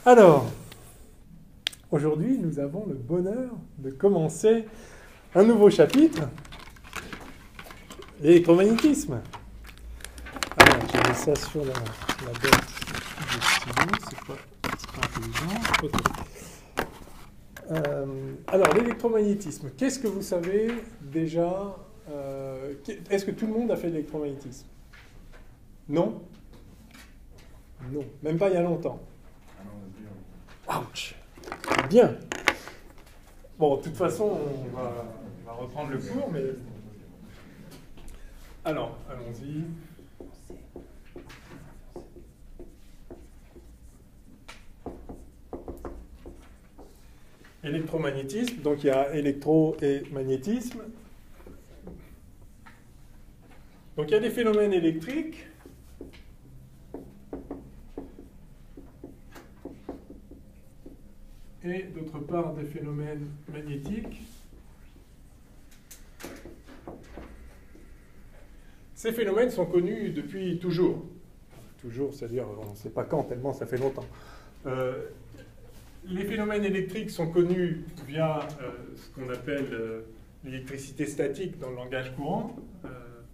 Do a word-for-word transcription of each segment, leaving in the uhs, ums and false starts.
Alors, aujourd'hui, nous avons le bonheur de commencer un nouveau chapitre, l'électromagnétisme. Alors, j'ai mis ça sur la, la boîte de stylo, c'est pas, c'est pas intelligent. Okay. Euh, alors, l'électromagnétisme, qu'est-ce que vous savez déjà euh, Est-ce que tout le monde a fait de l'électromagnétisme? Non? Non, même pas il y a longtemps. Ouch. Bien. Bon, de toute façon, on va, on va reprendre le cours, mais... Alors, allons-y. Électromagnétisme, donc il y a électro et magnétisme. Donc il y a des phénomènes électriques. Et d'autre part des phénomènes magnétiques. Ces phénomènes sont connus depuis toujours. Toujours, c'est-à-dire on ne sait pas quand, tellement ça fait longtemps. Euh, les phénomènes électriques sont connus via euh, ce qu'on appelle euh, l'électricité statique dans le langage courant. Euh,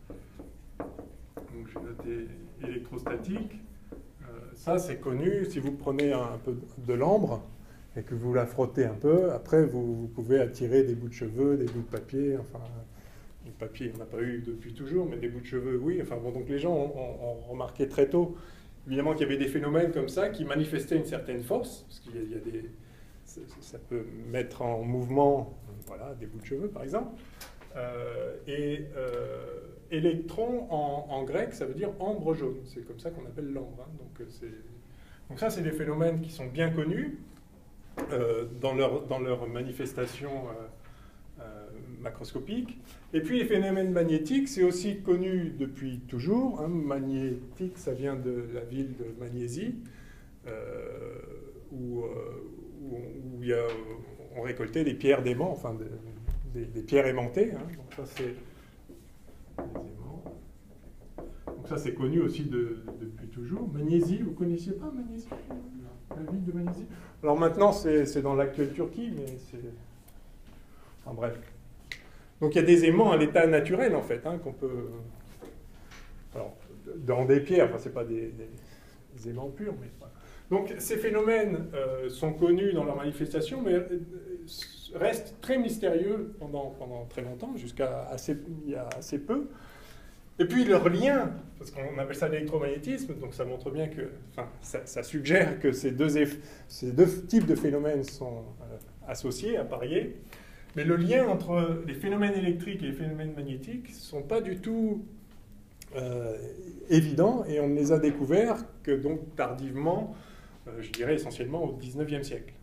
donc je vais noter électrostatique. Euh, ça c'est connu, si vous prenez un peu de l'ambre, et que vous la frottez un peu, après vous, vous pouvez attirer des bouts de cheveux, des bouts de papier, enfin, du papier on n'a pas eu depuis toujours, mais des bouts de cheveux, oui. Enfin bon, donc les gens ont, ont, ont remarqué très tôt, évidemment qu'il y avait des phénomènes comme ça qui manifestaient une certaine force, parce qu'il y a, il y a des... Ça, ça peut mettre en mouvement, voilà, des bouts de cheveux par exemple. Euh, et euh, électron en, en grec, ça veut dire ambre jaune, c'est comme ça qu'on appelle l'ambre. Hein. Donc, donc ça, c'est des phénomènes qui sont bien connus. Euh, dans, leur, dans leur manifestation euh, euh, macroscopique. Et puis les phénomènes magnétiques, c'est aussi connu depuis toujours. Hein. Magnétique, ça vient de la ville de Magnésie, euh, où, euh, où, on, où il y a, on récoltait des pierres d'aimant, enfin des, des, des pierres aimantées. Hein. Donc ça, c'est des aimants. Donc ça, c'est connu aussi de, depuis toujours. Magnésie, vous ne connaissiez pas Magnésie? La ville de Magnésie. Alors maintenant, c'est dans l'actuelle Turquie, mais c'est... Enfin bref. Donc il y a des aimants à l'état naturel, en fait, hein, qu'on peut... Alors, dans des pierres, enfin, c'est pas des, des, des aimants purs, mais... Voilà. Donc ces phénomènes euh, sont connus dans leur manifestation, mais euh, restent très mystérieux pendant, pendant très longtemps, jusqu'à assez, il y a assez peu. Et puis leur lien, parce qu'on appelle ça l'électromagnétisme, donc ça montre bien que, enfin, ça, ça suggère que ces deux, ces deux types de phénomènes sont euh, associés, appariés. Mais le lien entre les phénomènes électriques et les phénomènes magnétiques ne sont pas du tout euh, évidents, et on ne les a découverts que donc tardivement, euh, je dirais essentiellement au dix-neuvième siècle.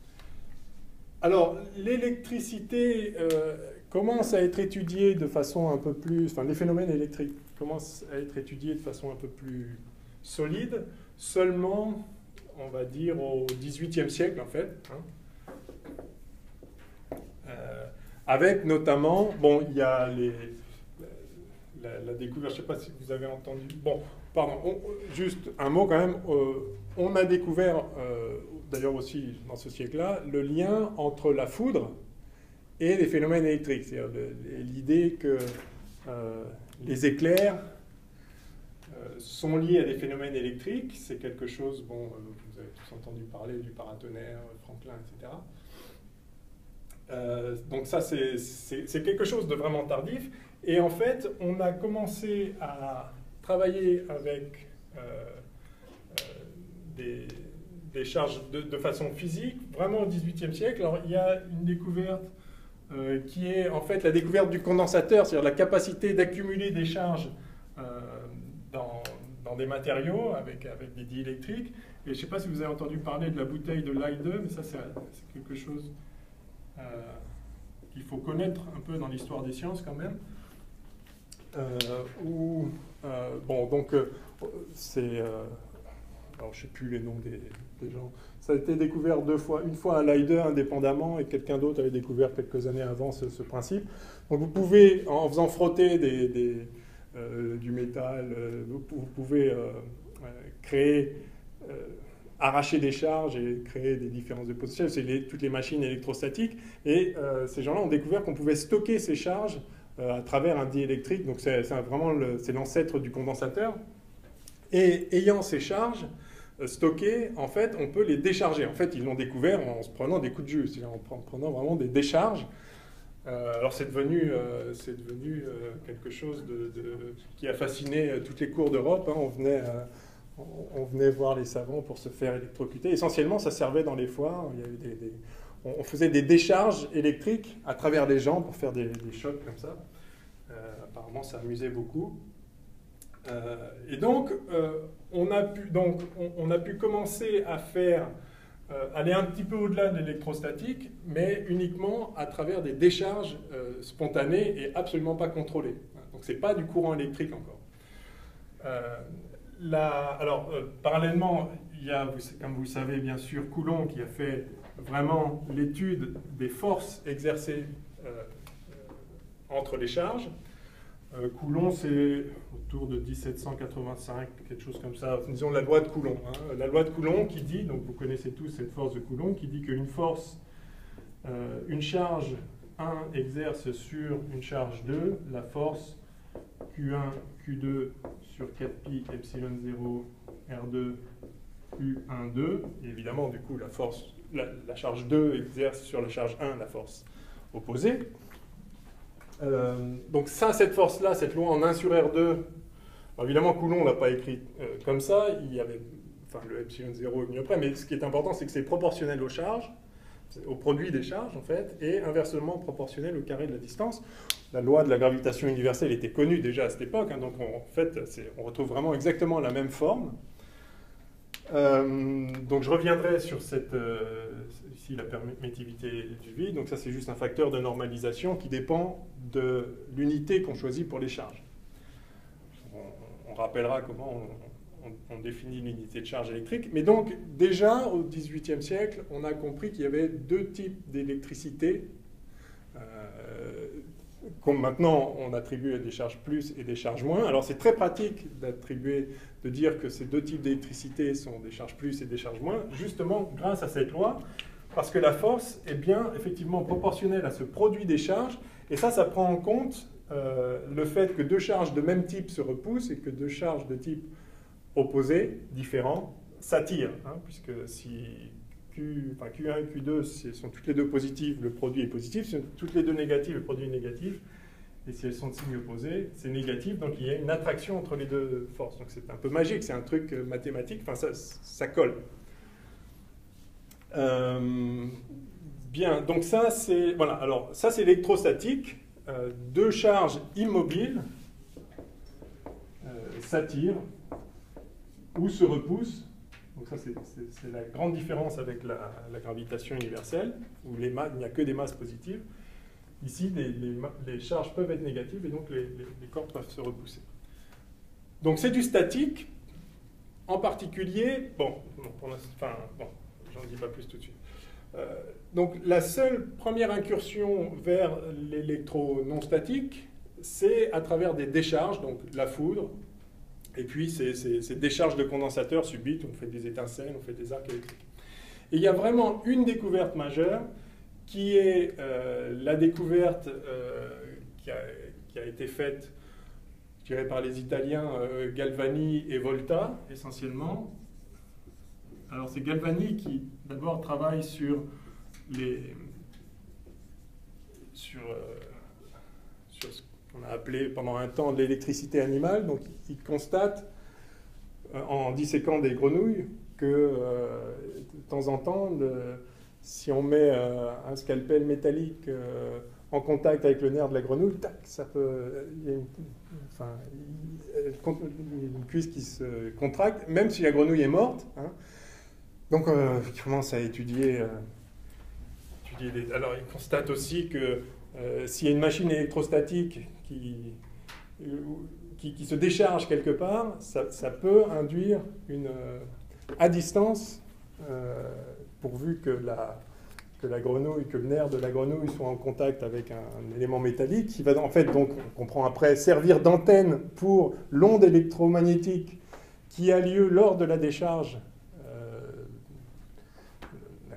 Alors, l'électricité euh, commence à être étudiée de façon un peu plus... Enfin, les phénomènes électriques commencent à être étudiés de façon un peu plus solide, seulement, on va dire, au dix-huitième siècle, en fait. Hein. Euh, avec notamment... Bon, il y a les, la, la découverte... Je ne sais pas si vous avez entendu... Bon, pardon, on, juste un mot quand même. Euh, on a découvert... Euh, d'ailleurs aussi dans ce siècle-là, le lien entre la foudre et les phénomènes électriques. C'est-à-dire l'idée que euh, les éclairs euh, sont liés à des phénomènes électriques. C'est quelque chose, bon, euh, vous avez tous entendu parler du paratonnerre, Franklin, et cetera. Euh, donc ça, c'est quelque chose de vraiment tardif. Et en fait, on a commencé à travailler avec euh, euh, des... des charges de, de façon physique, vraiment au dix-huitième siècle. Alors, il y a une découverte euh, qui est en fait la découverte du condensateur, c'est-à-dire la capacité d'accumuler des charges euh, dans, dans des matériaux avec, avec des diélectriques. Et je ne sais pas si vous avez entendu parler de la bouteille de Leyde, mais ça, c'est quelque chose euh, qu'il faut connaître un peu dans l'histoire des sciences quand même. Euh, où, euh, bon, donc, euh, c'est... Euh, alors, je ne sais plus les noms des, des gens. Ça a été découvert deux fois. Une fois à Leyde indépendamment, et quelqu'un d'autre avait découvert quelques années avant ce, ce principe. Donc vous pouvez, en faisant frotter des, des, euh, du métal, euh, vous, vous pouvez euh, créer, euh, arracher des charges et créer des différences de potentiel. C'est les, toutes les machines électrostatiques. Et euh, ces gens-là ont découvert qu'on pouvait stocker ces charges euh, à travers un diélectrique. Donc c'est vraiment le, c'est l'ancêtre du condensateur. Et ayant ces charges euh, stockées, en fait, on peut les décharger. En fait, ils l'ont découvert en se prenant des coups de jus, c'est-à-dire en prenant vraiment des décharges. Euh, alors c'est devenu, euh, c'est devenu euh, quelque chose de, de, qui a fasciné euh, toutes les cours d'Europe. Hein. On venait... Euh, On venait voir les savants pour se faire électrocuter. Essentiellement, ça servait dans les foires. Il y avait des, des, on faisait des décharges électriques à travers les gens pour faire des, des chocs comme ça. Euh, apparemment, ça amusait beaucoup. Euh, et donc, euh, on, a pu, donc on, on a pu commencer à faire, euh, aller un petit peu au-delà de l'électrostatique, mais uniquement à travers des décharges euh, spontanées et absolument pas contrôlées. Donc, ce n'est pas du courant électrique encore. Euh, La, alors, euh, parallèlement, il y a, comme vous le savez bien sûr, Coulomb qui a fait vraiment l'étude des forces exercées euh, euh, entre les charges. Euh, Coulomb, c'est autour de dix-sept cent quatre-vingt-cinq, quelque chose comme ça, disons la loi de Coulomb. Hein. La loi de Coulomb qui dit, donc vous connaissez tous cette force de Coulomb, qui dit qu'une force, euh, une charge un exerce sur une charge deux, la force Q un, Q deux sur quatre pi epsilon zéro R deux U un deux. Et évidemment, du coup, la force, la, la charge deux exerce sur la charge un la force opposée. Euh, donc ça, cette force-là, cette loi en un sur R deux, alors évidemment, Coulomb ne l'a pas écrit euh, comme ça. Il y avait, enfin, le epsilon zéro est venu après, mais ce qui est important, c'est que c'est proportionnel aux charges, au produit des charges, en fait, et inversement proportionnel au carré de la distance. La loi de la gravitation universelle était connue déjà à cette époque, hein, donc on, en fait, on retrouve vraiment exactement la même forme. Euh, donc je reviendrai sur cette, euh, ici la permittivité du vide. Donc ça, c'est juste un facteur de normalisation qui dépend de l'unité qu'on choisit pour les charges. On, on rappellera comment on, on, on définit l'unité de charge électrique. Mais donc, déjà, au dix-huitième siècle, on a compris qu'il y avait deux types d'électricité. Euh, Comme maintenant, on attribue des charges plus et des charges moins. Alors, c'est très pratique d'attribuer, de dire que ces deux types d'électricité sont des charges plus et des charges moins, justement grâce à cette loi, parce que la force est bien effectivement proportionnelle à ce produit des charges. Et ça, ça prend en compte euh, le fait que deux charges de même type se repoussent et que deux charges de type opposé, différent, s'attirent. Hein, puisque si Q, enfin Q un et Q deux sont toutes les deux positives, le produit est positif. Si toutes les deux négatives, le produit est négatif. Et si elles sont de signe opposé, c'est négatif. Donc il y a une attraction entre les deux forces. Donc c'est un peu magique, c'est un truc mathématique. Enfin, ça, ça colle. Euh, bien, donc ça c'est voilà. Alors ça c'est électrostatique. Euh, deux charges immobiles euh, s'attirent ou se repoussent. Donc ça, c'est la grande différence avec la, la gravitation universelle, où les il n'y a que des masses positives. Ici, les, les, les charges peuvent être négatives, et donc les, les, les corps peuvent se repousser. Donc c'est du statique, en particulier, bon, pour enfin, bon, j'en dis pas plus tout de suite. Euh, donc la seule première incursion vers l'électro non statique, c'est à travers des décharges, donc la foudre, et puis, c'est ces décharges de condensateurs subites, on fait des étincelles, on fait des arcs électriques. Et il y a vraiment une découverte majeure, qui est euh, la découverte euh, qui, a, qui a été faite, je dirais, par les Italiens euh, Galvani et Volta, essentiellement. Alors, c'est Galvani qui, d'abord, travaille sur les... sur, euh, sur ce on a appelé pendant un temps de l'électricité animale. Donc, il constate, euh, en disséquant des grenouilles, que euh, de temps en temps, le, si on met euh, un scalpel métallique euh, en contact avec le nerf de la grenouille, tac, ça peut, il y a une, enfin, une cuisse qui se contracte, même si la grenouille est morte. Hein. Donc, euh, il commence à étudier. Euh, étudier des, alors, il constate aussi que euh, s'il y a une machine électrostatique qui, qui, qui se décharge quelque part, ça, ça peut induire une, euh, à distance, euh, pourvu que la, que la grenouille, que le nerf de la grenouille soit en contact avec un, un élément métallique, qui va en fait, donc, on comprend après, servir d'antenne pour l'onde électromagnétique qui a lieu lors de la décharge euh,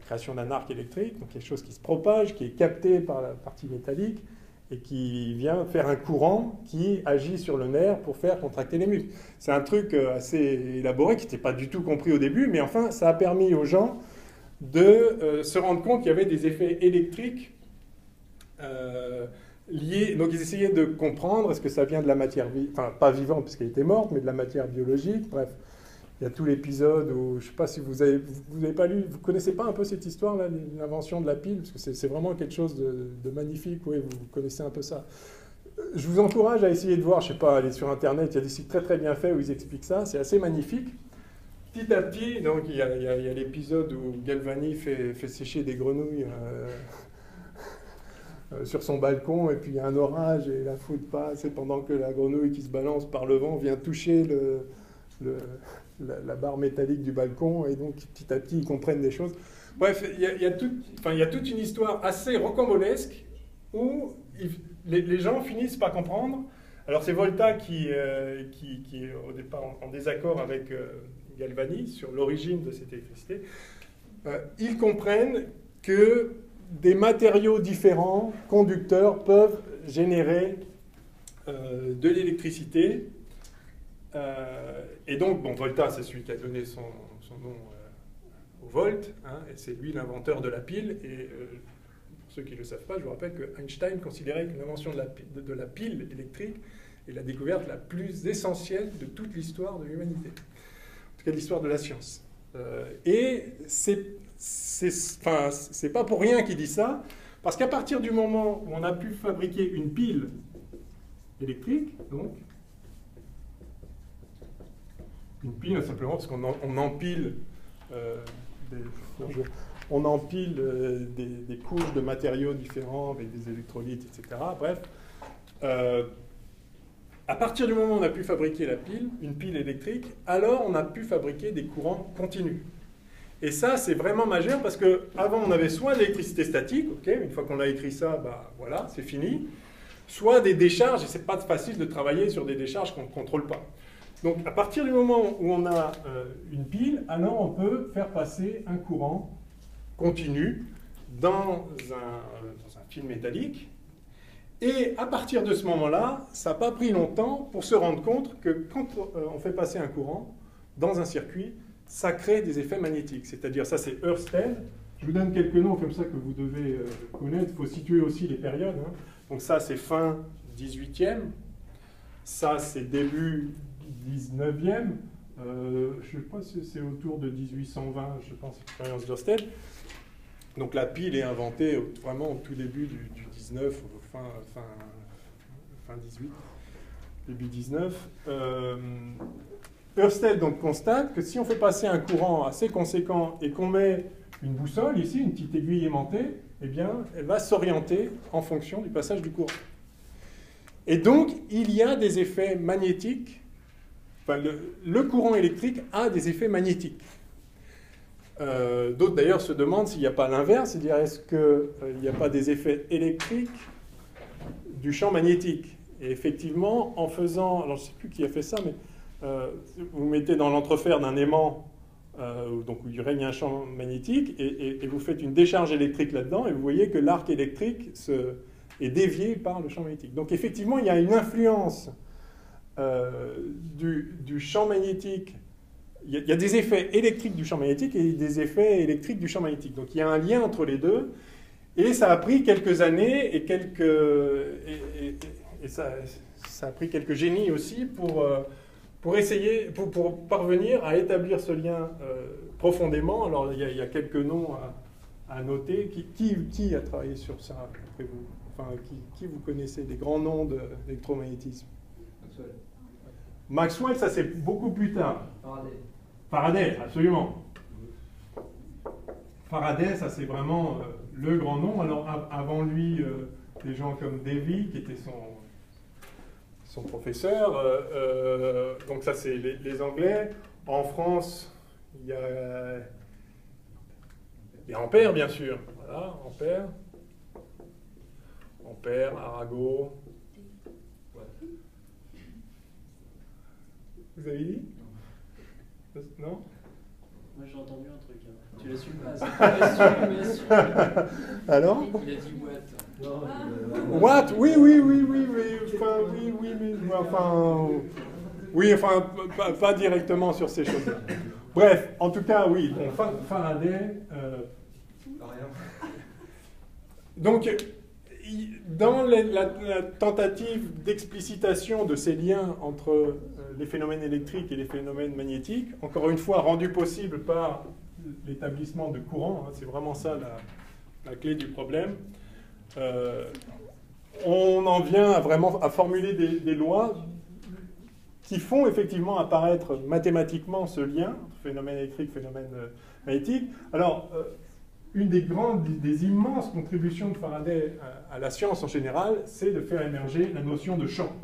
création d'un arc électrique, donc quelque chose qui se propage, qui est capté par la partie métallique, et qui vient faire un courant qui agit sur le nerf pour faire contracter les muscles. C'est un truc assez élaboré qui n'était pas du tout compris au début, mais enfin, ça a permis aux gens de euh, se rendre compte qu'il y avait des effets électriques euh, liés. Donc ils essayaient de comprendre, est-ce que ça vient de la matière, vi- enfin pas vivante puisqu'elle était morte, mais de la matière biologique, bref. Il y a tout l'épisode où, je ne sais pas si vous avez, vous avez pas lu, vous connaissez pas un peu cette histoire-là, l'invention de la pile, parce que c'est vraiment quelque chose de, de magnifique, oui, vous connaissez un peu ça. Je vous encourage à essayer de voir, je ne sais pas, aller sur Internet, il y a des sites très très bien faits où ils expliquent ça, c'est assez magnifique. Petit à petit, donc il y a, a, a l'épisode où Galvani fait, fait sécher des grenouilles euh, euh, sur son balcon, et puis il y a un orage, et la foudre passe, et pendant que la grenouille qui se balance par le vent vient toucher le... le La, la barre métallique du balcon, et donc petit à petit ils comprennent des choses. Bref, il y a, il y a, tout, enfin, il y a toute une histoire assez rocambolesque où il, les, les gens finissent par comprendre. Alors c'est Volta qui, euh, qui, qui est au départ en, en désaccord avec euh, Galvani sur l'origine de cette électricité. Euh, ils comprennent que des matériaux différents, conducteurs, peuvent générer euh, de l'électricité. Euh, et donc, bon, Volta, c'est celui qui a donné son, son nom euh, au volt, hein, et c'est lui l'inventeur de la pile. Et euh, pour ceux qui ne le savent pas, je vous rappelle que Einstein considérait que l'invention de la, de, de la pile électrique est la découverte la plus essentielle de toute l'histoire de l'humanité, en tout cas de l'histoire de la science. Euh, et c'est enfin, c'est pas pour rien qu'il dit ça, parce qu'à partir du moment où on a pu fabriquer une pile électrique, donc, une pile, simplement parce qu'on en, on empile, euh, des, on empile euh, des, des couches de matériaux différents avec des électrolytes, et cetera. Bref, euh, à partir du moment où on a pu fabriquer la pile, une pile électrique, alors on a pu fabriquer des courants continus. Et ça, c'est vraiment majeur parce qu'avant, on avait soit l'électricité statique, okay, une fois qu'on a écrit ça, bah, voilà, c'est fini, soit des décharges, et c'est pas facile de travailler sur des décharges qu'on ne contrôle pas. Donc, à partir du moment où on a euh, une pile, alors on peut faire passer un courant continu dans un, euh, dans un fil métallique. Et à partir de ce moment-là, ça n'a pas pris longtemps pour se rendre compte que quand euh, on fait passer un courant dans un circuit, ça crée des effets magnétiques. C'est-à-dire, ça c'est Ørsted. Je vous donne quelques noms comme ça que vous devez euh, connaître. Il faut situer aussi les périodes. Hein. Donc ça, c'est fin dix-huitième. Ça, c'est début dix-neuvième, euh, je ne sais pas si c'est autour de dix-huit cent vingt, je pense, l'expérience d'Ørsted. Donc la pile est inventée vraiment au tout début du, du dix-neuf, fin, fin, fin dix-huit, début dix-neuf. Euh, Ørsted donc constate que si on fait passer un courant assez conséquent et qu'on met une boussole ici, une petite aiguille aimantée, eh bien, elle va s'orienter en fonction du passage du courant. Et donc, il y a des effets magnétiques. Enfin, le, le courant électrique a des effets magnétiques. Euh, D'autres d'ailleurs se demandent s'il n'y a pas l'inverse, c'est-à-dire est-ce qu'il euh, n'y a pas des effets électriques du champ magnétique. Et effectivement, en faisant, alors je ne sais plus qui a fait ça, mais euh, vous mettez dans l'entrefer d'un aimant, euh, donc où il règne un champ magnétique, et, et, et vous faites une décharge électrique là-dedans, et vous voyez que l'arc électrique se, est dévié par le champ magnétique. Donc effectivement, il y a une influence Euh, du, du champ magnétique. Il y, a, il y a des effets électriques du champ magnétique et des effets électriques du champ magnétique. Donc il y a un lien entre les deux. Et ça a pris quelques années et, quelques, et, et, et ça, ça a pris quelques génies aussi pour, euh, pour essayer, pour, pour parvenir à établir ce lien euh, profondément. Alors il y, a, il y a quelques noms à, à noter. Qui, qui, qui a travaillé sur ça après vous? Enfin, qui, qui vous connaissez des grands noms de l'électromagnétisme? Maxwell, ça c'est beaucoup plus tard. Faraday. Faraday, absolument. Faraday, ça c'est vraiment euh, le grand nom. Alors av avant lui, euh, des gens comme Davy, qui était son, son professeur. Euh, euh, donc ça c'est les, les Anglais. En France, il y a, il y a Ampère, bien sûr. Voilà, Ampère. Ampère, Arago. Vous avez dit? Non? Moi j'ai entendu un truc. Hein. Tu l'assumes pas, c'est pas mais assume. Alors? Il a dit what? Non, euh, What? Oui, oui, oui, oui, oui, enfin, oui, oui, mais enfin, oui, enfin, pas, pas directement sur ces choses-là. Bref, en tout cas, oui, bon, Faraday. Euh, donc, dans les, la, la tentative d'explicitation de ces liens entre euh, les phénomènes électriques et les phénomènes magnétiques, encore une fois rendu possible par l'établissement de courants, hein, c'est vraiment ça la, la clé du problème, euh, on en vient à vraiment à formuler des, des lois qui font effectivement apparaître mathématiquement ce lien, phénomène électrique, phénomène euh, magnétique. Alors, euh, une des grandes, des immenses contributions de Faraday à, à la science en général, c'est de faire émerger la notion de champ.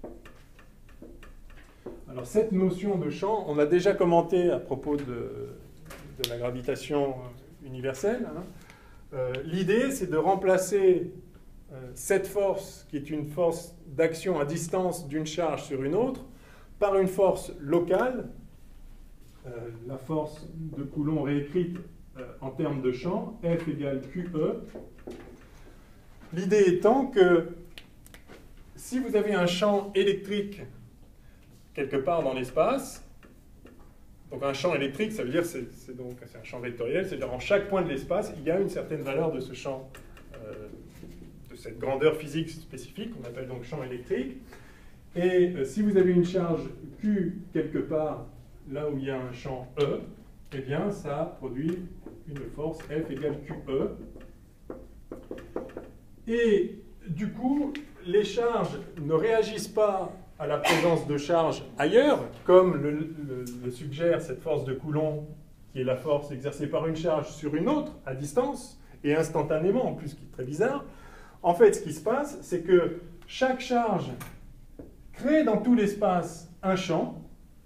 Alors, cette notion de champ, on a déjà commenté à propos de, de la gravitation universelle. Hein. Euh, L'idée, c'est de remplacer euh, cette force, qui est une force d'action à distance d'une charge sur une autre, par une force locale, euh, la force de Coulomb réécrite euh, en termes de champ, F égale Q E. L'idée étant que si vous avez un champ électrique quelque part dans l'espace, donc un champ électrique, ça veut dire c'est c'est donc c'est un champ vectoriel, c'est-à-dire en chaque point de l'espace, il y a une certaine valeur de ce champ, euh, de cette grandeur physique spécifique, qu'on appelle donc champ électrique. Et euh, si vous avez une charge Q quelque part, là où il y a un champ E, eh bien ça produit une force F égale Q E. Et du coup, les charges ne réagissent pas à la présence de charges ailleurs, comme le, le, le suggère cette force de Coulomb, qui est la force exercée par une charge sur une autre, à distance, et instantanément, en plus, ce qui est très bizarre. En fait, ce qui se passe, c'est que chaque charge crée dans tout l'espace un champ,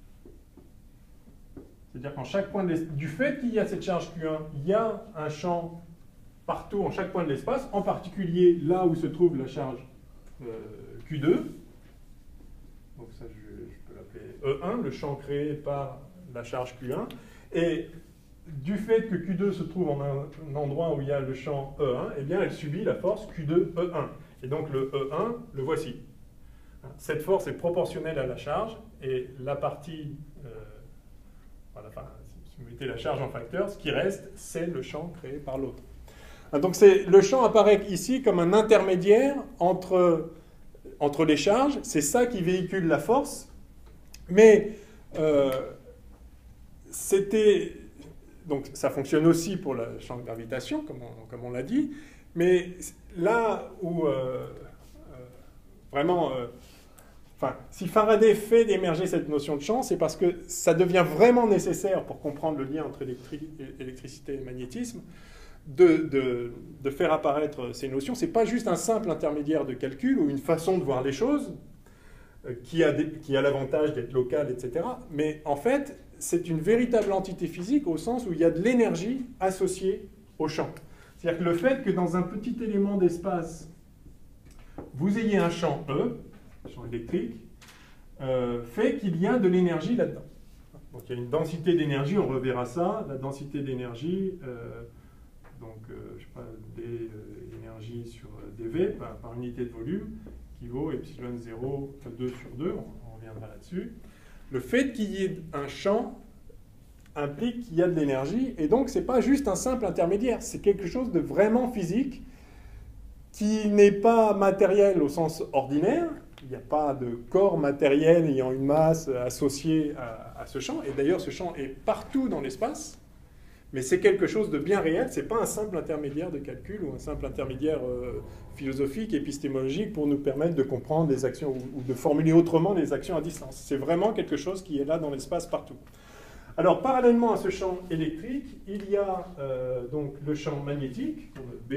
c'est-à-dire qu'en chaque point de l'espace, du fait qu'il y a cette charge Q un, il y a un champ partout, en chaque point de l'espace, en particulier là où se trouve la charge euh, Q deux. Donc ça, je, je peux l'appeler E un, le champ créé par la charge Q un. Et du fait que Q deux se trouve en un, un endroit où il y a le champ E un, eh bien, elle subit la force Q deux E un. Et donc le E un, le voici. Cette force est proportionnelle à la charge, et la partie, euh, voilà, enfin, si vous mettez la charge en facteur, ce qui reste, c'est le champ créé par l'autre. Donc le champ apparaît ici comme un intermédiaire entre, entre les charges, c'est ça qui véhicule la force, mais euh, c'était... Donc ça fonctionne aussi pour le champ de gravitation, comme on, comme on l'a dit, mais là où euh, euh, vraiment... Euh, Enfin, si Faraday fait émerger cette notion de champ, c'est parce que ça devient vraiment nécessaire pour comprendre le lien entre électri électricité et magnétisme, de, de, de faire apparaître ces notions. Ce n'est pas juste un simple intermédiaire de calcul ou une façon de voir les choses euh, qui a, a l'avantage d'être local, et cetera. Mais en fait, c'est une véritable entité physique au sens où il y a de l'énergie associée au champ. C'est-à-dire que le fait que dans un petit élément d'espace, vous ayez un champ E, champ électrique, euh, fait qu'il y a de l'énergie là-dedans. Donc il y a une densité d'énergie, on reverra ça, la densité d'énergie, euh, donc euh, je sais pas, D euh, énergie sur dV par, par unité de volume, qui vaut epsilon zéro, deux sur deux, on, on reviendra là-dessus. Le fait qu'il y ait un champ implique qu'il y a de l'énergie, et donc c'est pas juste un simple intermédiaire, c'est quelque chose de vraiment physique qui n'est pas matériel au sens ordinaire. Il n'y a pas de corps matériel ayant une masse associée à, à ce champ. Et d'ailleurs, ce champ est partout dans l'espace. Mais c'est quelque chose de bien réel. Ce n'est pas un simple intermédiaire de calcul ou un simple intermédiaire euh, philosophique, épistémologique pour nous permettre de comprendre les actions ou, ou de formuler autrement les actions à distance. C'est vraiment quelque chose qui est là dans l'espace partout. Alors, parallèlement à ce champ électrique, il y a euh, donc le champ magnétique, B,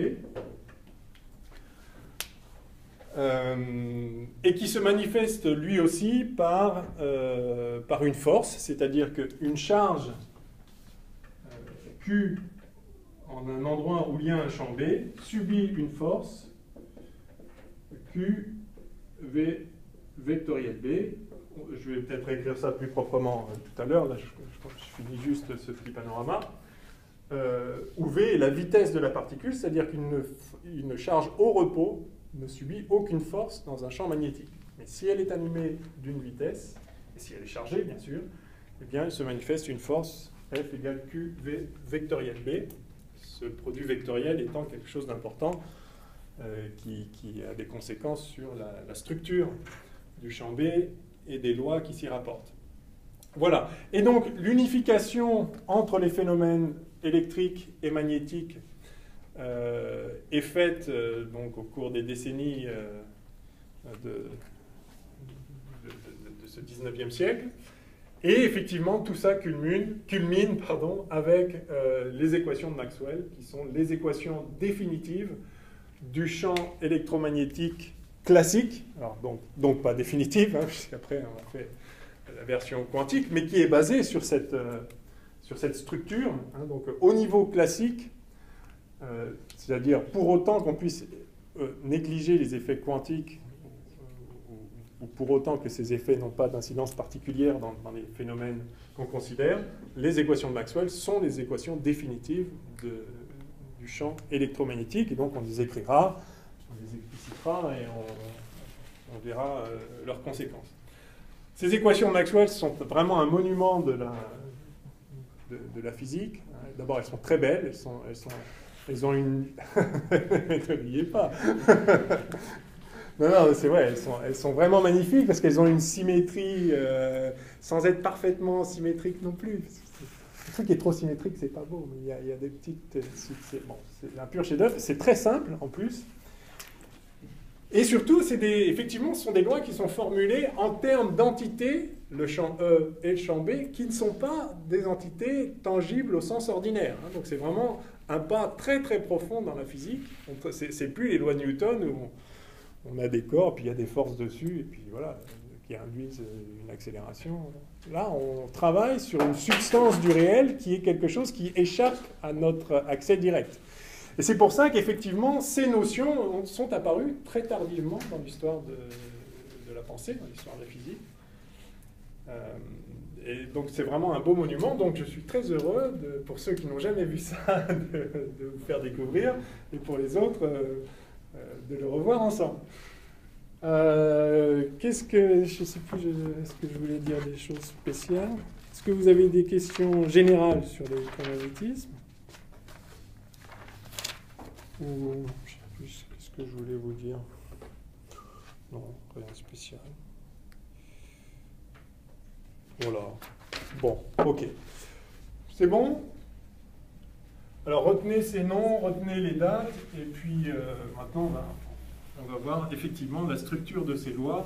Euh, et qui se manifeste lui aussi par, euh, par une force, c'est-à-dire qu'une charge euh, Q en un endroit où il y a un champ B subit une force Q V vectoriel B je vais peut-être écrire ça plus proprement euh, tout à l'heure, là je, je, je finis juste ce petit panorama, euh, où V est la vitesse de la particule, c'est-à-dire qu'une une charge au repos ne subit aucune force dans un champ magnétique. Mais si elle est animée d'une vitesse, et si elle est chargée bien sûr, eh bien il se manifeste une force F égale Q V vectoriel B, ce produit vectoriel étant quelque chose d'important euh, qui, qui a des conséquences sur la, la structure du champ B et des lois qui s'y rapportent. Voilà. Et donc, l'unification entre les phénomènes électriques et magnétiques euh, est faite euh, donc, au cours des décennies euh, de, de, de, de ce dix-neuvième siècle. Et effectivement, tout ça culmine, culmine pardon, avec euh, les équations de Maxwell, qui sont les équations définitives du champ électromagnétique classique, alors donc, donc pas définitive, hein, puisqu'après on a fait la version quantique, mais qui est basée sur cette, euh, sur cette structure, hein, donc au niveau classique, euh, c'est-à-dire pour autant qu'on puisse euh, négliger les effets quantiques, ou, ou pour autant que ces effets n'ont pas d'incidence particulière dans, dans les phénomènes qu'on considère, les équations de Maxwell sont les équations définitives de, du champ électromagnétique, et donc on les écrira, on les explicitera et on, on verra euh, leurs conséquences. Ces équations de Maxwell sont vraiment un monument de la, de, de la physique. D'abord, elles sont très belles, elles, sont, elles, sont, elles ont une... Ne riez pas. Non, non, c'est vrai, elles sont, elles sont vraiment magnifiques parce qu'elles ont une symétrie euh, sans être parfaitement symétriques non plus. Le truc qui est trop symétrique, c'est pas beau, mais il y a, il y a des petites... C'est, bon, c'est un pur chef-d'œuvre, c'est très simple en plus. Et surtout, c'est des, effectivement, ce sont des lois qui sont formulées en termes d'entités, le champ E et le champ B, qui ne sont pas des entités tangibles au sens ordinaire. Hein. Donc c'est vraiment un pas très très profond dans la physique. C'est, c'est plus les lois de Newton où on, on a des corps, puis il y a des forces dessus, et puis voilà, qui induisent une accélération. Là, on travaille sur une substance du réel qui est quelque chose qui échappe à notre accès direct. Et c'est pour ça qu'effectivement, ces notions sont apparues très tardivement dans l'histoire de, de la pensée, dans l'histoire de la physique. Euh, et donc c'est vraiment un beau monument. Donc je suis très heureux, de, pour ceux qui n'ont jamais vu ça, de, de vous faire découvrir, et pour les autres, euh, de le revoir ensemble. Euh, qu'est-ce que, je ne sais plus, est-ce que je voulais dire des choses spéciales? Est-ce que vous avez des questions générales sur l'électromagnétisme? Ou, je ne sais plus, qu'est-ce que je voulais vous dire? Non, rien de spécial. Voilà. Bon, ok. C'est bon? Alors, retenez ces noms, retenez les dates, et puis euh, maintenant, on va, on va voir effectivement la structure de ces lois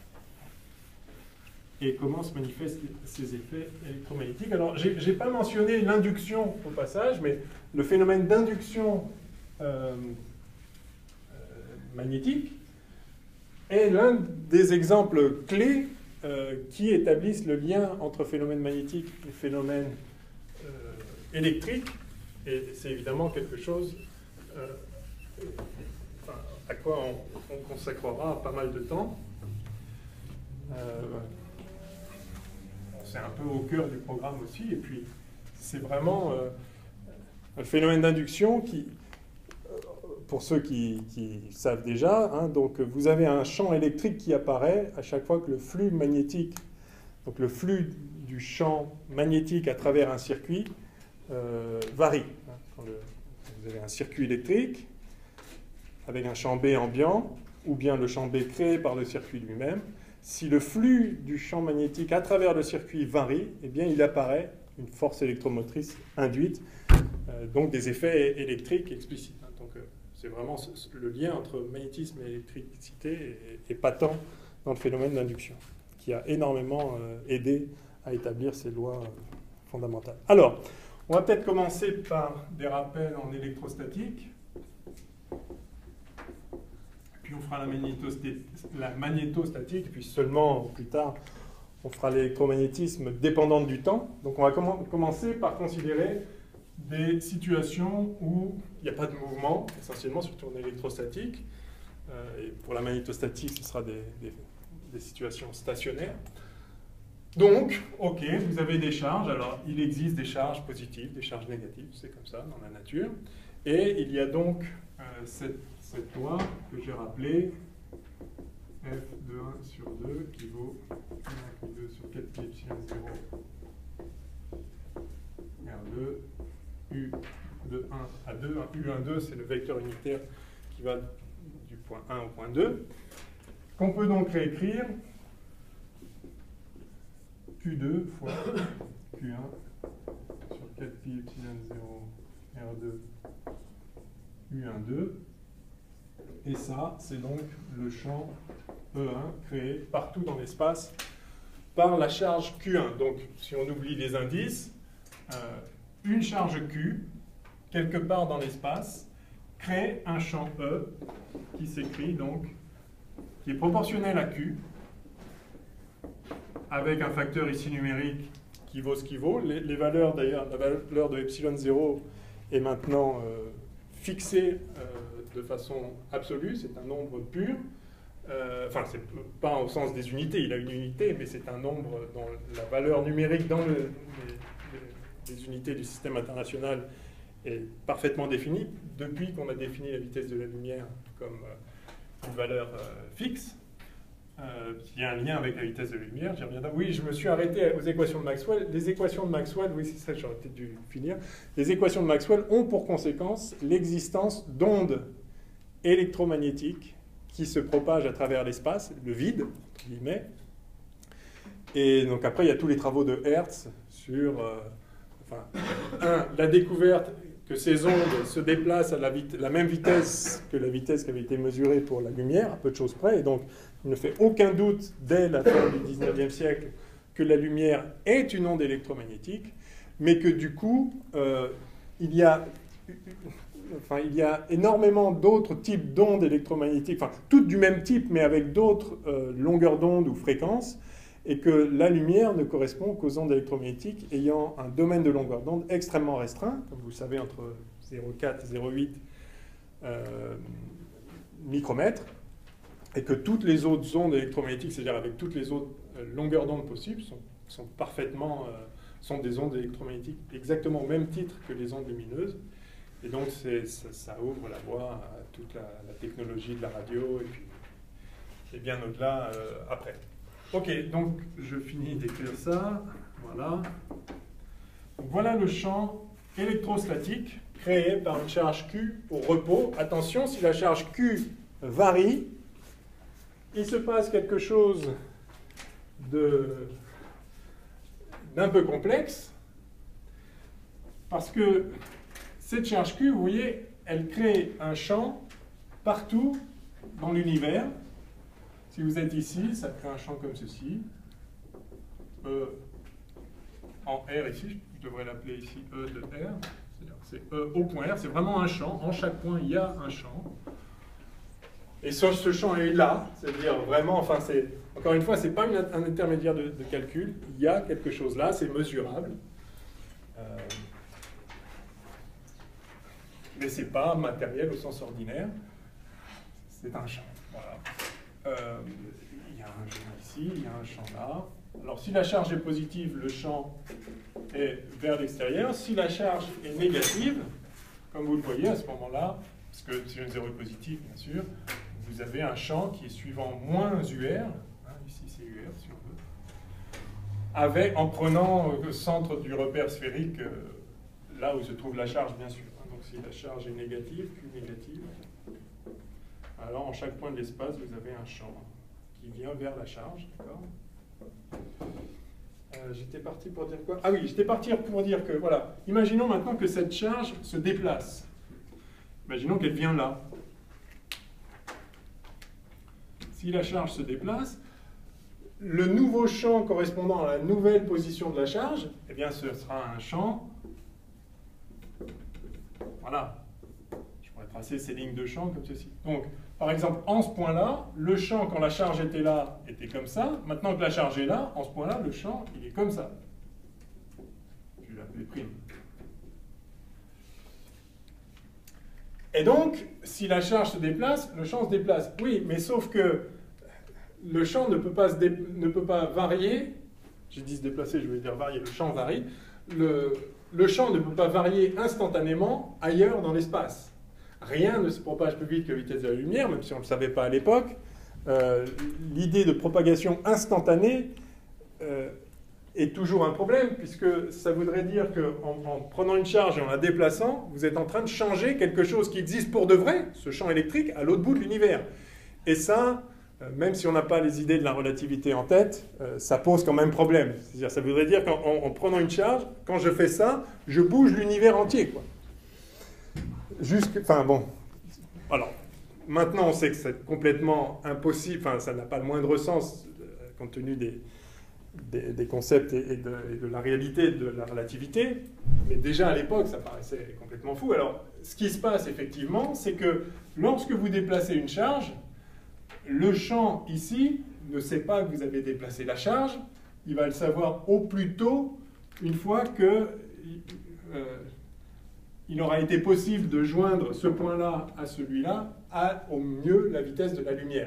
et comment se manifestent ces effets électromagnétiques. Alors, je n'ai pas mentionné l'induction au passage, mais le phénomène d'induction Euh, euh, magnétique est l'un des exemples clés euh, qui établissent le lien entre phénomène magnétique et phénomène euh, électrique, et c'est évidemment quelque chose euh, enfin, à quoi on, on consacrera pas mal de temps. Euh, c'est un peu au cœur du programme aussi, et puis c'est vraiment euh, un phénomène d'induction qui, pour ceux qui, qui savent déjà, hein, donc vous avez un champ électrique qui apparaît à chaque fois que le flux magnétique, donc le flux du champ magnétique à travers un circuit euh, varie. Quand le, vous avez un circuit électrique avec un champ B ambiant, ou bien le champ B créé par le circuit lui-même. Si le flux du champ magnétique à travers le circuit varie, eh bien il apparaît une force électromotrice induite, euh, donc des effets électriques explicites. Donc, euh, c'est vraiment ce, le lien entre magnétisme et électricité est, est patent dans le phénomène d'induction, qui a énormément euh, aidé à établir ces lois euh, fondamentales. Alors, on va peut-être commencer par des rappels en électrostatique, puis on fera la, la magnétostatique, puis seulement plus tard on fera l'électromagnétisme dépendant du temps. Donc on va com commencer par considérer des situations où il n'y a pas de mouvement, essentiellement, surtout en électrostatique. Euh, et pour la magnétostatique, ce sera des, des, des situations stationnaires. Donc, ok, vous avez des charges. Alors, il existe des charges positives, des charges négatives, c'est comme ça dans la nature. Et il y a donc euh, cette, cette loi que j'ai rappelée, F de un sur deux, qui vaut un deux sur quatre pi epsilon zéro R deux, U de un à deux. U un, deux, c'est le vecteur unitaire qui va du point un au point deux, qu'on peut donc réécrire Q deux fois Q un sur quatre pi epsilon zéro R deux U un, deux. Et ça, c'est donc le champ E un créé partout dans l'espace par la charge Q un. Donc, si on oublie les indices, euh, une charge Q, quelque part dans l'espace, crée un champ E qui s'écrit donc, qui est proportionnel à Q, avec un facteur ici numérique qui vaut ce qu'il vaut. Les, les valeurs, d'ailleurs, la valeur de epsilon zéro est maintenant euh, fixée euh, de façon absolue, c'est un nombre pur. Euh, enfin, c'est pas au sens des unités, il a une unité, mais c'est un nombre dont la valeur numérique dans le, les, les unités du système international est parfaitement définie, depuis qu'on a défini la vitesse de la lumière comme euh, une valeur euh, fixe. Euh, il y a un lien avec la vitesse de la lumière, j'y reviendrai. Oui, je me suis arrêté aux équations de Maxwell. Les équations de Maxwell, oui, c'est ça, j'aurais peut-être dû finir. Les équations de Maxwell ont pour conséquence l'existence d'ondes électromagnétiques qui se propagent à travers l'espace, le vide, entre guillemets. Et donc après, il y a tous les travaux de Hertz sur, euh, enfin, un, la découverte que ces ondes se déplacent à la, la même vitesse que la vitesse qui avait été mesurée pour la lumière, à peu de choses près, et donc il ne fait aucun doute dès la fin du dix-neuvième siècle que la lumière est une onde électromagnétique, mais que du coup, euh, il y a... Enfin, il y a énormément d'autres types d'ondes électromagnétiques, enfin, toutes du même type, mais avec d'autres euh, longueurs d'onde ou fréquences, et que la lumière ne correspond qu'aux ondes électromagnétiques ayant un domaine de longueur d'onde extrêmement restreint, comme vous le savez, entre zéro virgule quatre et zéro virgule huit euh, micromètres, et que toutes les autres ondes électromagnétiques, c'est-à-dire avec toutes les autres euh, longueurs d'onde possibles, sont, sont parfaitement, euh, sont des ondes électromagnétiques exactement au même titre que les ondes lumineuses. Et donc, ça, ça ouvre la voie à toute la, la technologie de la radio et puis et bien au-delà euh, après. Ok, donc je finis d'écrire ça. Voilà. Donc, voilà le champ électrostatique créé par une charge Q au repos. Attention, si la charge Q varie, il se passe quelque chose de, d'un peu complexe parce que cette charge Q, vous voyez, elle crée un champ partout dans l'univers. Si vous êtes ici, ça crée un champ comme ceci. E en R ici, je devrais l'appeler ici E de R. C'est E au point R, c'est vraiment un champ. En chaque point, il y a un champ. Et ce champ est là, c'est-à-dire vraiment, enfin, c'est, encore une fois, ce n'est pas une, un intermédiaire de, de calcul. Il y a quelque chose là, c'est mesurable. Euh, Mais ce n'est pas matériel au sens ordinaire, c'est un champ. Voilà. Euh, il y a un champ ici, il y a un champ là. Alors si la charge est positive, le champ est vers l'extérieur. Si la charge est négative, comme vous le voyez à ce moment-là, parce que epsilon zéro est positif bien sûr, vous avez un champ qui est suivant moins U R, hein, ici c'est U R si on veut, avec, en prenant le centre du repère sphérique, euh, là où se trouve la charge bien sûr. Si la charge est négative, Q négative, alors en chaque point de l'espace, vous avez un champ qui vient vers la charge, d'accord ? euh, J'étais parti pour dire quoi? Ah oui, j'étais parti pour dire que, voilà, imaginons maintenant que cette charge se déplace. Imaginons qu'elle vient là. Si la charge se déplace, le nouveau champ correspondant à la nouvelle position de la charge, eh bien, ce sera un champ. Voilà, je pourrais tracer ces lignes de champ comme ceci. Donc, par exemple, en ce point-là, le champ, quand la charge était là, était comme ça. Maintenant que la charge est là, en ce point-là, le champ, il est comme ça. Je vais l'appeler prime. Et donc, si la charge se déplace, le champ se déplace. Oui, mais sauf que le champ ne peut pas, se dé... ne peut pas varier j'ai dit se déplacer, je voulais dire varier, le champ varie, le, le champ ne peut pas varier instantanément ailleurs dans l'espace. Rien ne se propage plus vite que la vitesse de la lumière, même si on ne le savait pas à l'époque. Euh, l'idée de propagation instantanée euh, est toujours un problème, puisque ça voudrait dire qu'en en prenant une charge et en la déplaçant, vous êtes en train de changer quelque chose qui existe pour de vrai, ce champ électrique, à l'autre bout de l'univers. Et ça, euh, même si on n'a pas les idées de la relativité en tête, euh, ça pose quand même problème. C'est-à-dire, ça voudrait dire qu'en en, en prenant une charge, quand je fais ça, je bouge l'univers entier, quoi. Jusque, enfin bon, alors, maintenant on sait que c'est complètement impossible, enfin ça n'a pas le moindre sens, euh, compte tenu des... Des, des concepts et, et, de, et de la réalité de la relativité, mais déjà à l'époque, ça paraissait complètement fou. Alors, ce qui se passe effectivement, c'est que lorsque vous déplacez une charge, le champ ici ne sait pas que vous avez déplacé la charge, il va le savoir au plus tôt une fois que euh, il aura été possible de joindre ce point-là à celui-là à au mieux la vitesse de la lumière.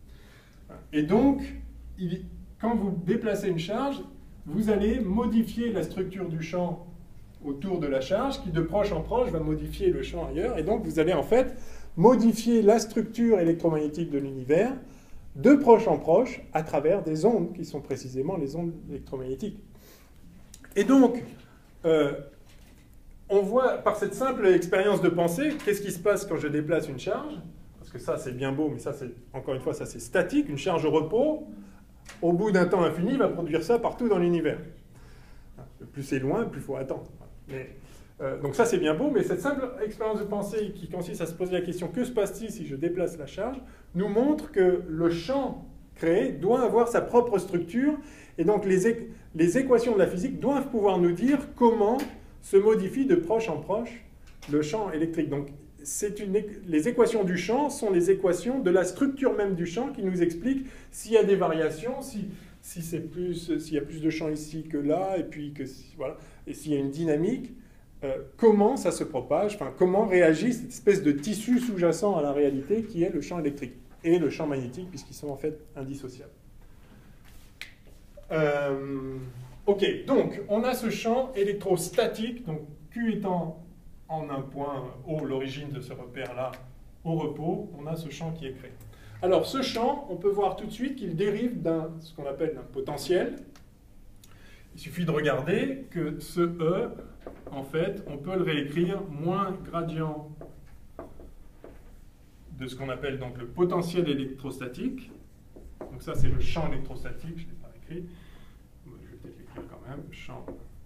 Et donc, il quand vous déplacez une charge, vous allez modifier la structure du champ autour de la charge, qui de proche en proche va modifier le champ ailleurs, et donc vous allez en fait modifier la structure électromagnétique de l'univers de proche en proche à travers des ondes qui sont précisément les ondes électromagnétiques. Et donc, euh, on voit par cette simple expérience de pensée, qu'est-ce qui se passe quand je déplace une charge? Parce que ça c'est bien beau, mais ça c'est, encore une fois, ça c'est statique, une charge au repos. Au bout d'un temps infini, il va produire ça partout dans l'univers. Plus c'est loin, plus il faut attendre. Mais, euh, donc ça, c'est bien beau, mais cette simple expérience de pensée qui consiste à se poser la question « que se passe-t-il si je déplace la charge ?» nous montre que le champ créé doit avoir sa propre structure, et donc les, é les équations de la physique doivent pouvoir nous dire comment se modifie de proche en proche le champ électrique. Donc, Une, les équations du champ sont les équations de la structure même du champ qui nous expliquent s'il y a des variations, si, si c'est plus, s'il y a plus de champ ici que là, et puis que voilà, et s'il y a une dynamique, euh, comment ça se propage, enfin comment réagit cette espèce de tissu sous-jacent à la réalité qui est le champ électrique et le champ magnétique, puisqu'ils sont en fait indissociables. Euh, ok, donc on a ce champ électrostatique, donc Q étant en un point O, l'origine de ce repère-là, au repos, on a ce champ qui est créé. Alors, ce champ, on peut voir tout de suite qu'il dérive d'un, ce qu'on appelle un potentiel. Il suffit de regarder que ce E, en fait, on peut le réécrire moins gradient de ce qu'on appelle donc le potentiel électrostatique. Donc ça, c'est le champ électrostatique, je ne l'ai pas écrit. Je vais peut-être l'écrire quand même, champ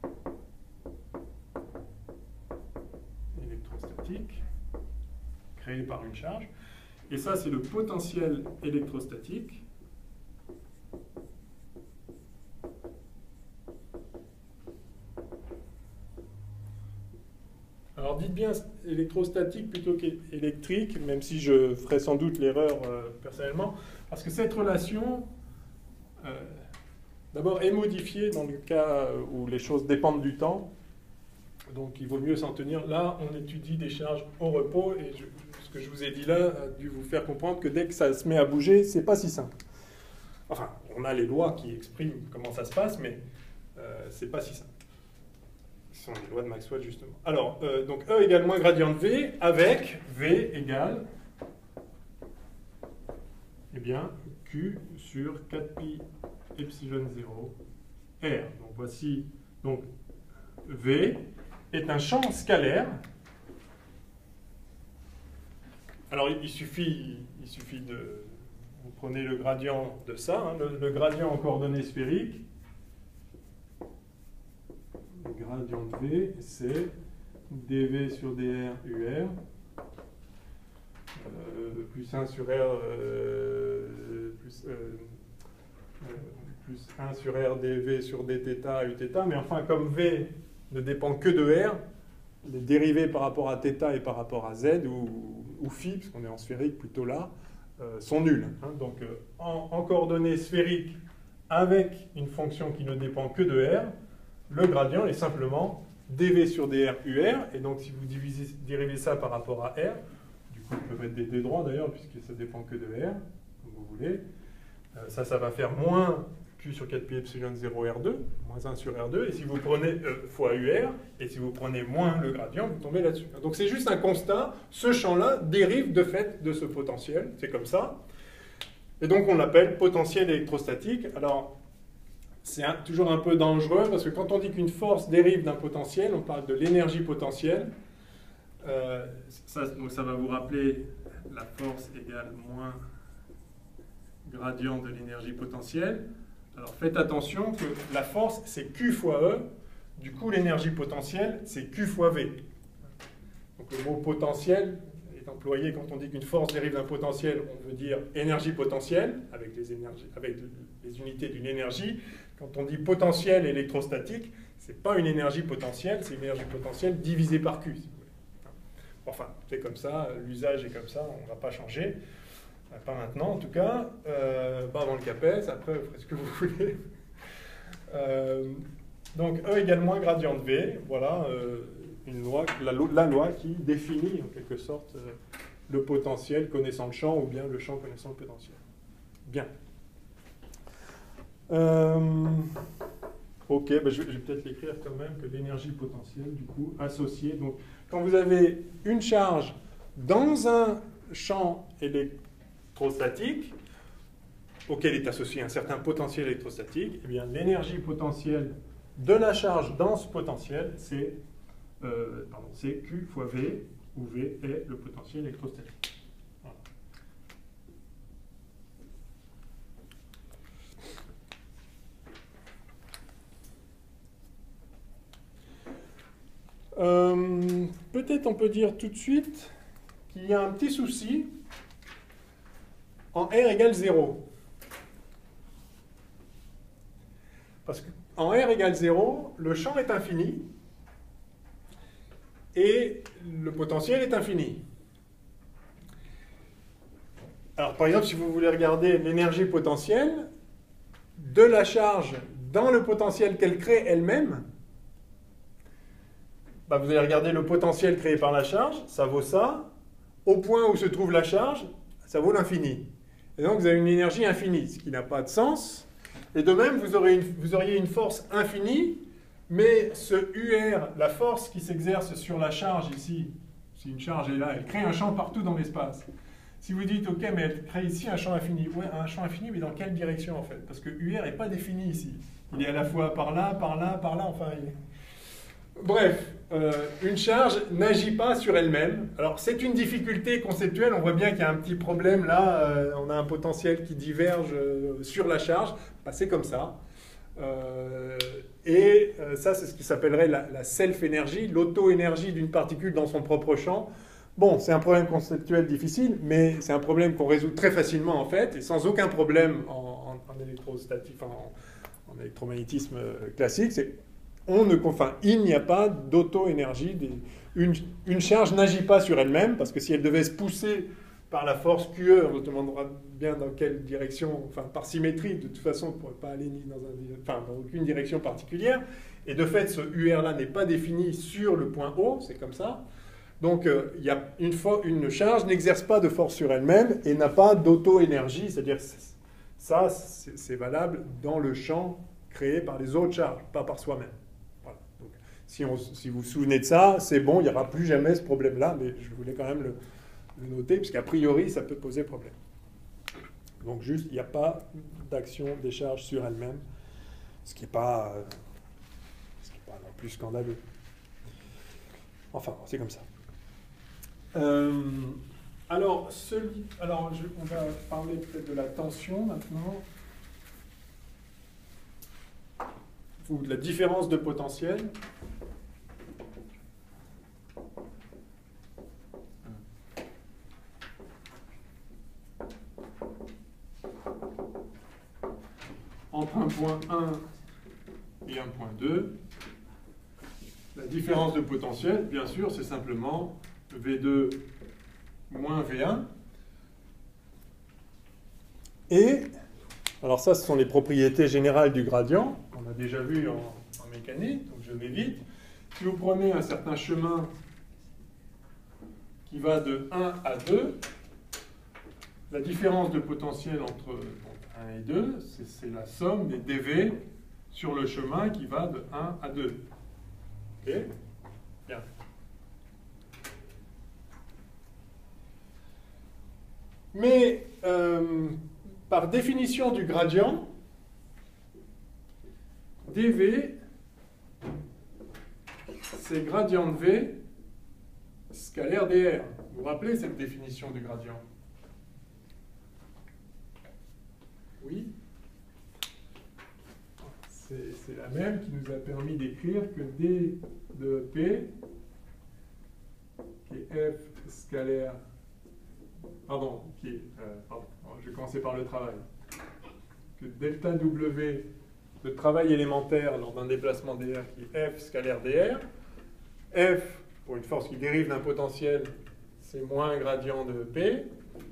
électrostatique créé par une charge. Et ça, c'est le potentiel électrostatique. Alors dites bien électrostatique plutôt qu'électrique, même si je ferai sans doute l'erreur euh, personnellement, parce que cette relation, euh, d'abord, est modifiée dans le cas où les choses dépendent du temps. Donc il vaut mieux s'en tenir. Là, on étudie des charges au repos, et je, ce que je vous ai dit là a dû vous faire comprendre que dès que ça se met à bouger, c'est pas si simple. Enfin, on a les lois qui expriment comment ça se passe, mais euh, c'est pas si simple. Ce sont les lois de Maxwell, justement. Alors, euh, donc E égale moins gradient de V, avec V égale, eh bien, Q sur quatre pi epsilon zéro R. Donc voici, donc, V est un champ scalaire. Alors, il suffit, il suffit de... Vous prenez le gradient de ça, hein, le, le gradient en coordonnées sphériques. Le gradient de V, c'est dV sur dr ur, euh, plus un sur R, euh, plus, euh, euh, plus un sur R dV sur dθ uθ, mais enfin, comme V ne dépend que de R, les dérivés par rapport à θ et par rapport à Z, ou, ou phi, parce qu'on est en sphérique plutôt là, euh, sont nuls. Hein. Donc, euh, en, en coordonnées sphériques, avec une fonction qui ne dépend que de R, le gradient est simplement dV sur dr ur, et donc si vous divisez, dérivez ça par rapport à R, du coup on peut mettre des d droits d'ailleurs, puisque ça dépend que de R, comme vous voulez, euh, ça, ça va faire moins Q sur quatre pi epsilon zéro R deux, moins un sur R deux, et si vous prenez euh, fois U R, et si vous prenez moins le gradient, vous tombez là-dessus. Donc c'est juste un constat, ce champ-là dérive de fait de ce potentiel, c'est comme ça. Et donc on l'appelle potentiel électrostatique. Alors c'est toujours un peu dangereux, parce que quand on dit qu'une force dérive d'un potentiel, on parle de l'énergie potentielle. Euh, ça, donc ça va vous rappeler la force égale moins gradient de l'énergie potentielle. Alors faites attention que la force c'est Q fois E, du coup l'énergie potentielle c'est Q fois V. Donc le mot potentiel est employé quand on dit qu'une force dérive d'un potentiel, on veut dire énergie potentielle avec les, énergies, avec les unités d'une énergie. Quand on dit potentiel électrostatique, c'est pas une énergie potentielle, c'est une énergie potentielle divisée par Q. Si vous voulez. Enfin, c'est comme ça, l'usage est comme ça, on ne va pas changer. Pas maintenant, en tout cas. Euh, pas avant le CAPES, après, vous ferez ce que vous voulez. Euh, donc, E égale moins gradient de V. Voilà euh, une loi, la, la loi qui définit, en quelque sorte, euh, le potentiel connaissant le champ ou bien le champ connaissant le potentiel. Bien. Euh, ok, ben je, je vais peut-être l'écrire quand même, que l'énergie potentielle, du coup, associée. Donc, quand vous avez une charge dans un champ électrostatique, auquel est associé un certain potentiel électrostatique, eh bien l'énergie potentielle de la charge dans ce potentiel, c'est euh, Q fois V, où V est le potentiel électrostatique. Voilà. Euh, peut-être on peut dire tout de suite qu'il y a un petit souci en R égale zéro. Parce qu'en R égale zéro, le champ est infini et le potentiel est infini. Alors par exemple, si vous voulez regarder l'énergie potentielle de la charge dans le potentiel qu'elle crée elle-même, bah vous allez regarder le potentiel créé par la charge, ça vaut ça. Au point où se trouve la charge, ça vaut l'infini. Et donc vous avez une énergie infinie, ce qui n'a pas de sens. Et de même, vous, aurez une, vous auriez une force infinie, mais ce U R, la force qui s'exerce sur la charge ici, si une charge est là, elle crée un champ partout dans l'espace. Si vous dites, ok, mais elle crée ici un champ infini, ouais, un champ infini, mais dans quelle direction en fait? Parce que U R n'est pas défini ici. Il est à la fois par là, par là, par là, enfin... Il est... Bref, euh, une charge n'agit pas sur elle-même. Alors c'est une difficulté conceptuelle, on voit bien qu'il y a un petit problème là, euh, on a un potentiel qui diverge euh, sur la charge, bah, c'est comme ça. Euh, et euh, ça c'est ce qui s'appellerait la, la self-énergie, l'auto-énergie d'une particule dans son propre champ. Bon, c'est un problème conceptuel difficile, mais c'est un problème qu'on résout très facilement en fait, et sans aucun problème en, en, en électrostatique, en, en électromagnétisme classique. C'est On ne, enfin, il n'y a pas d'auto-énergie. Une, une charge n'agit pas sur elle-même, parce que si elle devait se pousser par la force Q E, on se demandera bien dans quelle direction, enfin par symétrie, de toute façon, on ne pourrait pas aller ni dans, un, enfin, dans aucune direction particulière. Et de fait, ce U R-là n'est pas défini sur le point O, c'est comme ça. Donc, euh, il y a une, une charge n'exerce pas de force sur elle-même et n'a pas d'auto-énergie, c'est-à-dire ça, c'est valable dans le champ créé par les autres charges, pas par soi-même. Si, on, si vous vous souvenez de ça, c'est bon, il n'y aura plus jamais ce problème-là, mais je voulais quand même le, le noter, parce qu'a priori, ça peut poser problème. Donc juste, il n'y a pas d'action des charges sur elles-mêmes, ce qui n'est pas, euh, ce qui est pas non plus scandaleux. Enfin, c'est comme ça. Euh, alors, celui, alors je, on va parler peut-être de la tension maintenant, ou de la différence de potentiel. Entre un point un et un point deux, la différence de potentiel, bien sûr, c'est simplement V deux moins V un. Et, alors ça, ce sont les propriétés générales du gradient, qu'on a déjà vu en, en mécanique, donc je vais vite. Si vous prenez un certain chemin qui va de un à deux, la différence de potentiel entre donc, un et deux, c'est la somme des dv sur le chemin qui va de un à deux. Ok? Bien. Mais euh, par définition du gradient, dv, c'est gradient de v scalaire dr. Vous vous rappelez cette définition du gradient? Oui? C'est la même qui nous a permis d'écrire que d de p, qui est f scalaire, pardon, qui est, euh, pardon, je vais commencer par le travail, que delta w, le travail élémentaire lors d'un déplacement dr qui est f scalaire dr, f, pour une force qui dérive d'un potentiel, c'est moins gradient de p,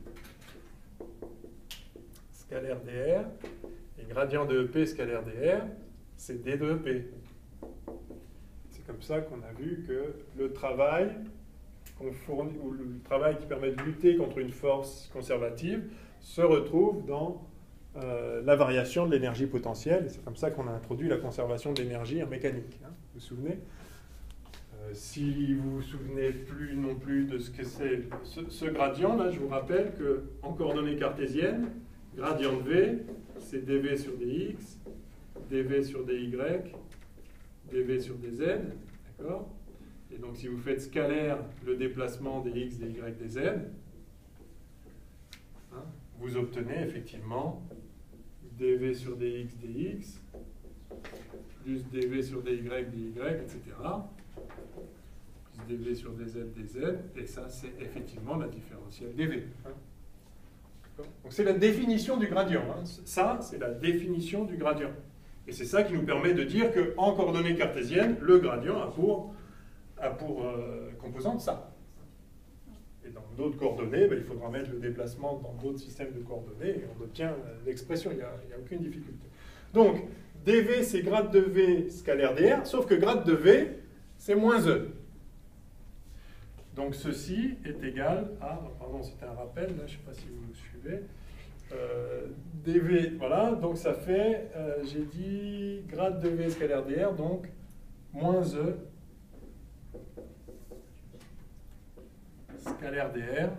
scalaire dr, et gradient de p scalaire dr, c'est d de p. C'est comme ça qu'on a vu que le travail qu'on fournit, ou le travail qui permet de lutter contre une force conservative, se retrouve dans euh, la variation de l'énergie potentielle. C'est comme ça qu'on a introduit la conservation de l'énergie en mécanique. Hein, vous vous souvenez? euh, Si vous vous souvenez plus non plus de ce que c'est ce, ce gradient, là, je vous rappelle qu'en coordonnées cartésiennes, gradient de v, c'est dv sur dx, dv sur dy, dv sur dz, d'accord? Et donc si vous faites scalaire le déplacement des x, des y, des z, hein, vous obtenez effectivement dv sur dx, dx, plus dv sur dy, dy, et cetera, plus dv sur dz, dz, et ça c'est effectivement la différentielle dv. Hein. Donc c'est la définition du gradient. Hein. Ça, c'est la définition du gradient. Et c'est ça qui nous permet de dire qu'en coordonnées cartésiennes, le gradient a pour, a pour euh, composante ça. Et dans d'autres coordonnées, ben, il faudra mettre le déplacement dans d'autres systèmes de coordonnées et on obtient l'expression, il n'y a, a aucune difficulté. Donc, dv, c'est grade de v scalaire dr, sauf que grade de v, c'est moins e. Donc ceci est égal à, pardon, c'était un rappel, là, je ne sais pas si vous me suivez, euh, dv, voilà, donc ça fait, euh, j'ai dit grade de v scalaire dr, donc moins e scalaire dr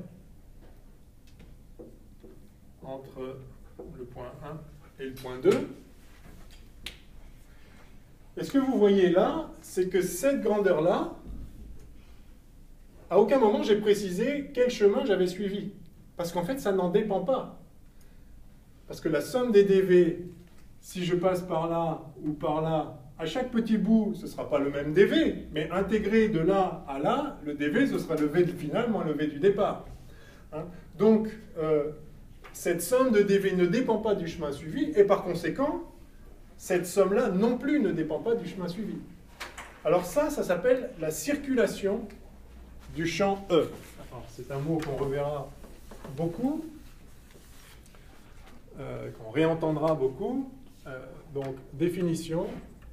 entre le point un et le point deux. Et ce que vous voyez là, c'est que cette grandeur-là, à aucun moment j'ai précisé quel chemin j'avais suivi. Parce qu'en fait, ça n'en dépend pas. Parce que la somme des dv, si je passe par là ou par là, à chaque petit bout, ce ne sera pas le même dv, mais intégré de là à là, le dv, ce sera le v du final moins le v du départ. Hein? Donc, euh, cette somme de dv ne dépend pas du chemin suivi, et par conséquent, cette somme-là non plus ne dépend pas du chemin suivi. Alors ça, ça s'appelle la circulation du champ E. C'est un mot qu'on reverra beaucoup, euh, qu'on réentendra beaucoup. Euh, donc, définition.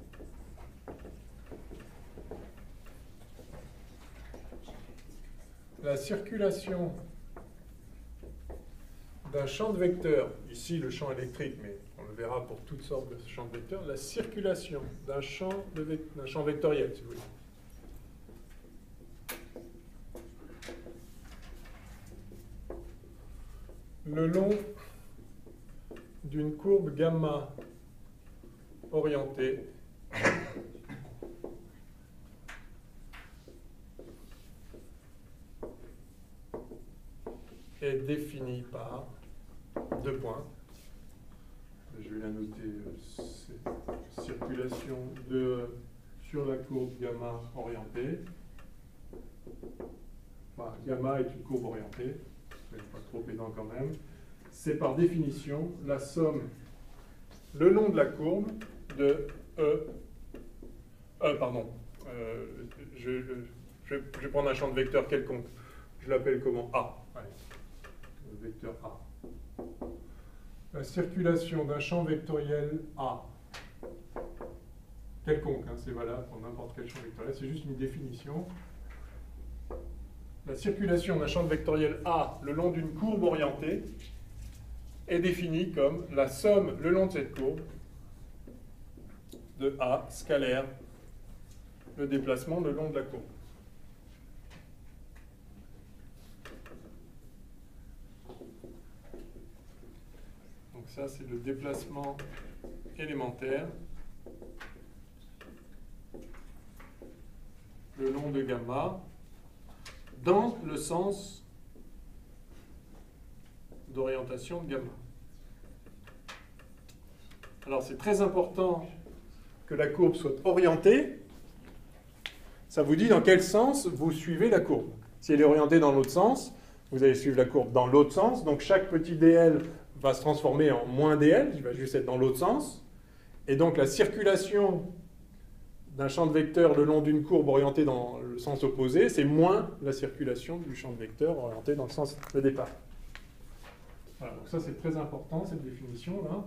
La circulation d'un champ de vecteurs, ici le champ électrique, mais on le verra pour toutes sortes de champs de vecteurs, la circulation d'un champ, d'un champ vectoriel, si vous voulez. Le long d'une courbe gamma orientée est défini par deux points. Je vais la noter, c'est circulation de, sur la courbe gamma orientée. Enfin, gamma est une courbe orientée. Pas trop pédant quand même, c'est par définition la somme le long de la courbe de E, euh, pardon, euh, je, je, je vais prendre un champ de vecteur quelconque, je l'appelle comment? A, allez, le vecteur A. La circulation d'un champ vectoriel A, quelconque, hein, c'est valable pour n'importe quel champ vectoriel, c'est juste une définition. La circulation d'un champ vectoriel A le long d'une courbe orientée est définie comme la somme le long de cette courbe de A scalaire le déplacement le long de la courbe. Donc ça, c'est le déplacement élémentaire le long de gamma dans le sens d'orientation de gamma. Alors c'est très important que la courbe soit orientée. Ça vous dit dans quel sens vous suivez la courbe. Si elle est orientée dans l'autre sens, vous allez suivre la courbe dans l'autre sens. Donc chaque petit dl va se transformer en moins dl, il va juste être dans l'autre sens. Et donc la circulation d'un champ de vecteurs le long d'une courbe orientée dans le sens opposé, c'est moins la circulation du champ de vecteurs orienté dans le sens de départ. Voilà, donc ça c'est très important, cette définition-là.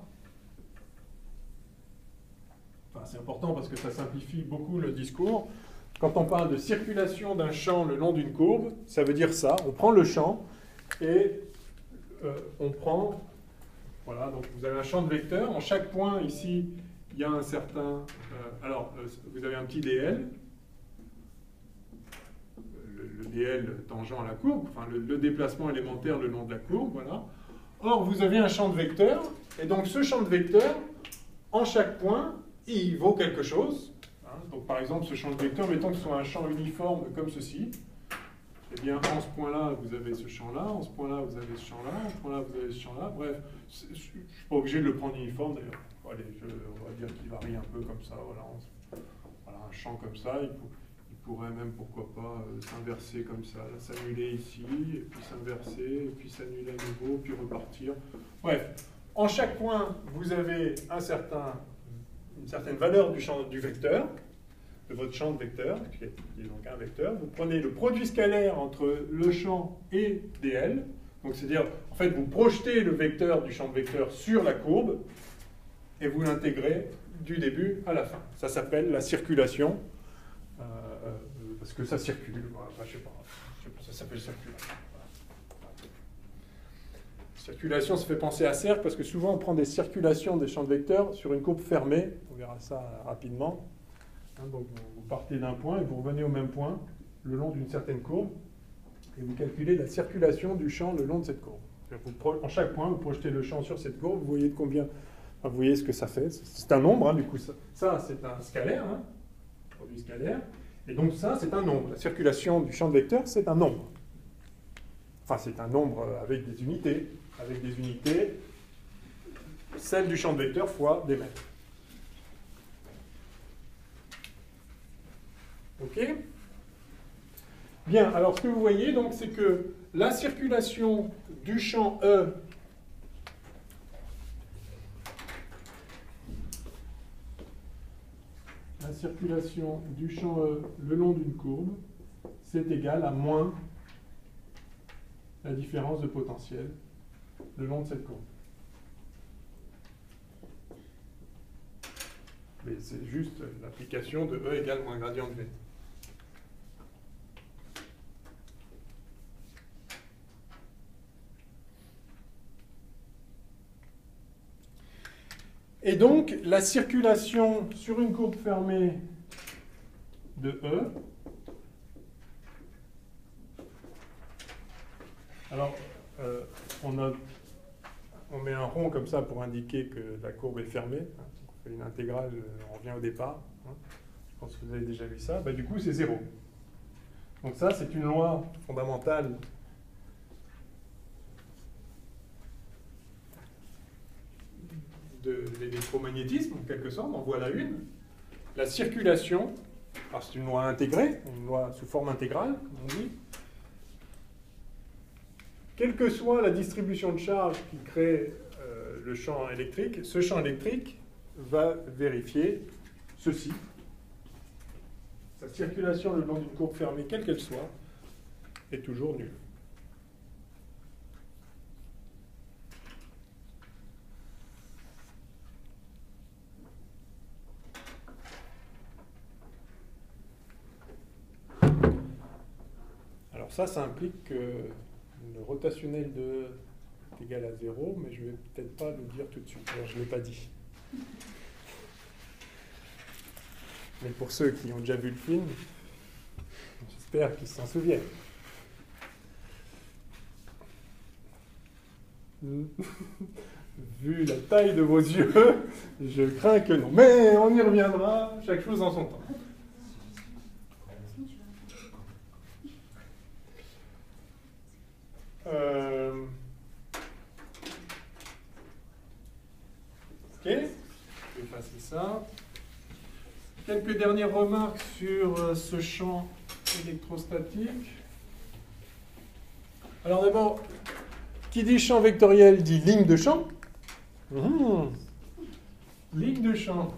Enfin, c'est important parce que ça simplifie beaucoup le discours. Quand on parle de circulation d'un champ le long d'une courbe, ça veut dire ça. On prend le champ et euh, on prend... Voilà, donc vous avez un champ de vecteurs. En chaque point, ici, il y a un certain... Euh, alors, euh, vous avez un petit dl. Le, le dl tangent à la courbe, enfin le, le déplacement élémentaire le long de la courbe, voilà. Or, vous avez un champ de vecteurs. Et donc, ce champ de vecteurs, en chaque point, il vaut quelque chose. Donc, par exemple, ce champ de vecteurs, mettons que ce soit un champ uniforme comme ceci. Eh bien, en ce point-là, vous avez ce champ-là. En ce point-là, vous avez ce champ-là. En ce point-là, vous avez ce champ-là. Bref, je ne suis pas obligé de le prendre uniforme, d'ailleurs. Allez, je, on va dire qu'il varie un peu comme ça. Voilà, on, voilà un champ comme ça. Il, pour, il pourrait même, pourquoi pas, euh, s'inverser comme ça. S'annuler ici, et puis s'inverser, et puis s'annuler à nouveau, puis repartir. Bref, en chaque point, vous avez un certain, une certaine valeur du champ du vecteur, de votre champ de vecteur, qui est, qui est donc un vecteur. Vous prenez le produit scalaire entre le champ et dl. Donc, c'est-à-dire, en fait, vous projetez le vecteur du champ de vecteur sur la courbe et vous l'intégrez du début à la fin. Ça s'appelle la circulation, euh, euh, parce que ça circule. Voilà, enfin, je sais pas, je sais pas, ça s'appelle circulation. Voilà. Circulation, ça fait penser à cercle, parce que souvent on prend des circulations des champs de vecteurs sur une courbe fermée. On verra ça rapidement. Hein, donc vous partez d'un point et vous revenez au même point le long d'une certaine courbe et vous calculez la circulation du champ le long de cette courbe. Vous, en chaque point, vous projetez le champ sur cette courbe, vous voyez de combien, enfin, vous voyez ce que ça fait. C'est un nombre, hein, du coup, ça, ça c'est un scalaire, hein, produit scalaire, et donc ça c'est un nombre. La circulation du champ de vecteur, c'est un nombre. Enfin, c'est un nombre avec des unités, avec des unités, celle du champ de vecteur fois des mètres. OK ? Bien, alors ce que vous voyez, donc, c'est que la circulation du champ E la circulation du champ E le long d'une courbe, c'est égal à moins la différence de potentiel le long de cette courbe. Mais c'est juste l'application de E égale moins gradient de V. Et donc, la circulation sur une courbe fermée de E, alors, euh, on, a, on met un rond comme ça pour indiquer que la courbe est fermée. On fait une intégrale, on revient au départ. Hein. Je pense que vous avez déjà vu ça. Bah, du coup, c'est zéro. Donc ça, c'est une loi fondamentale de l'électromagnétisme, en quelque sorte. En voilà une. La circulation, c'est une loi intégrée, une loi sous forme intégrale, comme on dit. Quelle que soit la distribution de charge qui crée euh, le champ électrique, ce champ électrique va vérifier ceci. Sa circulation le long d'une courbe fermée, quelle qu'elle soit, est toujours nulle. Alors ça, ça implique que le rotationnel de égal à zéro, mais je ne vais peut-être pas le dire tout de suite. Alors, je ne l'ai pas dit. Mais pour ceux qui ont déjà vu le film, j'espère qu'ils s'en souviennent. Vu la taille de vos yeux, je crains que non. Mais on y reviendra, chaque chose en son temps. Euh... Ok, je vais effacer ça. Quelques dernières remarques sur euh, ce champ électrostatique. Alors d'abord, qui dit champ vectoriel dit ligne de champ. Mmh. Ligne de champ.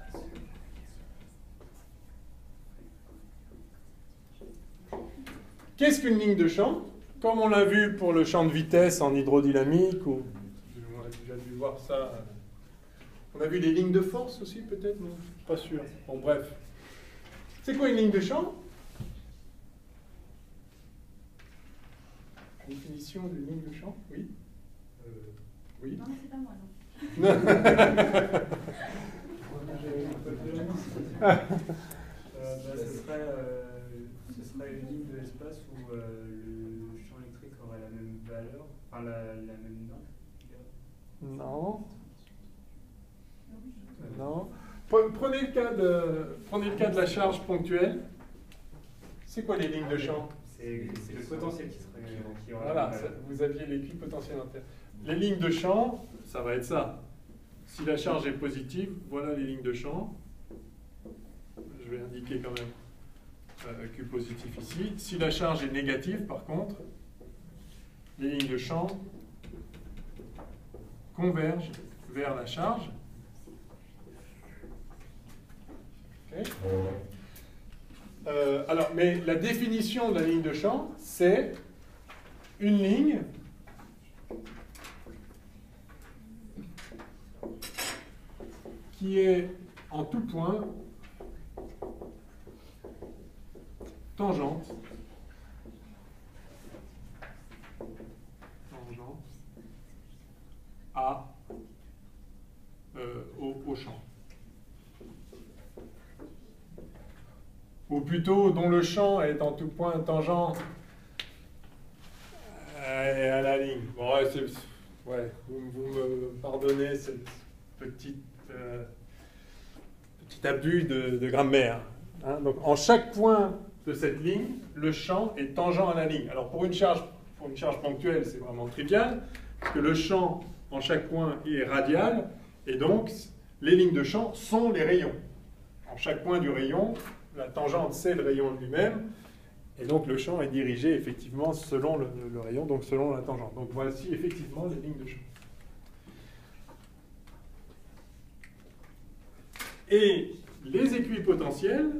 Qu'est-ce qu'une ligne de champ? Comme on l'a vu pour le champ de vitesse en hydrodynamique, ou on a déjà dû voir ça. On a vu les lignes de force aussi, peut-être? Non, pas sûr. Bon, bref. C'est quoi une ligne de champ? Définition d'une ligne de champ? Oui. Euh, oui. Non, c'est pas moi, non. euh, bah, ce, serait, euh, ce serait une ligne de l'espace où euh, le champ électrique aurait la même valeur, enfin la, la même norme. Non. Non. Prenez le cas de, prenez le cas de la charge ponctuelle. C'est quoi les lignes de champ? C'est le potentiel qui serait. Qui aurait Voilà, la ça, vous aviez l'équipotentiel interne. Les lignes de champ, ça va être ça. Si la charge est positive, voilà les lignes de champ. Je vais indiquer quand même euh, Q positif ici. Si la charge est négative, par contre, les lignes de champ convergent vers la charge. Okay. Euh, alors, mais la définition de la ligne de champ, c'est une ligne qui est en tout point tangente, tangente à, euh, au, au champ. Ou plutôt dont le champ est en tout point tangent à la ligne. Bon, ouais, ouais, vous, vous me pardonnez cette petite, euh, petit abus de, de grammaire. Hein. Donc, en chaque point de cette ligne, le champ est tangent à la ligne. Alors, pour une charge, pour une charge ponctuelle, c'est vraiment trivial, parce que le champ en chaque point est radial, et donc les lignes de champ sont les rayons. En chaque point du rayon, la tangente, c'est le rayon lui-même, et donc le champ est dirigé effectivement selon le, le rayon, donc selon la tangente. Donc voici effectivement les lignes de champ. Et les équipotentiels,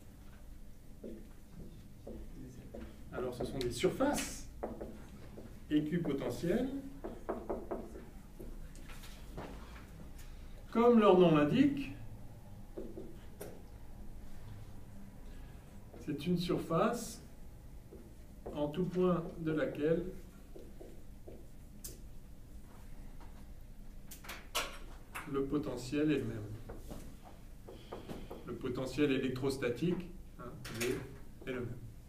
alors ce sont des surfaces équipotentielles. Comme leur nom l'indique, c'est une surface en tout point de laquelle le potentiel est le même. Le potentiel électrostatique, hein, est le même.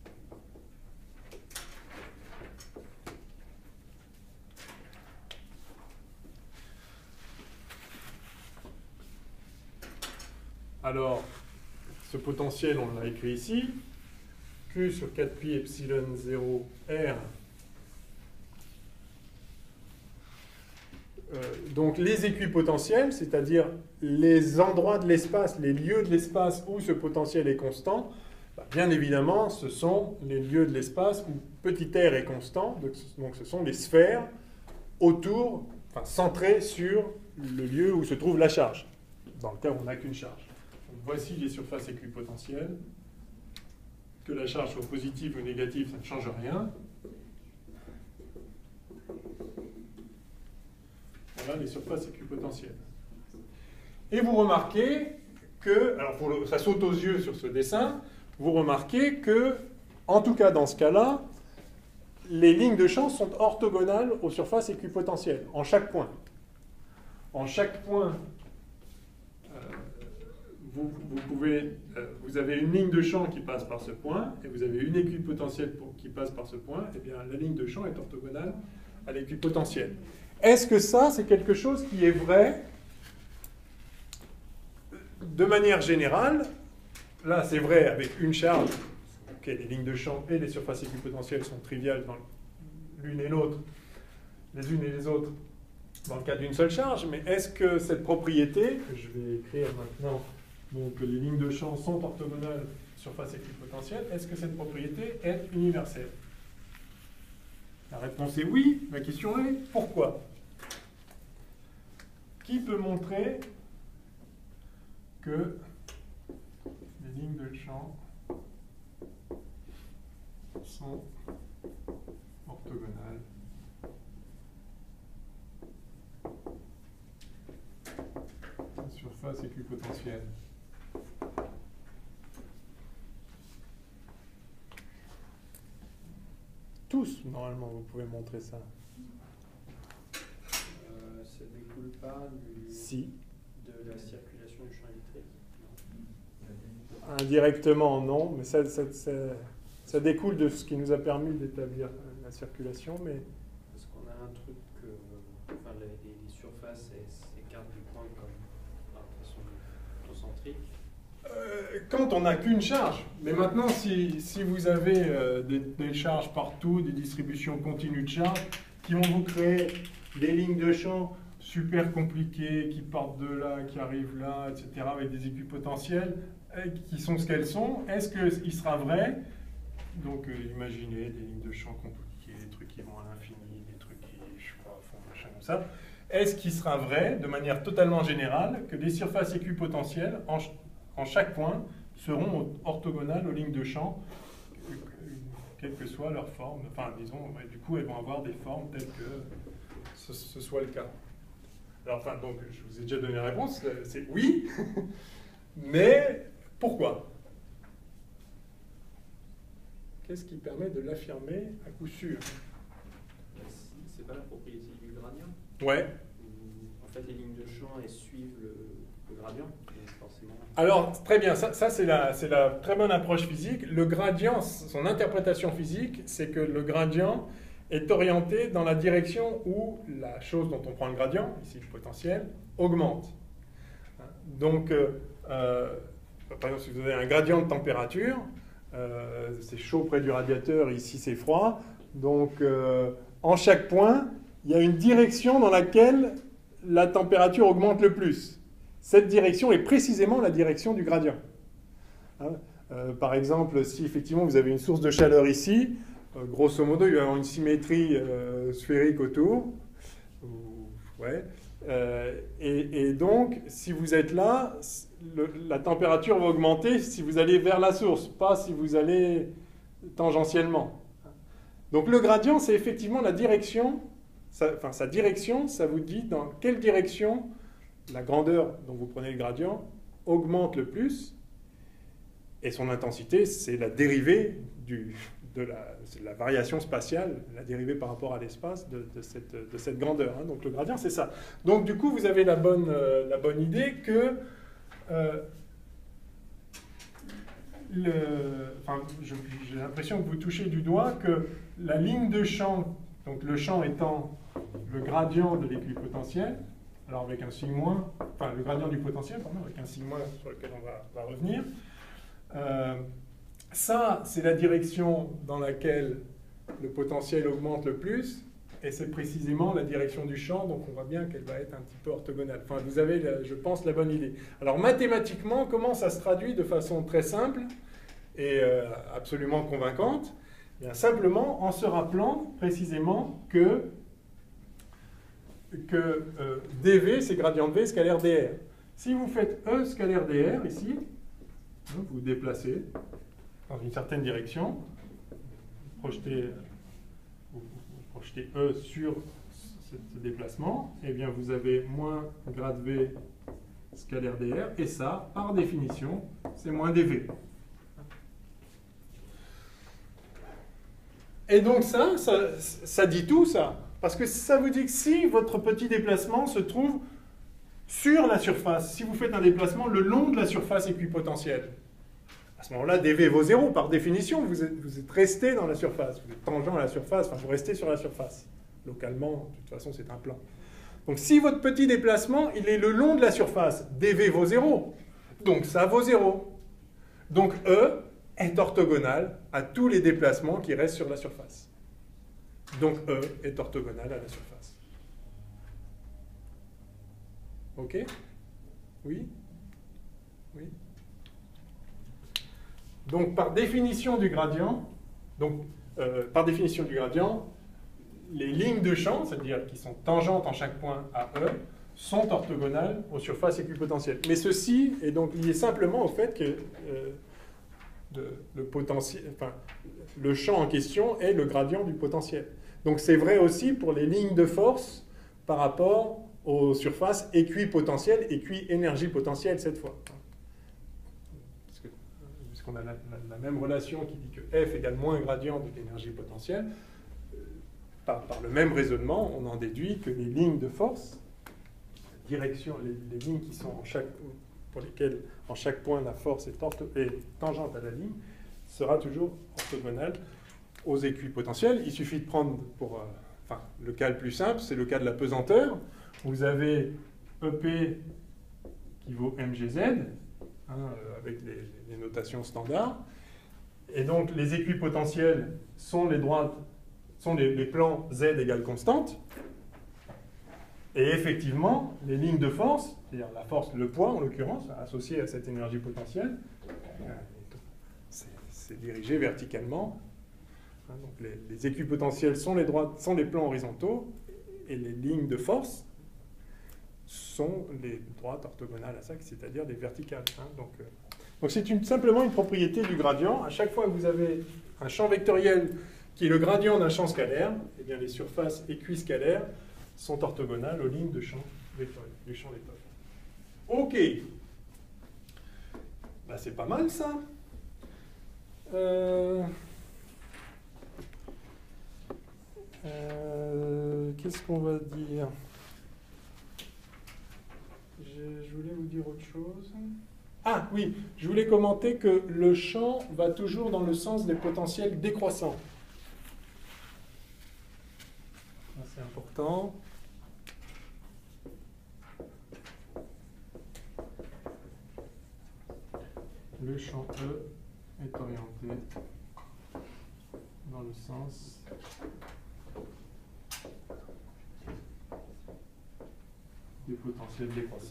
Alors, ce potentiel, on l'a écrit ici, Q sur quatre pi epsilon zéro R. Euh, donc les équipotentiels, c'est-à-dire les endroits de l'espace, les lieux de l'espace où ce potentiel est constant, bah, bien évidemment, ce sont les lieux de l'espace où petit r est constant, donc, donc ce sont les sphères autour, enfin centrées sur le lieu où se trouve la charge, dans le cas où on n'a qu'une charge. Donc, voici les surfaces équipotentielles. Que la charge soit positive ou négative, ça ne change rien. Voilà les surfaces équipotentielles. Et vous remarquez que, alors pour le, ça saute aux yeux sur ce dessin, vous remarquez que, en tout cas dans ce cas-là, les lignes de champ sont orthogonales aux surfaces équipotentielles, en chaque point. En chaque point, euh, vous, vous, pouvez, euh, vous avez une ligne de champ qui passe par ce point, et vous avez une équipotentielle pour, qui passe par ce point, et bien la ligne de champ est orthogonale à l'équipotentielle. Est-ce que ça, c'est quelque chose qui est vrai? De manière générale, là c'est vrai avec une charge. Okay, les lignes de champ et les surfaces équipotentielles sont triviales dans l'une et l'autre, les unes et les autres, dans le cas d'une seule charge, mais est-ce que cette propriété, que je vais écrire maintenant, donc les lignes de champ sont orthogonales surface équipotentielle, est-ce que cette propriété est universelle? La réponse est oui. La question est pourquoi? Qui peut montrer que les lignes de champ sont orthogonales surface équipotentielle? Tous, normalement, vous pouvez montrer ça. Euh, ça ne découle pas du, si. de la circulation du champ électrique? Non. Indirectement, non, mais ça, ça, ça, ça découle de ce qui nous a permis d'établir la circulation. Mais... Parce qu'on a un truc que enfin, les, les surfaces s'écartent du point comme enfin, de façon concentrique. Euh, quand on n'a qu'une charge. Mais maintenant, si, si vous avez euh, des, des charges partout, des distributions continues de charges, qui vont vous créer des lignes de champ super compliquées, qui partent de là, qui arrivent là, et cetera, avec des équipotentielles, euh, qui sont ce qu'elles sont, est-ce qu'il sera vrai? Donc, euh, imaginez des lignes de champ compliquées, des trucs qui vont à l'infini, des trucs qui, je sais pas, font machin comme ça. Est-ce qu'il sera vrai, de manière totalement générale, que des surfaces équipotentielles, en en chaque point, seront orthogonales aux lignes de champ, quelle que soit leur forme. Enfin, disons, ouais, du coup, elles vont avoir des formes telles que ce, ce soit le cas. Alors, enfin, donc, je vous ai déjà donné la réponse, c'est oui, mais pourquoi? Qu'est-ce qui permet de l'affirmer à coup sûr? C'est pas la propriété du gradient? Ouais. En fait, les lignes de champ, elles suivent le, le gradient. Forcément. Alors, très bien, ça, ça c'est la, c'est la très bonne approche physique. Le gradient, son interprétation physique, c'est que le gradient est orienté dans la direction où la chose dont on prend le gradient, ici le potentiel, augmente. Donc, euh, par exemple, si vous avez un gradient de température, euh, c'est chaud près du radiateur, ici c'est froid, donc euh, en chaque point, il y a une direction dans laquelle la température augmente le plus. Cette direction est précisément la direction du gradient. Hein, euh, par exemple, si effectivement vous avez une source de chaleur ici, euh, grosso modo, il va y avoir une symétrie euh, sphérique autour. Ouais. Euh, et, et donc, si vous êtes là, le, la température va augmenter si vous allez vers la source, pas si vous allez tangentiellement. Donc le gradient, c'est effectivement la direction, ça, enfin sa direction, ça vous dit dans quelle direction la grandeur dont vous prenez le gradient augmente le plus, et son intensité, c'est la dérivée du, de, la, de la variation spatiale, la dérivée par rapport à l'espace de, de, cette, de cette grandeur. Hein. Donc le gradient, c'est ça. Donc du coup, vous avez la bonne, euh, la bonne idée que euh, le, enfin, je, j'ai l'impression que vous touchez du doigt que la ligne de champ, donc le champ étant le gradient de l'équipotentiel, alors avec un signe moins, enfin le gradient du potentiel, pardon, avec un signe moins sur lequel on va, va revenir. Euh, ça, c'est la direction dans laquelle le potentiel augmente le plus, et c'est précisément la direction du champ, donc on voit bien qu'elle va être un petit peu orthogonale. Enfin, vous avez, je pense, la bonne idée. Alors mathématiquement, comment ça se traduit de façon très simple et euh, absolument convaincante? Bien, simplement en se rappelant précisément que que euh, dV, c'est gradient de V scalaire dr. Si vous faites E scalaire dr, ici, hein, vous déplacez dans une certaine direction, vous projetez, vous, vous projetez E sur ce, ce déplacement, et bien vous avez moins grade V scalaire dr, et ça, par définition, c'est moins dV. Et donc ça, ça, ça dit tout ça. Parce que ça vous dit que si votre petit déplacement se trouve sur la surface, si vous faites un déplacement le long de la surface équipotentielle, à ce moment-là, D V vaut zéro. Par définition, vous êtes, vous êtes resté dans la surface. Vous êtes tangent à la surface, enfin vous restez sur la surface. Localement, de toute façon, c'est un plan. Donc si votre petit déplacement, il est le long de la surface, D V vaut zéro. Donc ça vaut zéro. Donc E est orthogonal à tous les déplacements qui restent sur la surface. Donc E est orthogonal à la surface. Ok? Oui? Oui? Donc par définition du gradient, donc, euh, par définition du gradient, les lignes de champ, c'est-à-dire qui sont tangentes en chaque point à E, sont orthogonales aux surfaces équipotentielles. Mais ceci est donc lié simplement au fait que euh, de, le, potentiel, enfin, le champ en question est le gradient du potentiel. Donc c'est vrai aussi pour les lignes de force par rapport aux surfaces équipotentielles, équi-énergie potentielle cette fois. Parce que, puisqu'on a la, la, la même relation qui dit que F égale moins gradient de l'énergie potentielle, par, par le même raisonnement, on en déduit que les lignes de force, direction, les, les lignes qui sont en chaque, pour lesquelles en chaque point la force est, ortho, est tangente à la ligne, sera toujours orthogonale aux équipotentiels. Il suffit de prendre, pour, euh, enfin, le cas le plus simple, c'est le cas de la pesanteur. Vous avez E P qui vaut M G Z, hein, euh, avec les, les notations standards. Et donc les équipotentiels sont les droites, sont les, les plans Z égale constante. Et effectivement, les lignes de force, c'est-à-dire la force, le poids en l'occurrence, associé à cette énergie potentielle, c'est dirigé verticalement. Donc les, les équipotentiels sont les, droites, sont les plans horizontaux, et les lignes de force sont les droites orthogonales à ça, c'est-à-dire des verticales. Hein. Donc euh, donc c'est une, simplement une propriété du gradient. À chaque fois que vous avez un champ vectoriel qui est le gradient d'un champ scalaire, eh bien les surfaces équiscalaires sont orthogonales aux lignes de champ vectoriel, du champ vectoriel. Ok. Ben, c'est pas mal ça. Euh... Euh, Qu'est-ce qu'on va dire? je, je voulais vous dire autre chose. Ah oui, je voulais commenter que le champ va toujours dans le sens des potentiels décroissants. C'est important. Le champ E est orienté dans le sens des potentiels décroissants.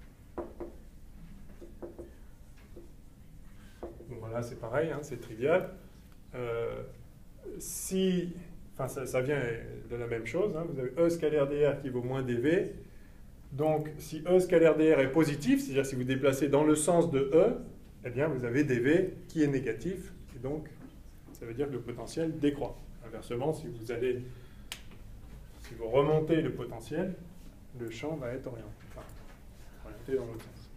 Donc voilà, c'est pareil, hein, c'est trivial. Euh, si, enfin ça, ça vient de la même chose, hein, vous avez E scalaire dr qui vaut moins dv. Donc si E scalaire dr est positif, c'est-à-dire si vous déplacez dans le sens de E, eh bien vous avez dv qui est négatif, et donc ça veut dire que le potentiel décroît. Inversement, si vous allez, si vous remontez le potentiel, le champ va être orienté, enfin, orienté dans l'autre sens.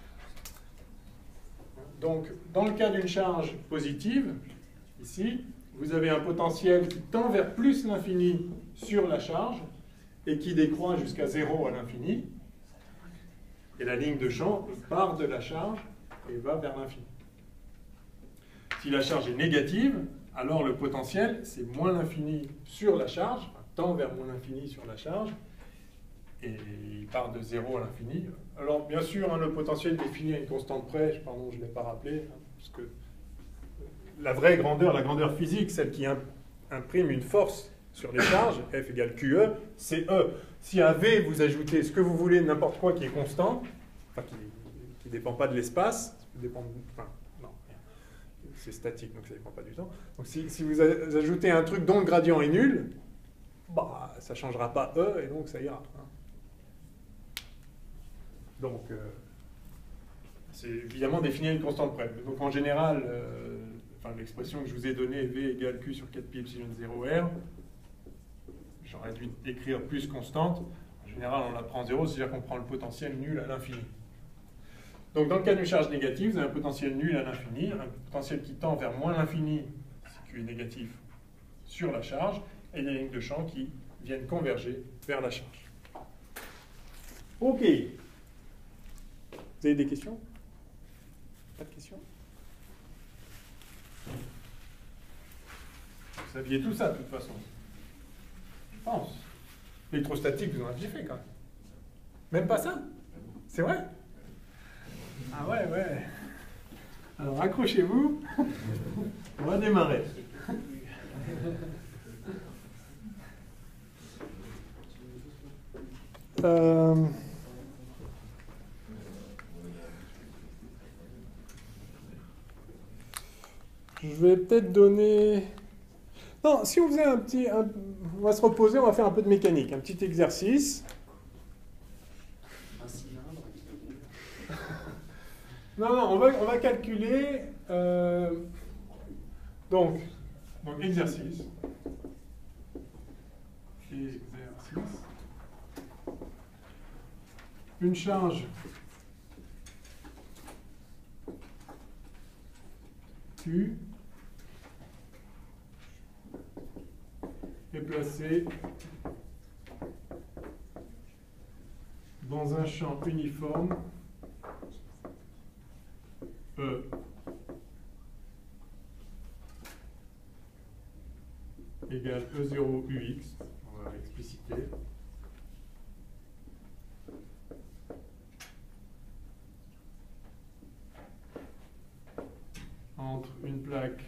Donc, dans le cas d'une charge positive, ici, vous avez un potentiel qui tend vers plus l'infini sur la charge et qui décroît jusqu'à zéro à l'infini. Et la ligne de champ part de la charge et va vers l'infini. Si la charge est négative, alors le potentiel, c'est moins l'infini sur la charge, enfin, tend vers moins l'infini sur la charge, et il part de zéro à l'infini. Alors, bien sûr, hein, le potentiel défini à une constante près, pardon, je ne l'ai pas rappelé, hein, parce que la vraie grandeur, la grandeur physique, celle qui imprime une force sur les charges, F égale Q E, c'est E. Si à V, vous ajoutez ce que vous voulez, n'importe quoi qui est constant, enfin qui ne dépend pas de l'espace, dépend de, enfin, non, c'est statique, donc ça ne dépend pas du temps. Donc si, si vous ajoutez un truc dont le gradient est nul, bah, ça ne changera pas E, et donc ça ira. Hein. Donc, euh, c'est évidemment définir une constante près. Donc en général, euh, enfin, l'expression que je vous ai donnée, V égale Q sur quatre pi epsilon zéro R, j'aurais dû écrire plus constante. En général, on la prend zéro, c'est-à-dire qu'on prend le potentiel nul à l'infini. Donc dans le cas d'une charge négative, vous avez un potentiel nul à l'infini, un potentiel qui tend vers moins l'infini, si Q est négatif, sur la charge et des lignes de champ qui viennent converger vers la charge. Ok. Vous avez des questions? Pas de questions? Vous saviez tout ça de toute façon. Je pense. L'électrostatique, vous en aviez fait quand même. Même pas ça? C'est vrai? Ah ouais, ouais. Alors accrochez-vous. On va démarrer. Euh... Je vais peut-être donner... Non, si on faisait un petit... Un... On va se reposer, on va faire un peu de mécanique. Un petit exercice. Un cylindre. Non, non, on va, on va calculer... Euh... Donc, donc, exercice. Exercice. Une charge Q est placée dans un champ uniforme E égale E zéro U X, on va expliciter. Entre une plaque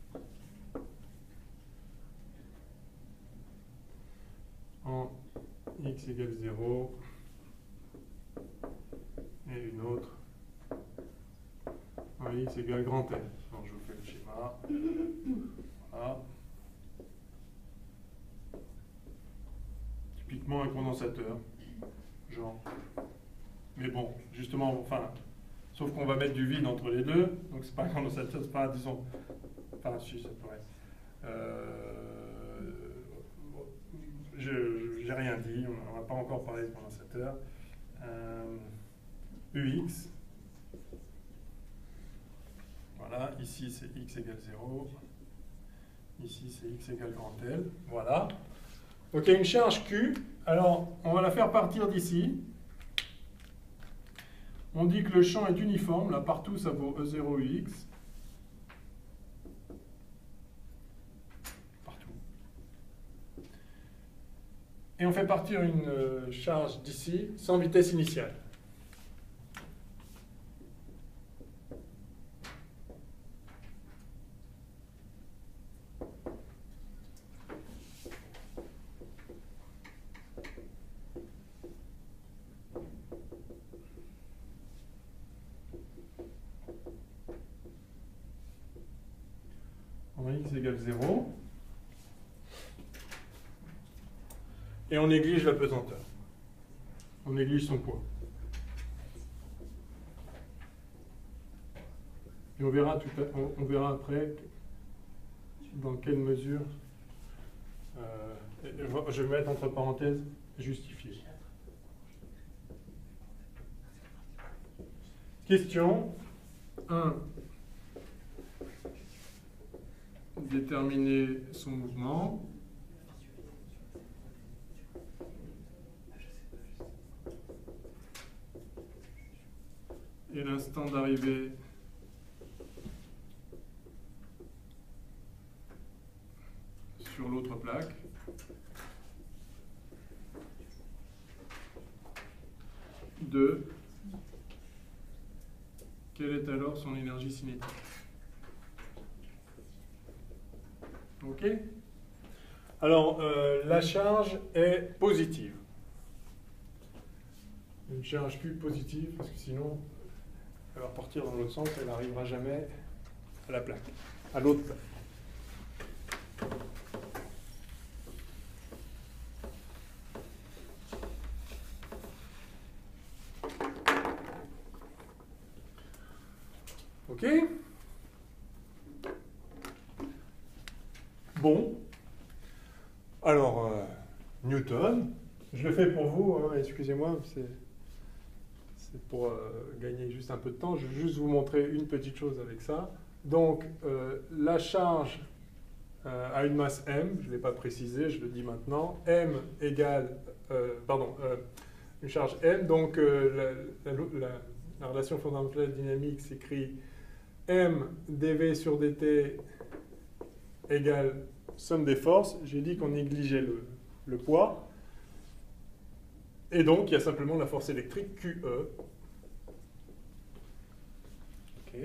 en X égale zéro et une autre en X égale grand L. Alors je vous fais le schéma. Voilà. Typiquement un condensateur, genre. Mais bon, justement, enfin, sauf qu'on va mettre du vide entre les deux, donc c'est pas un condensateur, c'est pas, disons, enfin, si, ça pourrait. Euh, je j'ai rien dit, on n'a pas encore parlé de condensateur. Euh, U X, voilà, ici c'est X égale zéro, ici c'est X égale grand L, voilà. Donc il y a une charge Q, alors on va la faire partir d'ici. On dit que le champ est uniforme, là partout ça vaut E zéro U X. Partout. Et on fait partir une charge d'ici sans vitesse initiale. X égale zéro. Et on néglige la pesanteur. On néglige son poids. Et on verra, tout à, on, on verra après dans quelle mesure, euh, je vais mettre entre parenthèses, justifié. Question un. Déterminer son mouvement. Et l'instant d'arrivée sur l'autre plaque. deux. Quelle est alors son énergie cinétique? Ok. Alors, euh, la charge est positive. Une charge Q positive, parce que sinon, elle va partir dans l'autre sens, elle n'arrivera jamais à la plaque, à l'autre plaque. Ok. Bon. Alors, euh, Newton, je le fais pour vous, hein, excusez-moi, c'est pour euh, gagner juste un peu de temps. Je vais juste vous montrer une petite chose avec ça. Donc, euh, la charge euh, a une masse m, je ne l'ai pas précisé, je le dis maintenant, m égale, euh, pardon, euh, une charge m, donc euh, la, la, la, la relation fondamentale dynamique s'écrit m dv sur dt égale somme des forces. J'ai dit qu'on négligeait le, le poids. Et donc, il y a simplement la force électrique Q E. OK.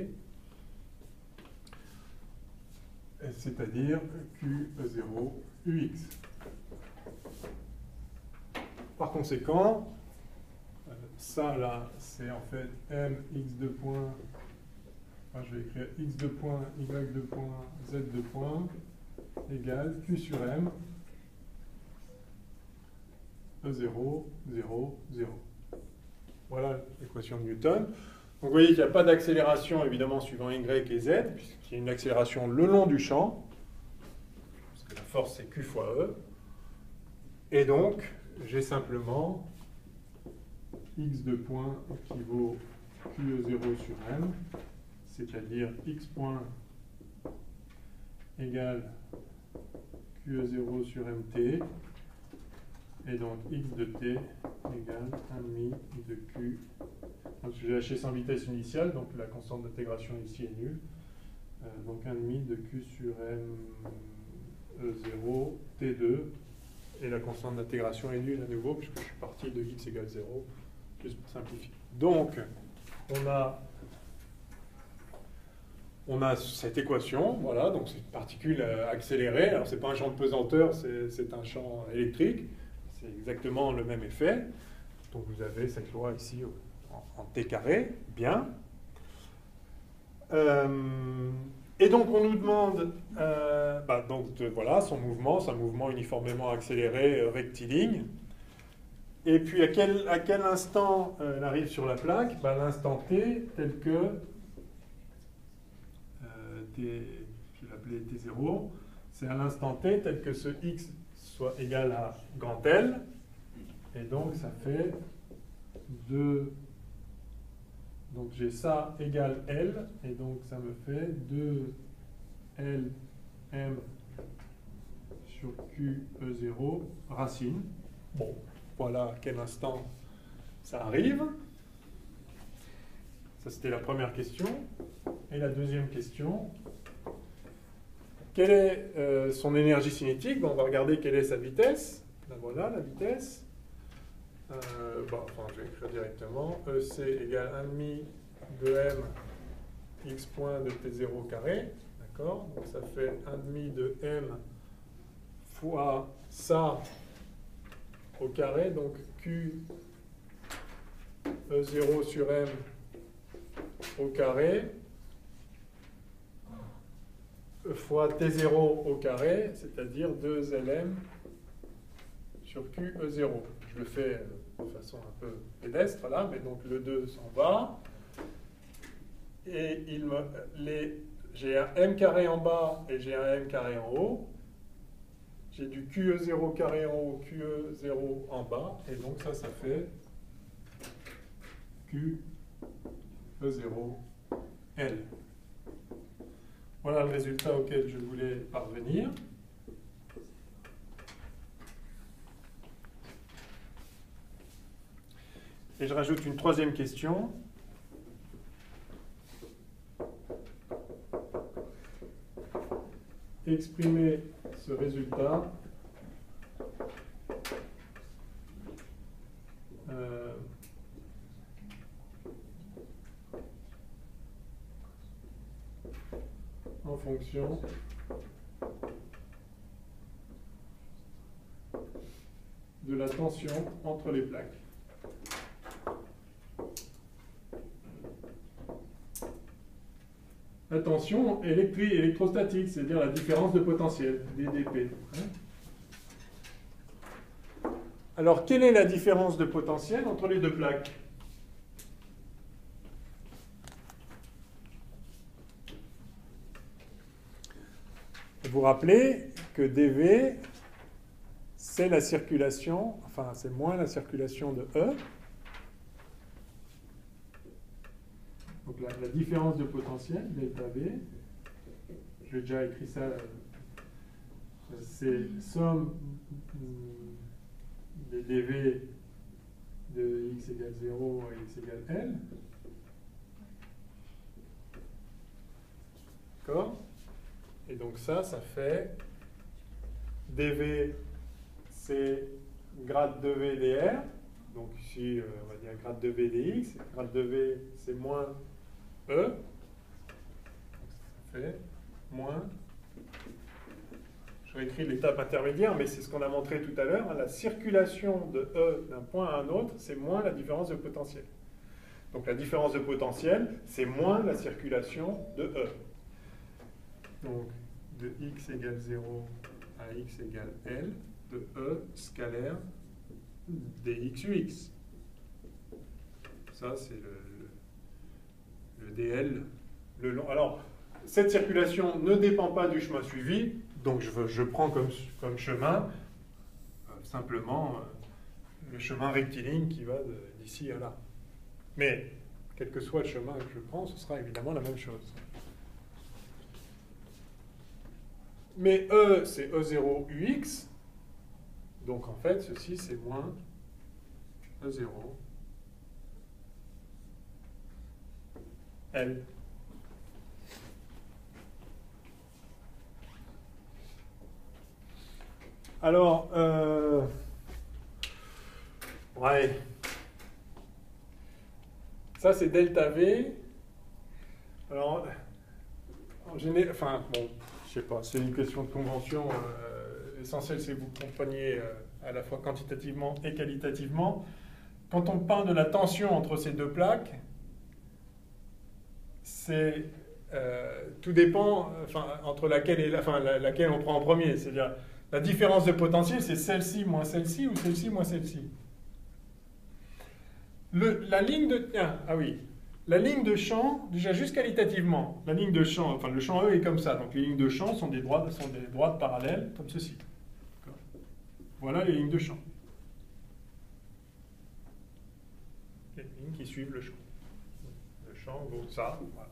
C'est-à-dire Q E zéro U X. Par conséquent, ça là, c'est en fait M X deux points. Enfin, je vais écrire X deux points, Y deux points, Z deux points égale Q sur M E zéro, zéro, zéro. Voilà l'équation de Newton. Donc vous voyez qu'il n'y a pas d'accélération évidemment suivant Y et Z, puisqu'il y a une accélération le long du champ, parce que la force c'est Q fois E. Et donc j'ai simplement X deux points équivaut Q E zéro sur M, c'est-à-dire X point égale Q E zéro sur M T. Et donc x de t égale un demi de q. Donc j'ai lâché sans vitesse initiale, donc la constante d'intégration ici est nulle. Euh, donc un demi de q sur m e zéro t deux. Et la constante d'intégration est nulle à nouveau, puisque je suis parti de x égale zéro, juste pour simplifier. Donc on a, on a cette équation, voilà, donc c'est une particule accélérée. Alors c'est pas un champ de pesanteur, c'est un champ électrique. C'est exactement le même effet. Donc vous avez cette loi ici en, en t carré, bien. Euh, et donc on nous demande, euh, bah, donc de, voilà, son mouvement, c'est un mouvement uniformément accéléré, euh, rectiligne. Et puis à quel, à quel instant euh, elle arrive sur la plaque? Bah, l'instant t tel que, euh, t, je vais l'appeler t zéro, c'est à l'instant t tel que ce x soit égal à grand L, et donc ça fait deux, donc j'ai ça égale L, et donc ça me fait deux L M sur Q E zéro racine. Bon, voilà à quel instant ça arrive. Ça c'était la première question. Et la deuxième question, quelle est euh, son énergie cinétique? Bon, on va regarder quelle est sa vitesse. Là, voilà la vitesse. Euh, bon, enfin, je vais écrire directement. E C égale un demi de M x point de T zéro carré. D'accord? Donc ça fait un demi de M fois ça au carré. Donc Q E zéro sur M au carré fois T zéro au carré, c'est-à-dire deux L M sur Q E zéro. Je le fais de façon un peu pédestre là, mais donc le deux s'en va. Et il me, les, j'ai un M carré en bas et j'ai un M carré en haut. J'ai du Q E zéro carré en haut, Q E zéro en bas. Et donc ça, ça fait Q E zéro L. Voilà le résultat auquel je voulais parvenir. Et je rajoute une troisième question. Exprimer ce résultat euh, en fonction de la tension entre les plaques. La tension électrique, électrostatique, c'est-à-dire la différence de potentiel, D D P. Alors, quelle est la différence de potentiel entre les deux plaques? Vous vous rappelez que dV, c'est la circulation, enfin, c'est moins la circulation de E. Donc la, la différence de potentiel, delta V, j'ai déjà écrit ça c'est somme des dv de x égale zéro et x égale L. D'accord? Et donc ça, ça fait dv, c'est grade de v dr. Donc ici, euh, on va dire grade de v dx. Grade de v, c'est moins e. Donc ça fait moins... Je réécris l'étape intermédiaire, mais c'est ce qu'on a montré tout à l'heure. La circulation de E d'un point à un autre, c'est moins la différence de potentiel. Donc la différence de potentiel, c'est moins la circulation de E. Donc de x égale zéro à x égale L, de E scalaire dx ux. Ça, c'est le, le, le dl. Le long. Alors, cette circulation ne dépend pas du chemin suivi. Donc je, je prends comme, comme chemin euh, simplement euh, le chemin rectiligne qui va d'ici à là. Mais quel que soit le chemin que je prends, ce sera évidemment la même chose. Mais E, c'est E zéro U X. Donc en fait, ceci, c'est moins E zéro L. Alors, euh, ouais, ça c'est delta V. Alors, en général, enfin, bon, je sais pas, c'est une question de convention. Euh, L'essentiel, c'est que vous compreniez euh, à la fois quantitativement et qualitativement. Quand on parle de la tension entre ces deux plaques, c'est euh, tout dépend, enfin, entre laquelle et la, enfin, la, laquelle on prend en premier, c'est-à-dire la différence de potentiel, c'est celle-ci moins celle-ci ou celle-ci moins celle-ci. La ligne de... Ah, ah oui. La ligne de champ, déjà juste qualitativement, la ligne de champ, enfin le champ E est comme ça. Donc les lignes de champ sont des droites, sont des droites parallèles comme ceci. Voilà les lignes de champ. Les lignes qui suivent le champ. Le champ, donc ça. Voilà.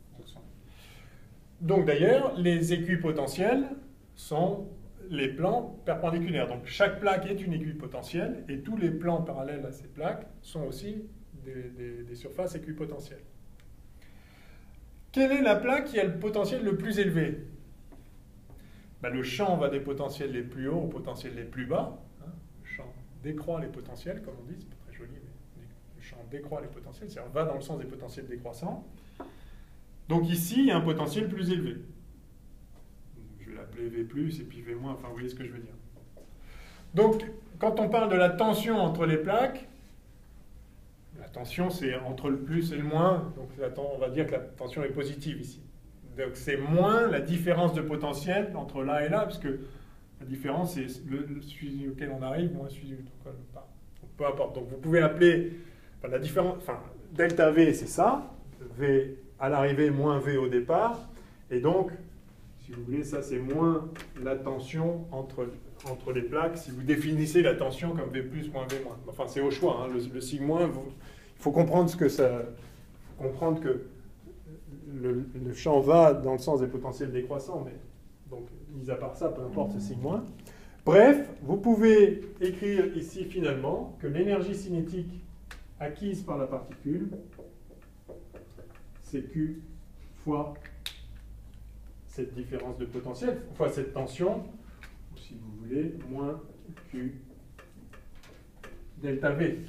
Donc d'ailleurs, les équipotentiels sont les plans perpendiculaires. Donc chaque plaque est une équipotentielle et tous les plans parallèles à ces plaques sont aussi des, des, des surfaces équipotentielles. Quelle est la plaque qui a le potentiel le plus élevé? Ben, le champ va des potentiels les plus hauts aux potentiels les plus bas. Hein. Le champ décroît les potentiels, comme on dit, c'est pas très joli, mais le champ décroît les potentiels, c'est-à-dire va dans le sens des potentiels décroissants. Donc ici, il y a un potentiel plus élevé. Je vais l'appeler V plus et puis V moins, enfin vous voyez ce que je veux dire. Donc, quand on parle de la tension entre les plaques, la tension c'est entre le plus et le moins, donc on va dire que la tension est positive ici. Donc c'est moins la différence de potentiel entre là et là, parce que la différence c'est le, le celui auquel on arrive, moins celui auquel on part. Donc, peu importe. Donc vous pouvez appeler enfin, la différence, enfin delta V c'est ça, V à l'arrivée moins V au départ, et donc si vous voulez, ça c'est moins la tension entre, entre les plaques, si vous définissez la tension comme V plus moins V moins. Enfin, c'est au choix, hein. le, le sigma moins, vous, il faut comprendre ce que ça... comprendre que le, le champ va dans le sens des potentiels décroissants, mais donc, mis à part ça, peu importe ce sigma moins. Bref, vous pouvez écrire ici finalement que l'énergie cinétique acquise par la particule, c'est Q fois cette différence de potentiel, fois cette tension, ou si vous voulez, moins Q delta V.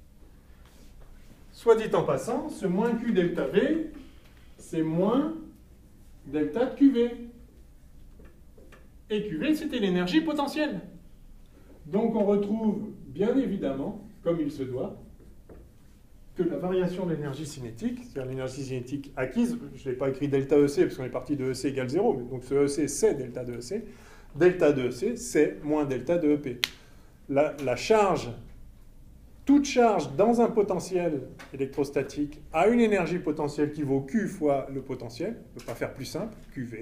Soit dit en passant, ce moins Q delta V, c'est moins delta de Q V. Et Q V, c'était l'énergie potentielle. Donc on retrouve, bien évidemment, comme il se doit, que la variation de l'énergie cinétique, c'est-à-dire l'énergie cinétique acquise, je n'ai pas écrit delta E C parce qu'on est parti de E C égale zéro, mais donc ce E C, c'est delta de E C. Delta de E C, c'est moins delta de E P. La, la charge, toute charge dans un potentiel électrostatique a une énergie potentielle qui vaut Q fois le potentiel, on ne peut pas faire plus simple, Q V.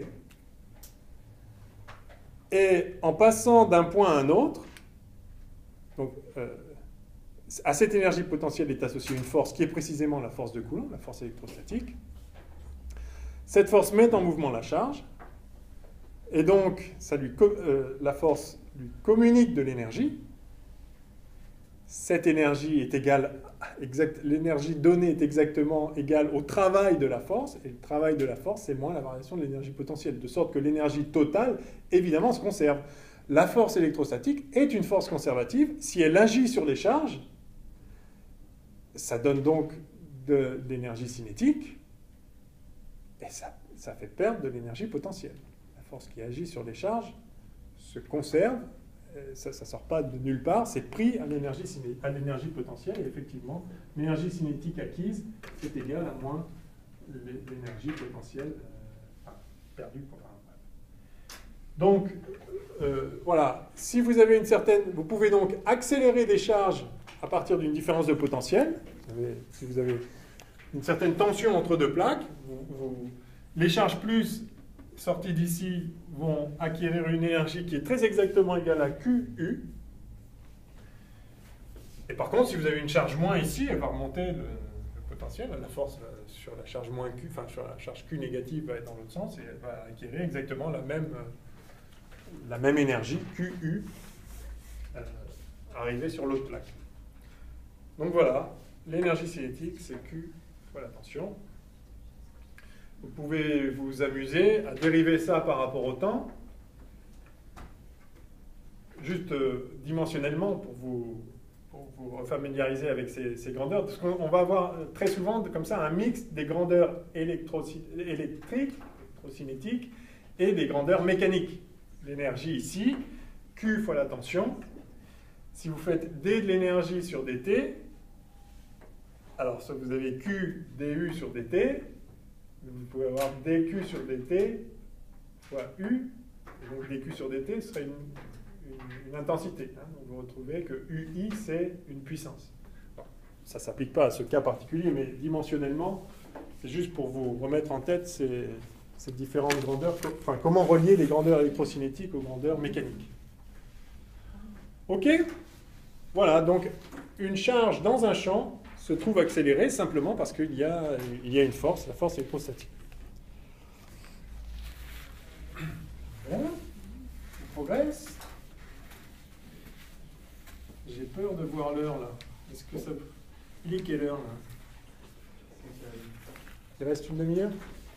Et en passant d'un point à un autre, donc, euh, à cette énergie potentielle est associée une force qui est précisément la force de Coulomb, la force électrostatique. Cette force met en mouvement la charge. Et donc, ça lui, euh, la force lui communique de l'énergie. Cette énergie est égale, exact, l'énergie donnée est exactement égale au travail de la force, et le travail de la force, c'est moins la variation de l'énergie potentielle, de sorte que l'énergie totale, évidemment, se conserve. La force électrostatique est une force conservative. Si elle agit sur les charges, ça donne donc de, de l'énergie cinétique, et ça, ça fait perdre de l'énergie potentielle. La force qui agit sur les charges se conserve, ça ne sort pas de nulle part, c'est pris à l'énergie à l'énergie potentielle, et effectivement, l'énergie cinétique acquise est égale à moins l'énergie potentielle euh, enfin, perdue. Enfin, donc, euh, voilà, si vous avez une certaine... Vous pouvez donc accélérer des charges à partir d'une différence de potentiel. Vous savez, si vous avez une certaine tension entre deux plaques, vous, vous, les charges plus sorties d'ici vont acquérir une énergie qui est très exactement égale à Q U. Et par contre, si vous avez une charge moins ici, elle va remonter le, le potentiel. La force là, sur la charge moins Q, enfin sur la charge Q négative va être dans l'autre sens et elle va acquérir exactement la même, la même énergie Q U euh, arrivée sur l'autre plaque. Donc voilà, l'énergie cinétique, c'est Q fois la tension. Vous pouvez vous amuser à dériver ça par rapport au temps, juste euh, dimensionnellement pour vous, pour vous familiariser avec ces, ces grandeurs. Parce qu'on va avoir très souvent comme ça un mix des grandeurs électriques, électrocinétiques, et des grandeurs mécaniques. L'énergie ici, Q fois la tension. Si vous faites D de l'énergie sur dt, alors ça, vous avez Q du sur dt, vous pouvez avoir dq sur dt fois U, et donc dq sur dt serait une, une, une intensité. Hein. Donc vous retrouvez que U I, c'est une puissance. Bon, ça ne s'applique pas à ce cas particulier, mais dimensionnellement, c'est juste pour vous remettre en tête ces, ces différentes grandeurs, enfin comment relier les grandeurs électrocinétiques aux grandeurs mécaniques. OK? Voilà, donc une charge dans un champ se trouve accélérée simplement parce qu'il y a, il y a une force, la force électrostatique. Bon, on progresse. J'ai peur de voir l'heure là. Est-ce que ça... Il est quelle heure là? Il reste une demi-heure?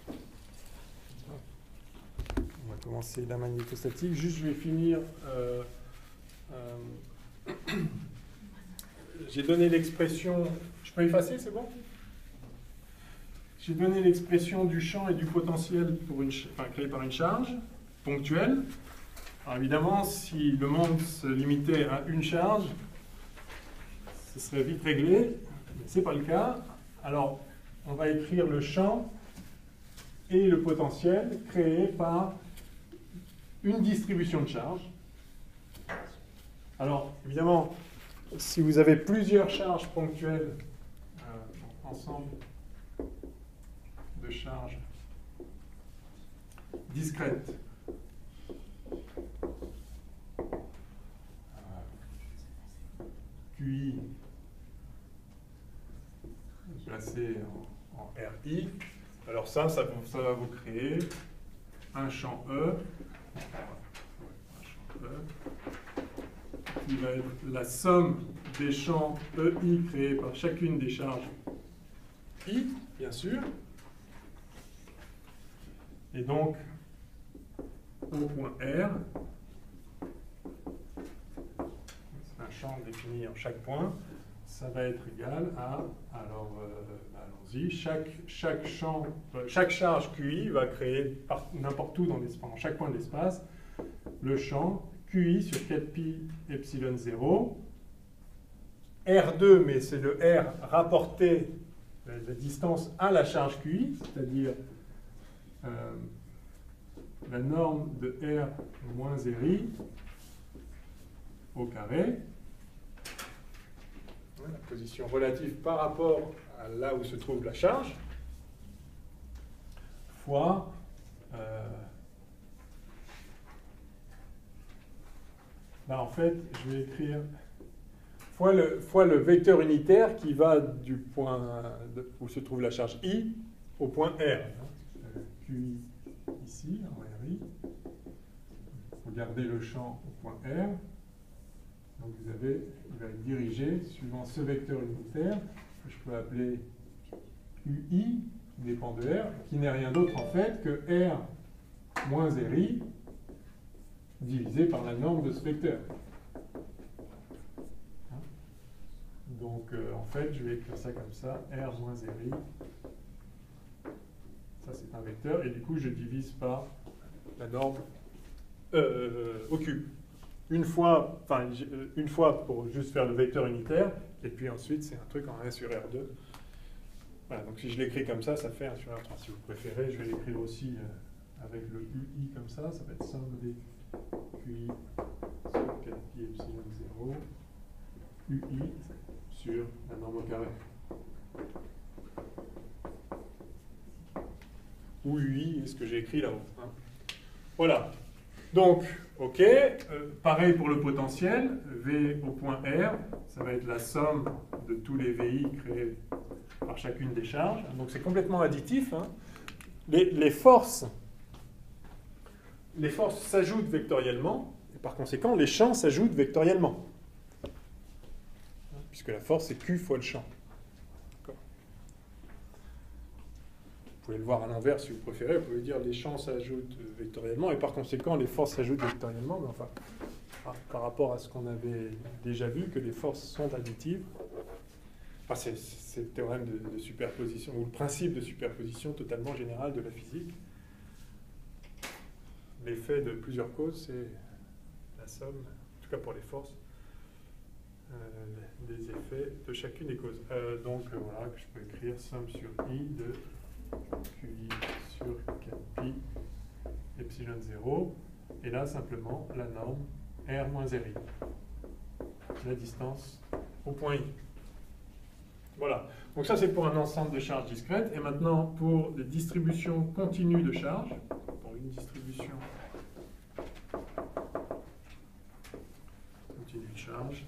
On va commencer la magnétostatique. Juste, je vais finir... Euh, euh, j'ai donné l'expression... Je peux effacer, c'est bon? J'ai donné l'expression du champ et du potentiel pour une, enfin, créé par une charge ponctuelle. Alors évidemment, si le monde se limitait à une charge, ce serait vite réglé, mais ce n'est pas le cas. Alors, on va écrire le champ et le potentiel créé par une distribution de charge. Alors, évidemment, si vous avez plusieurs charges ponctuelles, euh, ensemble de charges discrètes, Q I placé en, en R I, alors ça, ça, ça va vous créer un champ E, un champ E, qui va être la somme des champs E I créés par chacune des charges I, bien sûr. Et donc, au point R, c'est un champ défini en chaque point, ça va être égal à, alors euh, allons-y, chaque, chaque, champ, chaque charge Q I va créer n'importe où dans l'espace, dans chaque point de l'espace, le champ Q I sur quatre pi epsilon zéro, R deux, mais c'est le R rapporté, la, la distance à la charge Q I, c'est-à-dire euh, la norme de R moins R I au carré, la position relative par rapport à là où se trouve la charge, fois euh, là en fait je vais écrire fois le, fois le vecteur unitaire qui va du point de, où se trouve la charge I au point R. Q I ici en R I vous gardez le champ au point R. Donc vous avez, il va être dirigé suivant ce vecteur unitaire, que je peux appeler U I, qui dépend de R, qui n'est rien d'autre en fait que R moins R I divisé par la norme de ce vecteur. Donc euh, en fait, je vais écrire ça comme ça, R moins R I. Ça c'est un vecteur, et du coup je divise par la norme euh, au cube. Une fois, enfin, une fois pour juste faire le vecteur unitaire, et puis ensuite c'est un truc en un sur R deux. Voilà, donc si je l'écris comme ça, ça fait un sur R trois. Si vous préférez, je vais l'écrire aussi euh, avec le U I comme ça, ça va être somme des Q I sur quatre pi epsilon zéro, U I sur la norme au carré. Ou U I est ce que j'ai écrit là-haut. Hein. Voilà. Donc, OK, euh, pareil pour le potentiel, V au point R, ça va être la somme de tous les V I créés par chacune des charges. Donc c'est complètement additif. Hein. Les, les forces, les forces s'ajoutent vectoriellement, et par conséquent, les champs s'ajoutent vectoriellement. Puisque la force, c'est Q fois le champ. Vous pouvez le voir à l'envers si vous préférez, vous pouvez dire les champs s'ajoutent vectoriellement et par conséquent les forces s'ajoutent vectoriellement, mais enfin, par rapport à ce qu'on avait déjà vu, que les forces sont additives, enfin, c'est, c'est le théorème de, de superposition, ou le principe de superposition totalement général de la physique. L'effet de plusieurs causes, c'est la somme, en tout cas pour les forces, euh, des effets de chacune des causes. Euh, donc euh, voilà, que je peux écrire somme sur I de Q I sur quatre pi epsilon zéro, et là simplement la norme R moins R I, la distance au point I. Voilà, donc ça c'est pour un ensemble de charges discrètes, et maintenant pour des distributions continues de charges, pour une distribution continue de charge,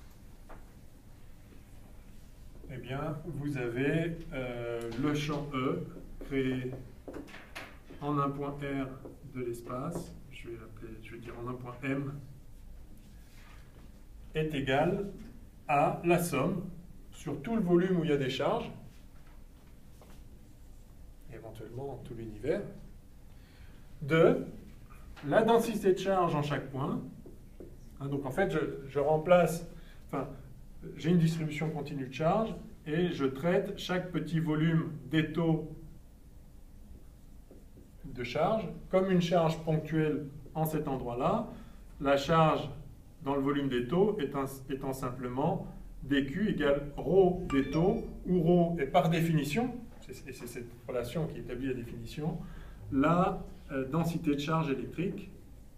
eh bien, vous avez euh, le champ E créé en un point R de l'espace, je vais l'appeler, je vais dire en un point M, est égal à la somme sur tout le volume où il y a des charges, éventuellement dans tout l'univers, de la densité de charge en chaque point. Hein, donc en fait, je, je remplace, enfin, j'ai une distribution continue de charge et je traite chaque petit volume d'étau de charge comme une charge ponctuelle en cet endroit-là. La charge dans le volume d'étau étant, étant simplement dQ égale ρ d'étau, où ρ est par définition, et c'est cette relation qui établit la définition, la euh, densité de charge électrique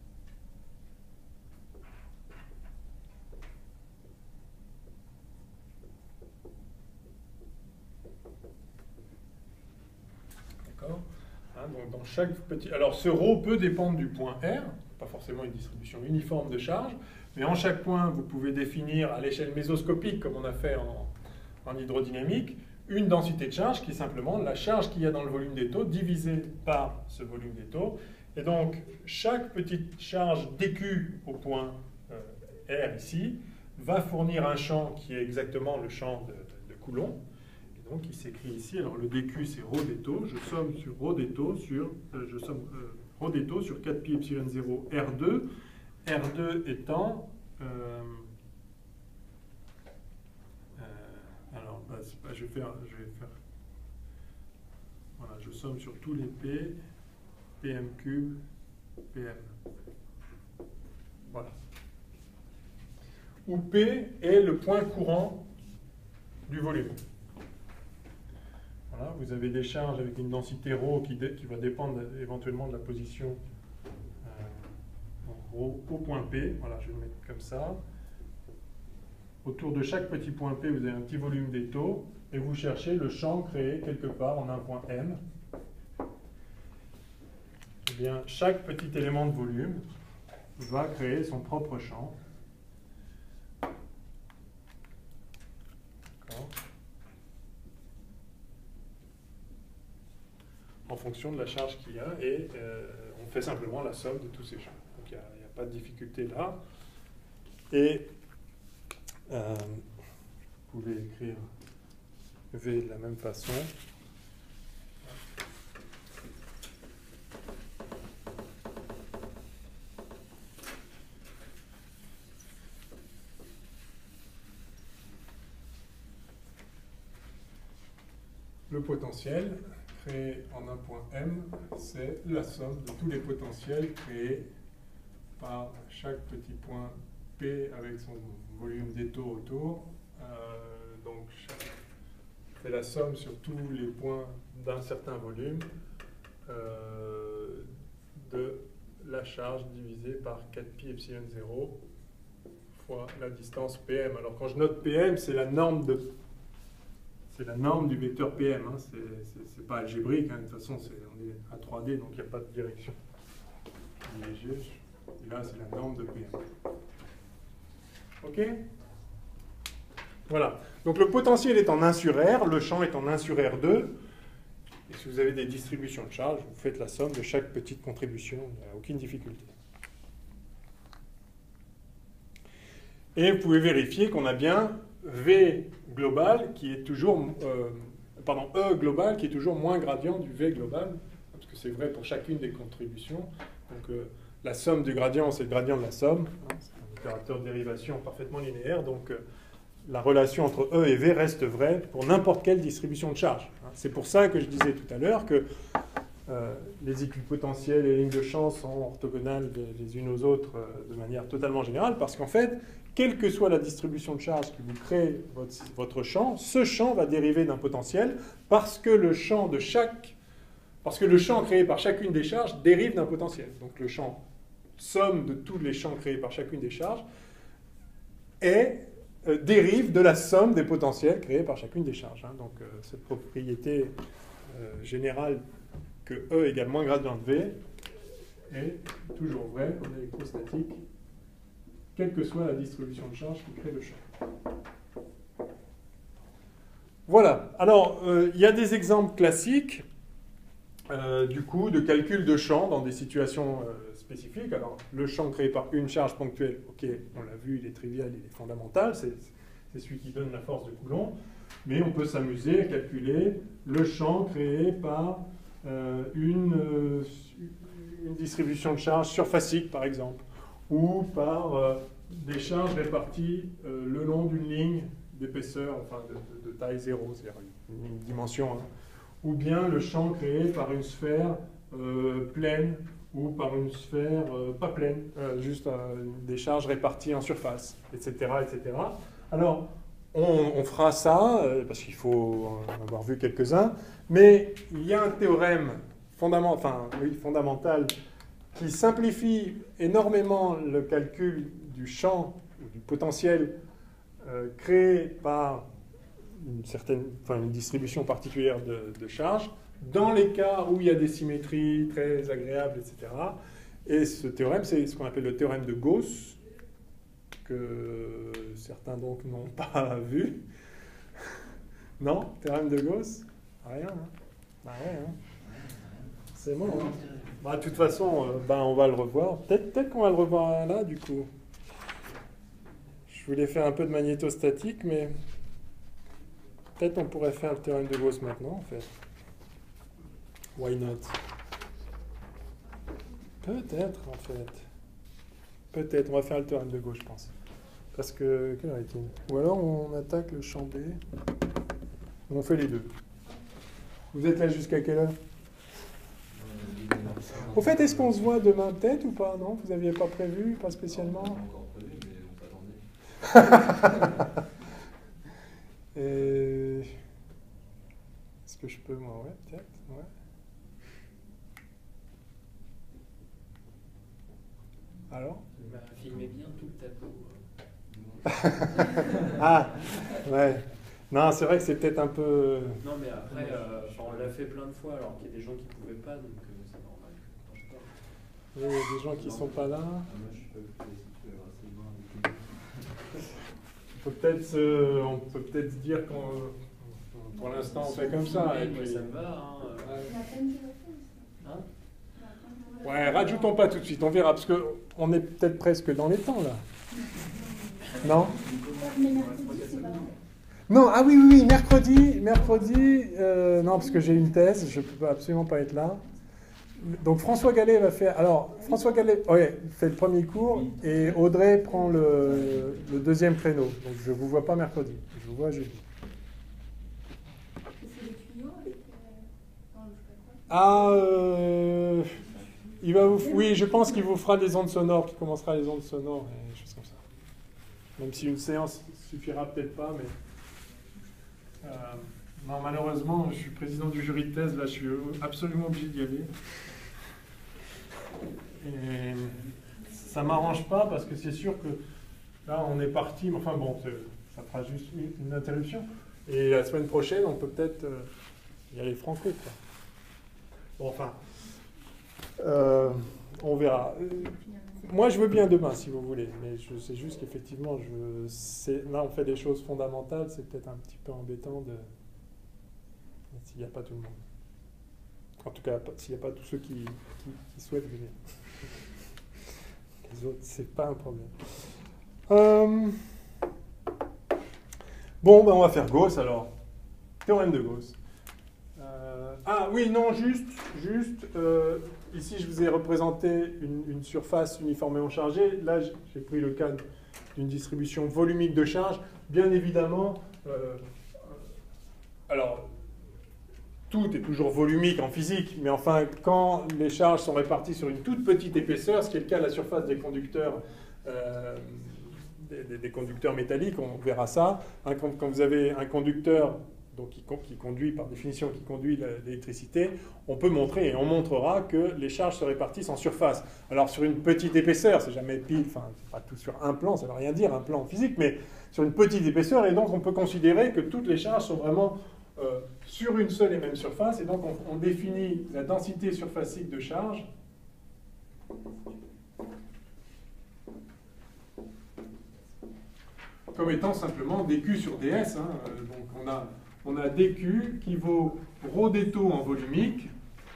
Hein, donc dans chaque petit... Alors ce ρ peut dépendre du point R, pas forcément une distribution uniforme de charge, mais en chaque point, vous pouvez définir à l'échelle mésoscopique, comme on a fait en, en hydrodynamique, une densité de charge qui est simplement la charge qu'il y a dans le volume d'étau divisée par ce volume d'étau. Et donc chaque petite charge dQ au point euh, R ici va fournir un champ qui est exactement le champ de, de Coulomb. Donc, il s'écrit ici, alors le dQ c'est ρ d'étau, je somme sur ρ d'étau sur, euh, je somme euh, ρ d'étau sur quatre pi epsilon zéro R deux, R deux étant, euh, euh, alors bah, pas, je, vais faire, je vais faire, voilà, je somme sur tous les P, Pm cube, Pm. Voilà. Où P est le point courant du volume. Voilà, vous avez des charges avec une densité ρ qui, qui va dépendre éventuellement de la position euh, en ρ au point P. Voilà, je vais le mettre comme ça. Autour de chaque petit point P, vous avez un petit volume d'étau et vous cherchez le champ créé quelque part en un point M. Eh bien, chaque petit élément de volume va créer son propre champ. D'accord. En fonction de la charge qu'il y a, et euh, on fait simplement la somme de tous ces champs. Donc il n'y a, a pas de difficulté là. Et euh, vous pouvez écrire V de la même façon. Le potentiel créé en un point M, c'est la somme de tous les potentiels créés par chaque petit point P avec son volume d'étau autour. Euh, donc, c'est la somme sur tous les points d'un certain volume euh, de la charge divisée par quatre pi epsilon zéro fois la distance P M. Alors, quand je note P M, c'est la norme de C'est la norme du vecteur P M, hein. C'est pas algébrique, hein. De toute façon on est à trois D, donc il n'y a pas de direction léger. Et là c'est la norme de P M. Ok? Voilà. Donc le potentiel est en un sur R, le champ est en un sur R deux. Et si vous avez des distributions de charge, vous faites la somme de chaque petite contribution, il n'y a aucune difficulté. Et vous pouvez vérifier qu'on a bien V global qui est toujours, euh, pardon, E global qui est toujours moins gradient du V global, parce que c'est vrai pour chacune des contributions. Donc euh, la somme du gradient, c'est le gradient de la somme. Hein, c'est un opérateur de dérivation parfaitement linéaire. Donc euh, la relation entre E et V reste vraie pour n'importe quelle distribution de charge. Hein. C'est pour ça que je disais tout à l'heure que euh, les équipotentiels et les lignes de champ sont orthogonales les unes aux autres euh, de manière totalement générale, parce qu'en fait, quelle que soit la distribution de charge qui vous crée votre, votre champ, ce champ va dériver d'un potentiel parce que le champ de chaque, parce que le champ créé par chacune des charges dérive d'un potentiel. Donc le champ somme de tous les champs créés par chacune des charges est, euh, dérive de la somme des potentiels créés par chacune des charges. Hein. Donc euh, cette propriété euh, générale que E égale moins gradient de V est toujours vraie en électrostatique, quelle que soit la distribution de charge qui crée le champ. Voilà. Alors, euh, il y a des exemples classiques, euh, du coup, de calcul de champ dans des situations euh, spécifiques. Alors, le champ créé par une charge ponctuelle, ok, on l'a vu, il est trivial, il est fondamental, c'est celui qui donne la force de Coulomb. Mais on peut s'amuser à calculer le champ créé par euh, une, euh, une distribution de charge surfacique, par exemple, ou par euh, des charges réparties euh, le long d'une ligne d'épaisseur, enfin de, de, de taille zéro, c'est-à-dire une, une dimension, hein. Ou bien le champ créé par une sphère euh, pleine ou par une sphère euh, pas pleine, euh, juste euh, des charges réparties en surface, et cetera, et cetera. Alors, on, on fera ça, euh, parce qu'il faut en avoir vu quelques-uns, mais il y a un théorème fondamental, enfin, oui, fondamental qui simplifie énormément le calcul du champ ou du potentiel euh, créé par une certaine, enfin une distribution particulière de, de charge, dans les cas où il y a des symétries très agréables, et cetera. Et ce théorème, c'est ce qu'on appelle le théorème de Gauss, que certains donc n'ont pas vu. Non, théorème de Gauss? Rien, hein? Bah ouais, hein? C'est bon, hein? Bah, de toute façon, euh, bah, on va le revoir. Peut-être peut-être qu'on va le revoir là, du coup. Je voulais faire un peu de magnétostatique, mais peut-être on pourrait faire le théorème de Gauss maintenant, en fait. Why not? Peut-être, en fait. Peut-être, on va faire le théorème de Gauss, je pense. Parce que, quelle heure est-il? Ou alors on attaque le champ B. On fait les deux. Vous êtes là jusqu'à quelle heure? Au fait, est-ce qu'on se voit demain peut-être ou pas? Non? Vous n'aviez pas prévu? Pas spécialement? On n'a pas encore prévu, mais on s'attendait. Et... Est-ce que je peux, moi? Ouais, peut-être. Ouais. Alors? Bah, filmez bien tout le tableau. Ah, ouais. Non, c'est vrai que c'est peut-être un peu... Non, mais après, euh, enfin, on l'a fait plein de fois alors qu'il y a des gens qui ne pouvaient pas, donc euh, c'est normal. que ça marche pas. Il y a des gens qui ne sont pas là. Ah, moi, je suis pas le situé assez loin. On peut peut-être se- on peut peut-être se dire qu'on... Pour l'instant, on fait comme ça. Filmez, Et moi, puis... ça me va. Hein, euh. La peine, tu l'as fait aussi. Hein Ouais, rajoutons pas tout de suite, on verra, parce qu'on est peut-être presque dans les temps, là. Non? Mais mercredi, c'est pas vrai. Non, ah oui, oui, oui, mercredi, mercredi, euh, non, parce que j'ai une thèse, je ne peux absolument pas être là. Donc François Gallet va faire, alors, François Gallet, ouais, fait le premier cours, et Audrey prend le, le deuxième créneau. Donc je ne vous vois pas mercredi, je vous vois jeudi. C'est les tuyaux avec. euh, non, je sais pas quoi. Ah, euh, il va vous, oui, je pense qu'il vous fera des ondes sonores, qu'il commencera les ondes sonores et des choses comme ça. Même si une séance suffira peut-être pas, mais euh, non, malheureusement, je suis président du jury de thèse, là, je suis absolument obligé d'y aller. Et ça m'arrange pas parce que c'est sûr que là, on est parti, mais enfin bon, ça fera juste une, une interruption. Et la semaine prochaine, on peut peut-être euh, y aller franco, quoi. Bon, enfin, euh, on verra. Moi, je veux bien demain, si vous voulez, mais je sais juste qu'effectivement, je sais, là, on fait des choses fondamentales, c'est peut-être un petit peu embêtant de s'il n'y a pas tout le monde. En tout cas, s'il n'y a pas tous ceux qui, qui, qui souhaitent venir. Les autres, c'est pas un problème. Euh... Bon, ben on va faire Gauss alors. Théorème de Gauss. Euh... Ah oui, non, juste, juste. Euh... Ici, je vous ai représenté une, une surface uniformément chargée. Là, j'ai pris le cas d'une distribution volumique de charge. Bien évidemment, euh... alors, tout est toujours volumique en physique, mais enfin, quand les charges sont réparties sur une toute petite épaisseur, ce qui est le cas de la surface des conducteurs, euh, des, des, des conducteurs métalliques, on verra ça. Hein, quand, quand vous avez un conducteur donc qui, qui conduit, par définition, qui conduit l'électricité, on peut montrer, et on montrera que les charges se répartissent en surface. Alors, sur une petite épaisseur, c'est jamais pile, enfin, c'est pas tout sur un plan, ça ne veut rien dire, un plan physique, mais sur une petite épaisseur, et donc on peut considérer que toutes les charges sont vraiment Euh, sur une seule et même surface, et donc on, on définit la densité surfacique de charge comme étant simplement dQ sur ds. Hein. Donc on a, on a dQ qui vaut ρ d taux en volumique,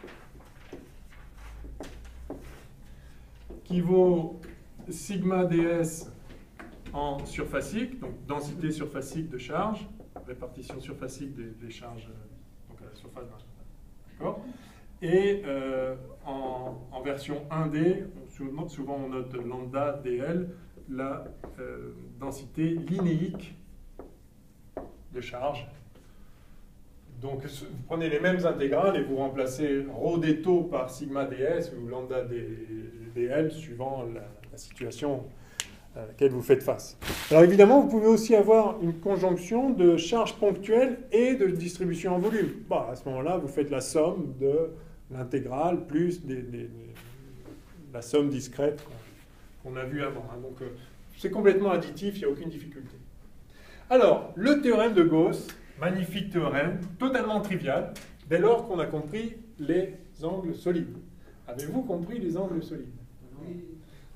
qui vaut sigma ds en surfacique, donc densité surfacique de charge, répartition surfacique des, des charges donc à la surface d'un. D'accord ? Et euh, en, en version un D, souvent, souvent on note lambda dl, la euh, densité linéique de charge. Donc vous prenez les mêmes intégrales et vous remplacez ρ d taux par sigma ds ou lambda dl suivant la, la situation à laquelle vous faites face. Alors évidemment, vous pouvez aussi avoir une conjonction de charges ponctuelles et de distribution en volume. Bon, à ce moment-là, vous faites la somme de l'intégrale plus des, des, des, la somme discrète qu'on a vue avant. Hein. Donc euh, c'est complètement additif, il n'y a aucune difficulté. Alors, le théorème de Gauss, magnifique théorème, totalement trivial, dès lors qu'on a compris les angles solides. Avez-vous compris les angles solides ? Oui.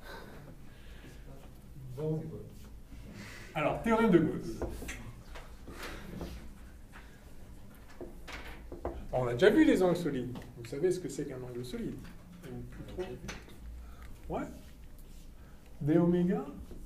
Bon. Alors, théorème de Gauss. On a déjà vu les angles solides. Vous savez ce que c'est qu'un angle solide? Ou plus trop? Ouais. D oméga.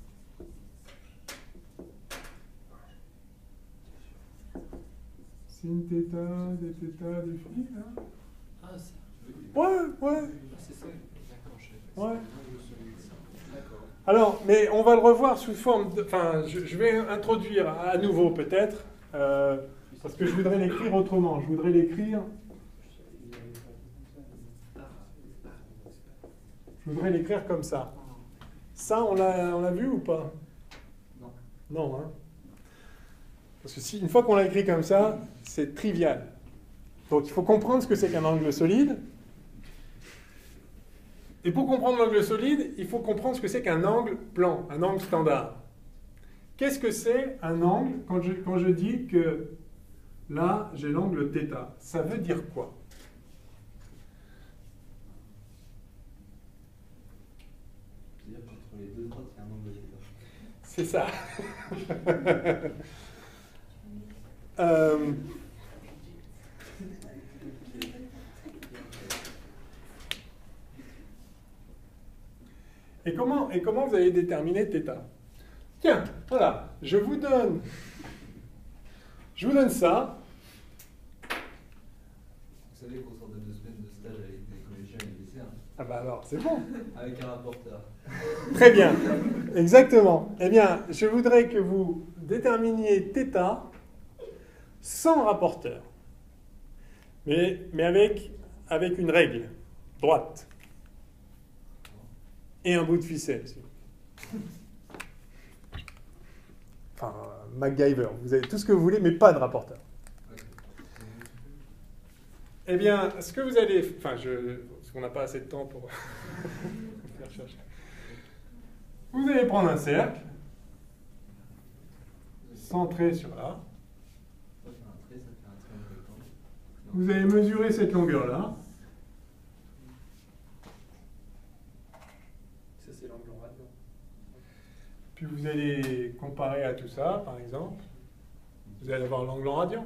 Sin θ, d θ, d phi, là. Ah, ça. Ouais, ouais. C'est ça. D'accord, je sais. Ouais. D'accord. Alors, mais on va le revoir sous forme de... Enfin, je, je vais introduire à nouveau peut-être, euh, parce que je voudrais l'écrire autrement. Je voudrais l'écrire... Je voudrais l'écrire comme ça. Ça, on l'a, on l'a vu ou pas? Non. Non, hein. Parce que si, une fois qu'on l'a écrit comme ça, c'est trivial. Donc, il faut comprendre ce que c'est qu'un angle solide. Et pour comprendre l'angle solide, il faut comprendre ce que c'est qu'un angle plan, un angle standard. Qu'est-ce que c'est un angle quand je, quand je dis que là, j'ai l'angle θ? Ça veut dire quoi? C'est-à-dire qu'entre les deux droites, il y a un angle θ. C'est ça. euh... Et comment, et comment vous allez déterminer θ? Tiens, voilà, je vous donne, je vous donne ça. Vous savez qu'on sort de deux semaines de stage avec des collégiens et des lycéens. Ah bah alors, c'est bon. Avec un rapporteur. Très bien, exactement. Eh bien, je voudrais que vous déterminiez θ sans rapporteur, mais, mais avec, avec une règle droite et un bout de ficelle. Enfin, MacGyver, vous avez tout ce que vous voulez, mais pas de rapporteur. Eh bien, ce que vous allez... Enfin, je, parce qu'on n'a pas assez de temps pour faire chercher. Vous allez prendre un cercle, centré sur là. Vous allez mesurer cette longueur-là. Ça, c'est l'angle en radian. Puis vous allez comparer à tout ça, par exemple. Vous allez avoir l'angle en radian.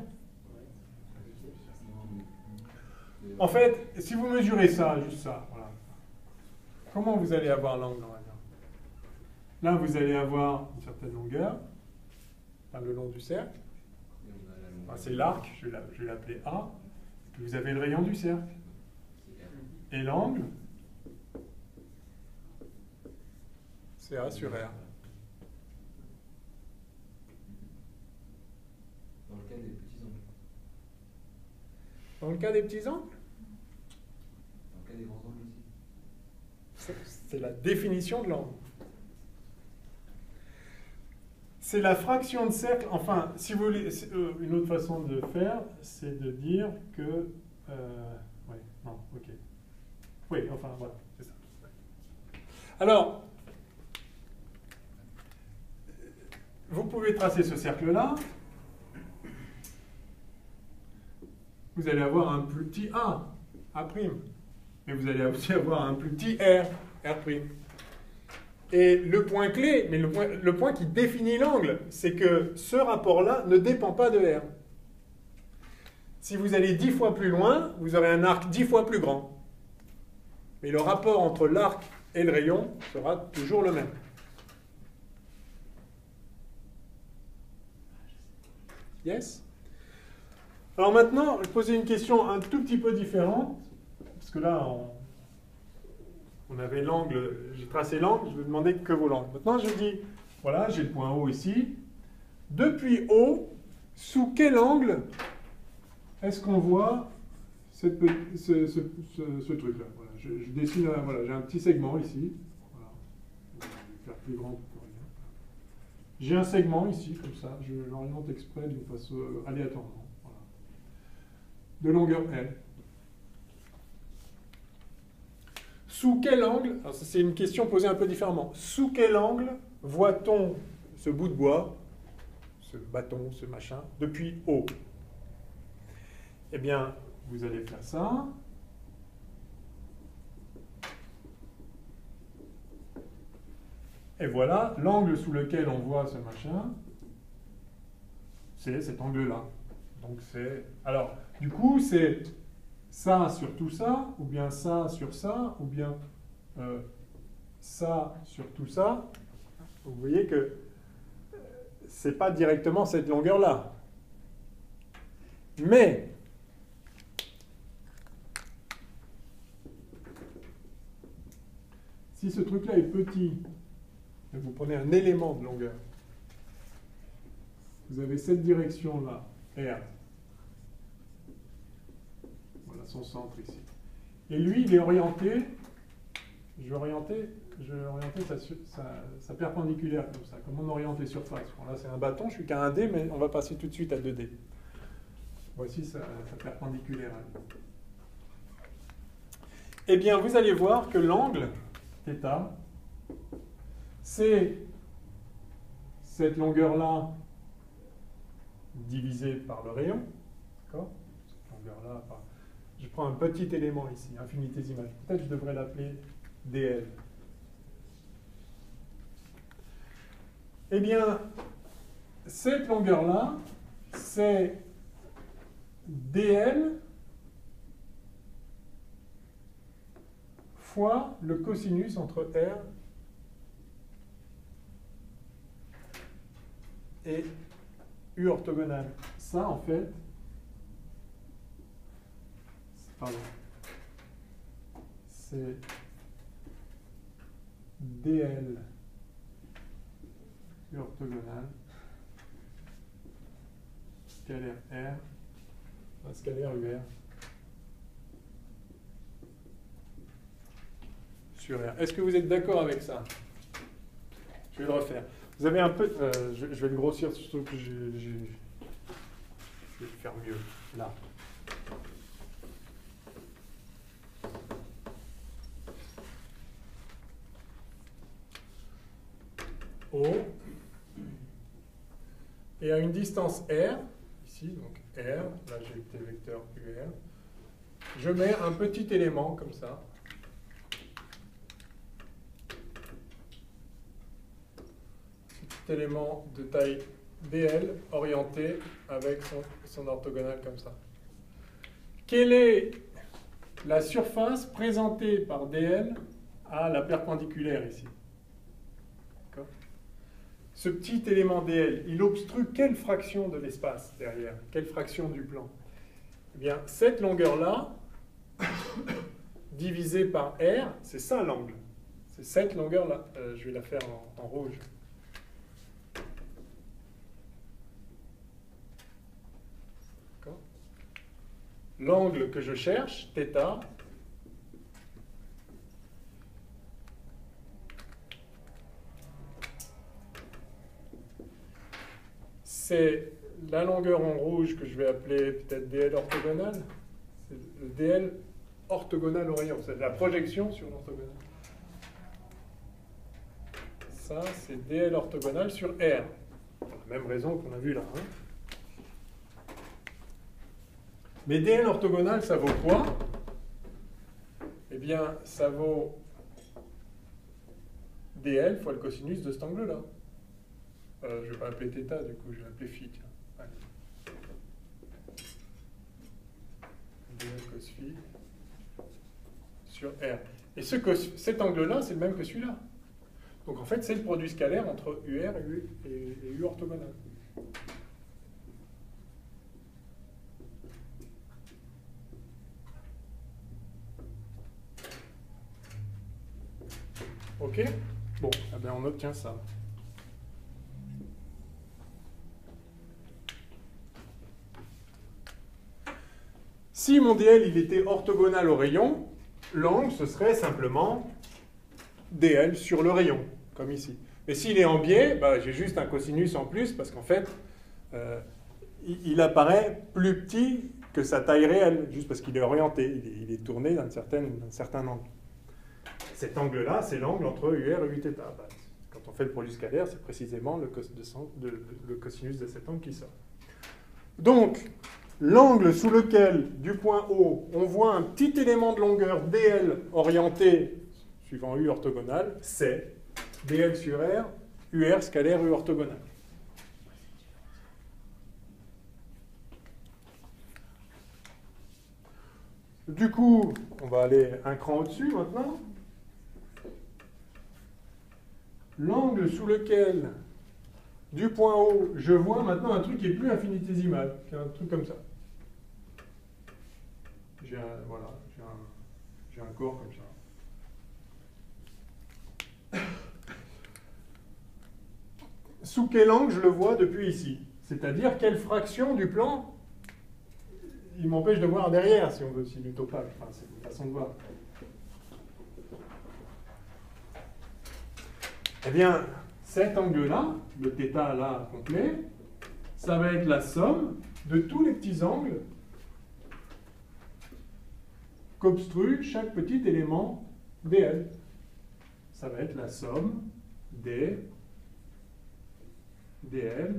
En fait, si vous mesurez ça, juste ça, voilà. Comment vous allez avoir l'angle en radian? Là, vous allez avoir une certaine longueur, enfin, le long du cercle. Enfin, c'est l'arc, je vais l'appeler A. Puis vous avez le rayon du cercle. Et l'angle, c'est A sur R. Dans le cas des petits angles. Dans le cas des petits angles, Dans le cas des grands angles aussi. c'est la définition de l'angle. C'est la fraction de cercle, enfin, si vous voulez, une autre façon de faire, c'est de dire que... Euh, ouais, non, ok. Oui, enfin, voilà, c'est ça. Alors, vous pouvez tracer ce cercle-là. Vous allez avoir un plus petit A, A'. Mais vous allez aussi avoir un plus petit R, R'. Et le point clé, mais le point, le point qui définit l'angle, c'est que ce rapport-là ne dépend pas de R. Si vous allez dix fois plus loin, vous aurez un arc dix fois plus grand. Mais le rapport entre l'arc et le rayon sera toujours le même. Yes? Alors maintenant, je vais poser une question un tout petit peu différente, parce que là, on... On avait l'angle, j'ai tracé l'angle, je vais demander que vos l'angle. Maintenant, je dis, voilà, j'ai le point O ici. Depuis O, sous quel angle est-ce qu'on voit cette, ce, ce, ce, ce truc-là? Voilà, je, je dessine, voilà, j'ai un petit segment ici. Voilà. Je vais faire plus grand pour rien. J'ai un segment ici, comme ça, je l'oriente exprès d'une façon aléatoirement. Voilà. De longueur L. Sous quel angle, alors c'est une question posée un peu différemment, sous quel angle voit-on ce bout de bois, ce bâton, ce machin, depuis haut? Eh bien, vous allez faire ça. Et voilà, l'angle sous lequel on voit ce machin, c'est cet angle-là. Donc c'est... Alors, du coup, c'est... ça sur tout ça, ou bien ça sur ça, ou bien euh, ça sur tout ça. Vous voyez que ce n'est pas directement cette longueur-là. Mais, si ce truc-là est petit, et vous prenez un élément de longueur, vous avez cette direction-là, R. Son centre ici. Et lui, il est orienté, je vais orienter, je vais orienter sa, sa, sa perpendiculaire comme ça, comme on oriente les surfaces. Bon, là, c'est un bâton, je suis qu'à un D, mais on va passer tout de suite à deux D. Voici sa, sa perpendiculaire. Eh bien, vous allez voir que l'angle θ, c'est cette longueur-là divisée par le rayon. D'accord? Cette longueur-là par... Je prends un petit élément ici, infinitésimal. Peut-être je devrais l'appeler D L. Eh bien, cette longueur-là, c'est D L fois le cosinus entre R et U orthogonal. Ça, en fait, pardon, c'est D L U orthogonal scalaire R, scalaire U R sur R. Est-ce que vous êtes d'accord avec ça? Je vais le refaire. Vous avez un peu... Euh, je, je vais le grossir, surtout que j'ai... Je vais le faire mieux. Là. O. Et à une distance R, ici, donc R, là j'ai le vecteur U R, je mets un petit élément comme ça. Petit élément de taille D L orienté avec son, son orthogonale comme ça. Quelle est la surface présentée par D L à la perpendiculaire ici? Ce petit élément D L, il obstrue quelle fraction de l'espace derrière? Quelle fraction du plan? Eh bien, cette longueur-là, divisée par R, c'est ça l'angle. C'est cette longueur-là. Euh, je vais la faire en, en rouge. L'angle que je cherche, θ, c'est la longueur en rouge que je vais appeler peut-être D L orthogonal. C'est le D L orthogonal au rayon. C'est la projection sur l'orthogonal. Ça, c'est D L orthogonal sur R. Pour la même raison qu'on a vu là. Hein. Mais D L orthogonal, ça vaut quoi? Eh bien, ça vaut D L fois le cosinus de cet angle-là. Euh, je ne vais pas appeler θ, du coup, je vais appeler phi. Allez. D L cos phi sur R. Et ce cos, cet angle-là, c'est le même que celui-là. Donc, en fait, c'est le produit scalaire entre U R et U, et, et U orthogonal. OK? Bon, eh bien, on obtient ça. Si mon D L il était orthogonal au rayon, l'angle, ce serait simplement D L sur le rayon, comme ici. Mais s'il est en biais, bah, j'ai juste un cosinus en plus, parce qu'en fait, euh, il apparaît plus petit que sa taille réelle, juste parce qu'il est orienté, il est, il est tourné d'un certain, d'un certain angle. Cet angle-là, c'est l'angle entre U R et U θ. Bah, quand on fait le produit scalaire, c'est précisément le, cos de son, de, de, le cosinus de cet angle qui sort. Donc, l'angle sous lequel, du point O, on voit un petit élément de longueur D L orienté, suivant U orthogonal, c'est D L sur R, U R scalaire U orthogonal. Du coup, on va aller un cran au-dessus maintenant. L'angle sous lequel, du point O, je vois maintenant un truc qui est plus infinitésimal, qui est un truc comme ça. J'ai un, voilà, j'ai un, j'ai un corps comme ça. Sous quel angle je le vois depuis ici? C'est-à-dire quelle fraction du plan il m'empêche de voir derrière, si on veut, si du opaque. Enfin, c'est une façon de voir. Eh bien, cet angle-là, le θ là complet, ça va être la somme de tous les petits angles qu'obstrue chaque petit élément D L. Ça va être la somme des D L,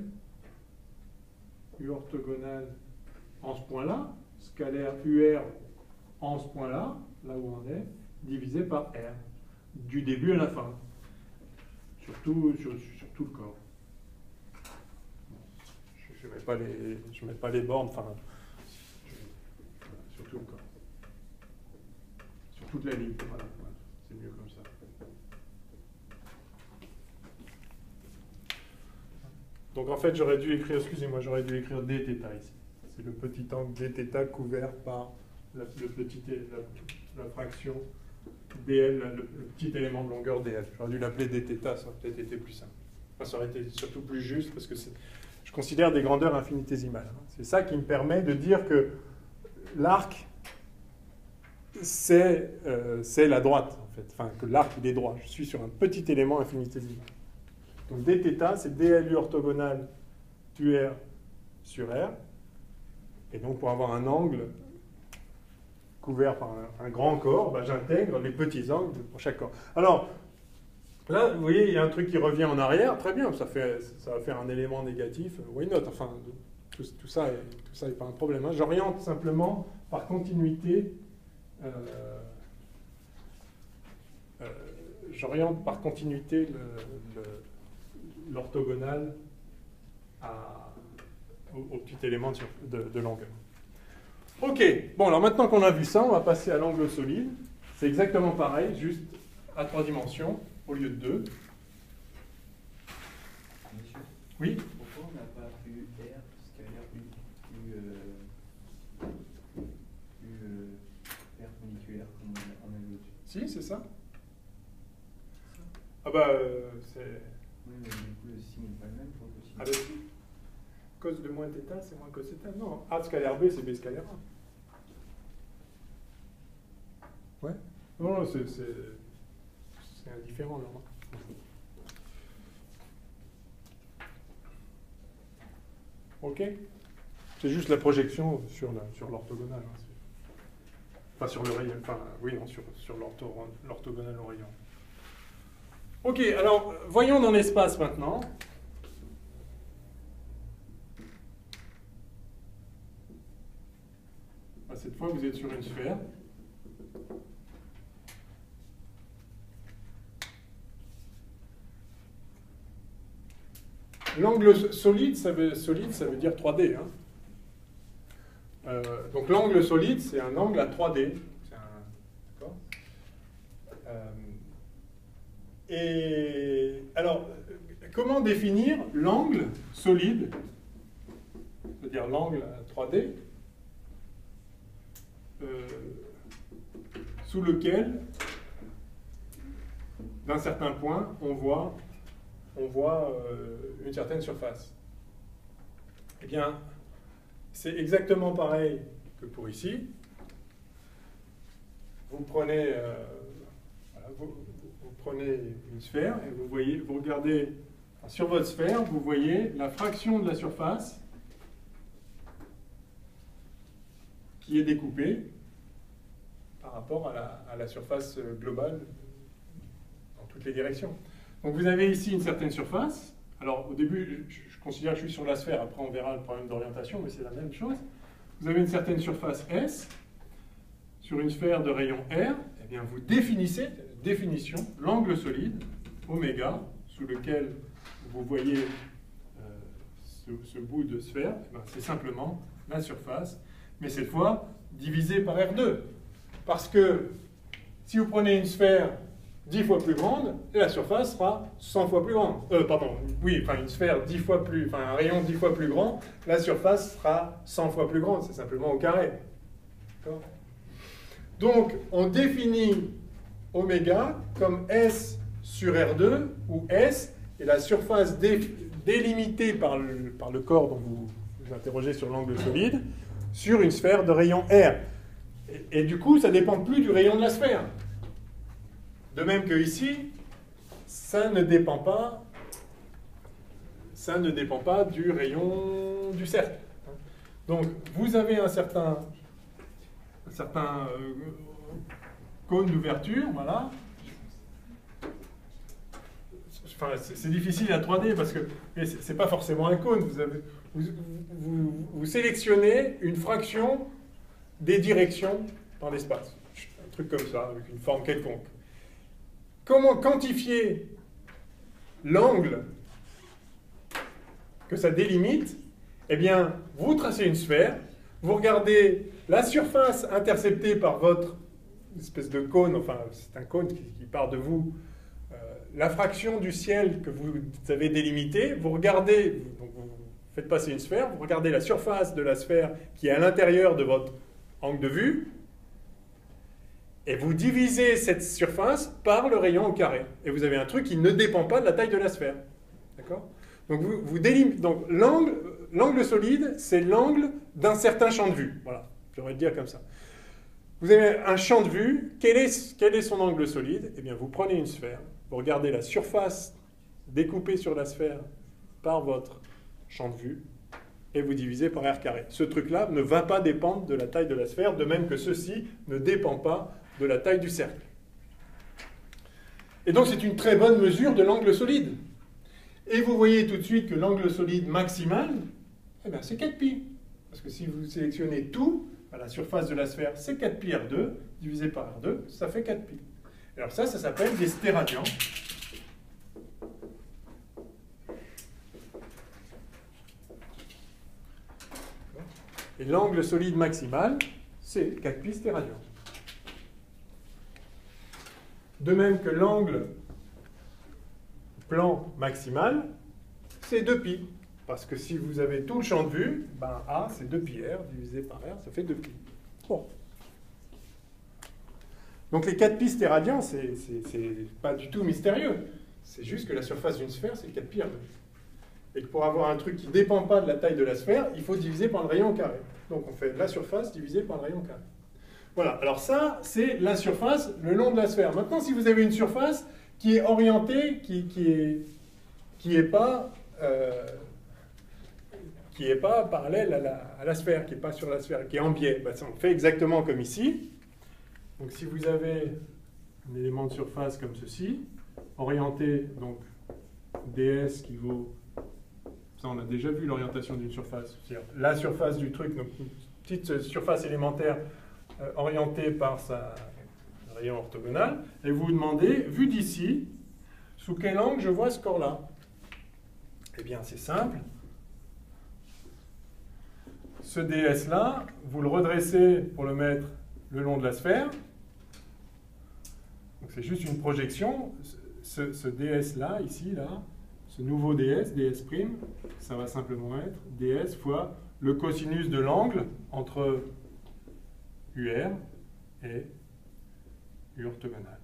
U orthogonal en ce point-là, scalaire U R en ce point-là, là où on est, divisé par R, du début à la fin. Surtout sur, sur tout le corps. Je ne mets pas les, je mets pas les bornes, enfin, je, sur tout le corps. Sur toute la ligne, voilà, voilà, c'est mieux comme ça. Donc en fait, j'aurais dû écrire, excusez-moi, j'aurais dû écrire dθ ici. C'est le petit angle dθ couvert par la, le petit, la, la fraction dl, le, le petit élément de longueur dl. J'aurais dû l'appeler dθ, ça aurait peut-être été plus simple. Enfin, ça aurait été surtout plus juste parce que je considère des grandeurs infinitésimales. C'est ça qui me permet de dire que l'arc, c'est euh, la droite, en fait. Enfin, que l'arc, il est droit. Je suis sur un petit élément infinitésimal. Donc dθ, c'est dlu orthogonal tu r sur r. Et donc, pour avoir un angle couvert par un, un grand corps, ben, j'intègre les petits angles pour chaque corps. Alors, là, vous voyez, il y a un truc qui revient en arrière. Très bien, ça, fait, ça va faire un élément négatif. Why not? Enfin, tout, tout ça n'est pas un problème. Hein. J'oriente simplement par continuité... Euh, euh, j'oriente par continuité l'orthogonale au, au petit élément de, de, de longueur. Ok, bon alors maintenant qu'on a vu ça, on va passer à l'angle solide. C'est exactement pareil, juste à trois dimensions au lieu de deux. Monsieur, oui. pourquoi on n'a pas U R scalaire U, U, euh, U euh, perpendiculaire comme on a vu au-dessus? Si, c'est ça. Ah bah, euh, c'est... Oui, mais du coup, le signe n'est pas le même pour le signe. Ah bah si. Cos de moins θ, c'est moins cos θ. Non, A scalaire B, c'est B scalaire A. Ouais. Non, non, c'est indifférent, là. Ok. C'est juste la projection sur l'orthogonale. Hein. Enfin, sur le rayon. Enfin, oui, non, sur, sur l'orthogonale au rayon. Ok, alors, voyons dans l'espace maintenant. Cette fois, vous êtes sur une sphère. L'angle solide, ça veut, solide, ça veut dire trois D. Hein. Euh, donc l'angle solide, c'est un angle à trois D. Un, euh, et alors, comment définir l'angle solide, c'est-à-dire l'angle à trois D, euh, sous lequel, d'un certain point, on voit on voit euh, une certaine surface. Eh bien, c'est exactement pareil que pour ici. Vous prenez, euh, voilà, vous, vous prenez une sphère et vous voyez, vous regardez enfin, sur votre sphère, vous voyez la fraction de la surface qui est découpée par rapport à la, à la surface globale dans toutes les directions. Donc vous avez ici une certaine surface. Alors au début, je, je considère que je suis sur la sphère, après on verra le problème d'orientation, mais c'est la même chose. Vous avez une certaine surface S sur une sphère de rayon R, eh bien vous définissez, définition, l'angle solide, oméga, sous lequel vous voyez euh, ce, ce bout de sphère, eh bien, c'est simplement la surface, mais cette fois divisé par R deux. Parce que si vous prenez une sphère dix fois plus grande, et la surface sera cent fois plus grande. Euh, pardon, oui, enfin une sphère dix fois plus, enfin un rayon dix fois plus grand, la surface sera cent fois plus grande, c'est simplement au carré. D'accord ? Donc, on définit oméga comme S sur R deux, où S est la surface dé, délimitée par le, par le corps dont vous vous interrogez sur l'angle solide, sur une sphère de rayon R. Et, et du coup, ça ne dépend plus du rayon de la sphère. De même que ici, ça ne dépend pas, ça ne dépend pas du rayon du cercle. Donc, vous avez un certain, un certain euh, cône d'ouverture, voilà. Enfin, c'est difficile à trois D parce que c'est pas forcément un cône. Vous, avez, vous, vous, vous sélectionnez une fraction des directions dans l'espace. Un truc comme ça, avec une forme quelconque. Comment quantifier l'angle que ça délimite? Eh bien, vous tracez une sphère, vous regardez la surface interceptée par votre espèce de cône, enfin, c'est un cône qui, qui part de vous euh, la fraction du ciel que vous avez délimitée, vous regardez, donc vous faites passer une sphère, vous regardez la surface de la sphère qui est à l'intérieur de votre angle de vue, et vous divisez cette surface par le rayon au carré. Et vous avez un truc qui ne dépend pas de la taille de la sphère. D'accord ? Donc, vous, vous délimitez. Donc, l'angle, l'angle solide, c'est l'angle d'un certain champ de vue. Voilà, j'aurais le dire comme ça. Vous avez un champ de vue. Quel est, quel est son angle solide ? Eh bien, vous prenez une sphère, vous regardez la surface découpée sur la sphère par votre champ de vue, et vous divisez par r carré. Ce truc-là ne va pas dépendre de la taille de la sphère, de même que ceci ne dépend pas de la taille du cercle. Et donc c'est une très bonne mesure de l'angle solide. Et vous voyez tout de suite que l'angle solide maximal, eh bien, c'est quatre pi. Parce que si vous sélectionnez tout, à la surface de la sphère, c'est quatre pi r deux, divisé par r deux, ça fait quatre pi. Alors ça, ça s'appelle des stéradians. Et l'angle solide maximal, c'est quatre pi stéradians. De même que l'angle plan maximal, c'est deux pi. Parce que si vous avez tout le champ de vue, ben A, c'est deux pi r, divisé par r, ça fait deux pi. Bon. Donc les quatre pi stéradians, c'est pas du tout mystérieux. C'est juste que la surface d'une sphère, c'est quatre pi r deux. Et que pour avoir un truc qui ne dépend pas de la taille de la sphère, il faut diviser par le rayon au carré. Donc on fait la surface divisée par le rayon au carré. Voilà, alors ça, c'est la surface le long de la sphère. Maintenant, si vous avez une surface qui est orientée, qui qui est, qui est pas, euh, qui est pas parallèle à la, à la sphère, qui n'est pas sur la sphère, qui est en biais, ben, ça, on fait exactement comme ici. Donc si vous avez un élément de surface comme ceci, orienté, donc ds qui vaut, ça on a déjà vu l'orientation d'une surface, c'est-à-dire la surface du truc, donc une petite surface élémentaire, Euh, orienté par sa rayon orthogonal, et vous vous demandez, vu d'ici, sous quel angle je vois ce corps-là? Eh bien, c'est simple. Ce ds-là, vous le redressez pour le mettre le long de la sphère. Donc, c'est juste une projection. Ce, ce ds-là, ici, là, ce nouveau ds, ds', ça va simplement être ds fois le cosinus de l'angle entre U R et U orthogonal.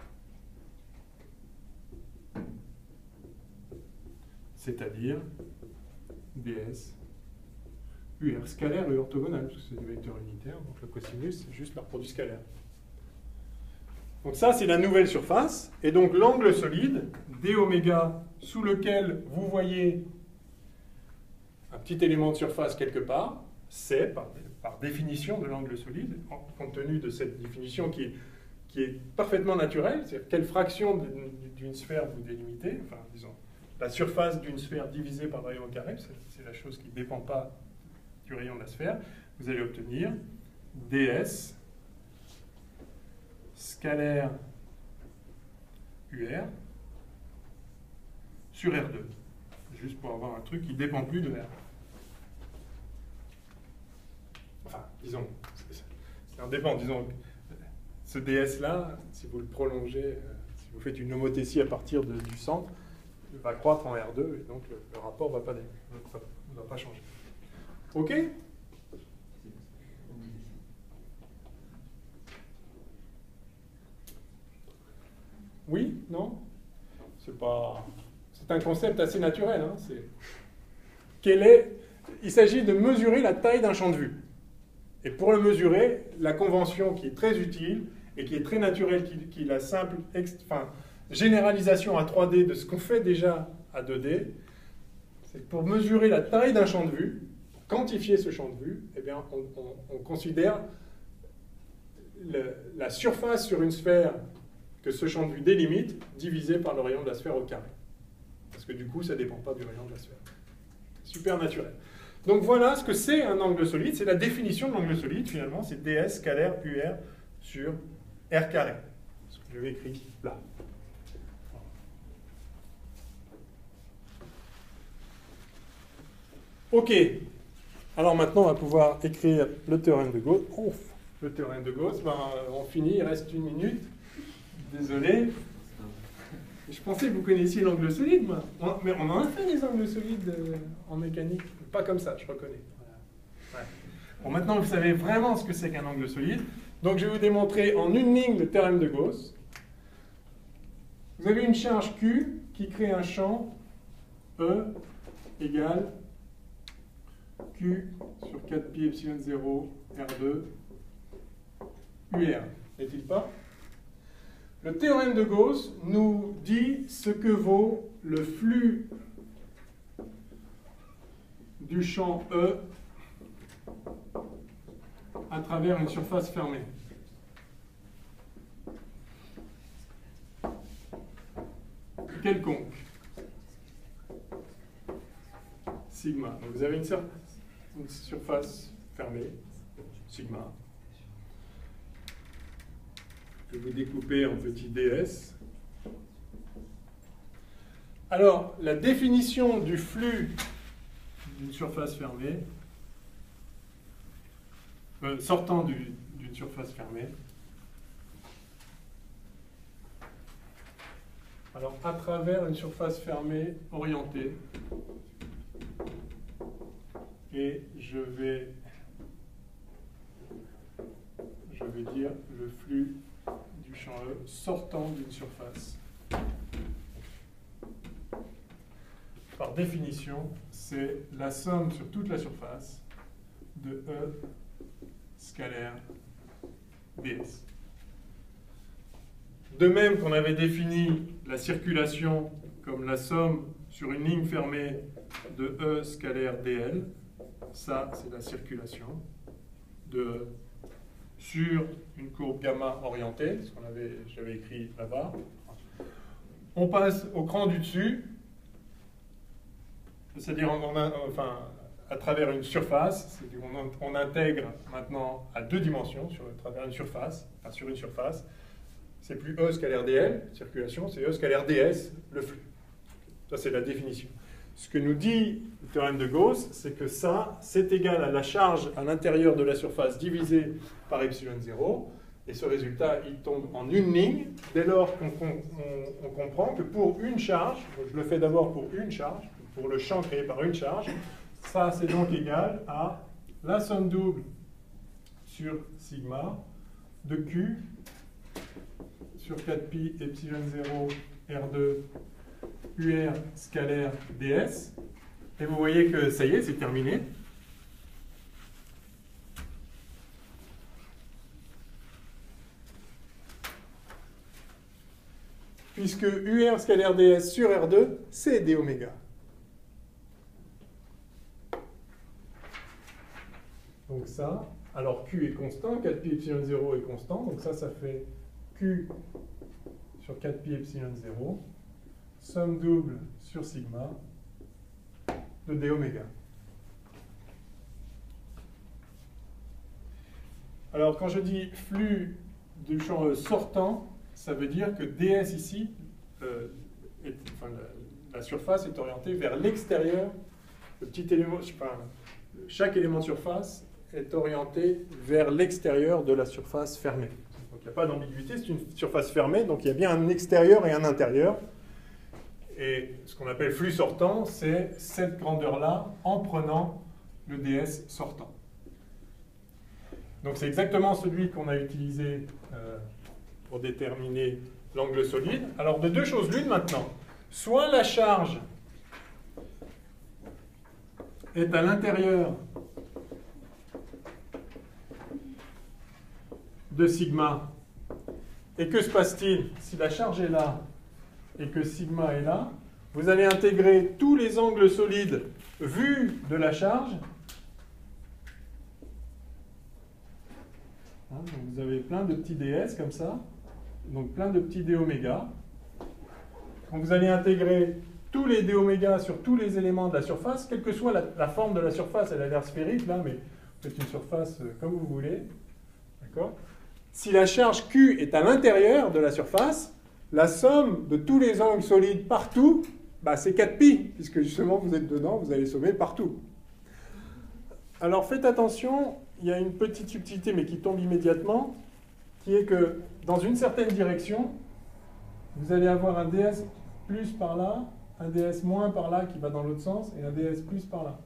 C'est-à-dire ds U R scalaire et orthogonal, parce que c'est des vecteurs unitaires, donc le cosinus, c'est juste leur produit scalaire. Donc ça, c'est la nouvelle surface, et donc l'angle solide, d oméga, sous lequel vous voyez un petit élément de surface quelque part, c'est, par, par définition de l'angle solide, compte tenu de cette définition qui est, qui est parfaitement naturelle, c'est-à-dire quelle fraction d'une sphère vous délimitez, enfin, disons, la surface d'une sphère divisée par le rayon au carré, c'est la chose qui ne dépend pas du rayon de la sphère, vous allez obtenir ds scalaire U R sur R deux, juste pour avoir un truc qui ne dépend plus de R. Enfin, disons, c'est indépendant, disons, ce ds-là, si vous le prolongez, euh, si vous faites une homothétie à partir de, du centre, il va croître en R deux, et donc le, le rapport ne va, va, va pas changer. OK? Oui? Non? C'est pas... C'est un concept assez naturel. Hein? C'est... Quel est... Il s'agit de mesurer la taille d'un champ de vue. Et pour le mesurer, la convention qui est très utile et qui est très naturelle, qui, qui est la simple ex... enfin, généralisation à trois D de ce qu'on fait déjà à deux D, c'est que pour mesurer la taille d'un champ de vue, pour quantifier ce champ de vue, eh bien, on, on, on considère le, la surface sur une sphère que ce champ de vue délimite divisé par le rayon de la sphère au carré. Parce que du coup, ça ne dépend pas du rayon de la sphère. Super naturel. Donc voilà ce que c'est un angle solide. C'est la définition de l'angle solide, finalement. C'est ds scalaire U R sur R carré. Ce que je vais écrire là. OK. Alors maintenant, on va pouvoir écrire le théorème de Gauss. Ouf, le théorème de Gauss, ben, on finit, il reste une minute. Désolé. Je pensais que vous connaissiez l'angle solide, moi. On- mais on en a fait des angles solides euh, en mécanique. Pas comme ça, je reconnais. Voilà. Ouais. Bon, maintenant, vous savez vraiment ce que c'est qu'un angle solide. Donc, je vais vous démontrer en une ligne le théorème de Gauss. Vous avez une charge Q qui crée un champ E égale Q sur quatre pi epsilon zéro R deux U R. N'est-il pas? Le théorème de Gauss nous dit ce que vaut le flux du champ E à travers une surface fermée. Quelconque. Sigma. Donc vous avez une, sur une surface fermée, sigma. Je vais vous découper en petits ds. Alors, la définition du flux d'une surface fermée, euh, sortant du- d'une surface fermée. Alors, à travers une surface fermée orientée, et je vais, je vais dire le flux du champ E sortant d'une surface. Par définition, c'est la somme sur toute la surface de E scalaire ds. De même qu'on avait défini la circulation comme la somme sur une ligne fermée de E scalaire dl, ça c'est la circulation de E sur une courbe gamma orientée, ce qu'on avait, j'avais écrit là-bas. On passe au cran du dessus, c'est-à-dire on, on a, enfin, à travers une surface, c'est-à-dire on, on intègre maintenant à deux dimensions sur, à travers une surface, enfin sur une surface. C'est plus E scalaire dl, circulation, c'est E scalaire ds, le flux. Ça, c'est la définition. Ce que nous dit le théorème de Gauss, c'est que ça, c'est égal à la charge à l'intérieur de la surface divisée par epsilon zéro. Et ce résultat, il tombe en une ligne, dès lors qu'on on, on comprend que pour une charge, je le fais d'abord pour une charge, pour le champ créé par une charge, ça, c'est donc égal à la somme double sur sigma de Q sur quatre pi epsilon zéro R deux U R scalaire ds. Et vous voyez que ça y est, c'est terminé. Puisque U R scalaire ds sur R deux, c'est d oméga. Donc ça, alors Q est constant, quatre pi epsilon zéro est constant, donc ça, ça fait Q sur quatre pi epsilon zéro, somme double sur sigma de d oméga. Alors quand je dis flux du champ E sortant, ça veut dire que ds ici, euh, est, enfin, la, la surface est orientée vers l'extérieur. Le petit élément, enfin, chaque élément de surface est orienté vers l'extérieur de la surface fermée. Donc il n'y a pas d'ambiguïté, c'est une surface fermée, donc il y a bien un extérieur et un intérieur. Et ce qu'on appelle flux sortant, c'est cette grandeur-là en prenant le ds sortant. Donc c'est exactement celui qu'on a utilisé euh, pour déterminer l'angle solide. Alors de deux choses l'une maintenant. Soit la charge est à l'intérieur de sigma. Et que se passe-t-il si la charge est là et que sigma est là? Vous allez intégrer tous les angles solides vus de la charge. Hein, donc vous avez plein de petits ds comme ça, donc plein de petits d oméga. Donc vous allez intégrer tous les d oméga sur tous les éléments de la surface, quelle que soit la, la forme de la surface. Elle a l'air sphérique là, mais faites une surface euh, comme vous voulez. D'accord ? Si la charge Q est à l'intérieur de la surface, la somme de tous les angles solides partout, bah, c'est quatre pi, puisque justement vous êtes dedans, vous allez sommer partout. Alors faites attention, il y a une petite subtilité, mais qui tombe immédiatement, qui est que dans une certaine direction, vous allez avoir un ds plus par là, un ds moins par là qui va dans l'autre sens, et un ds plus par là.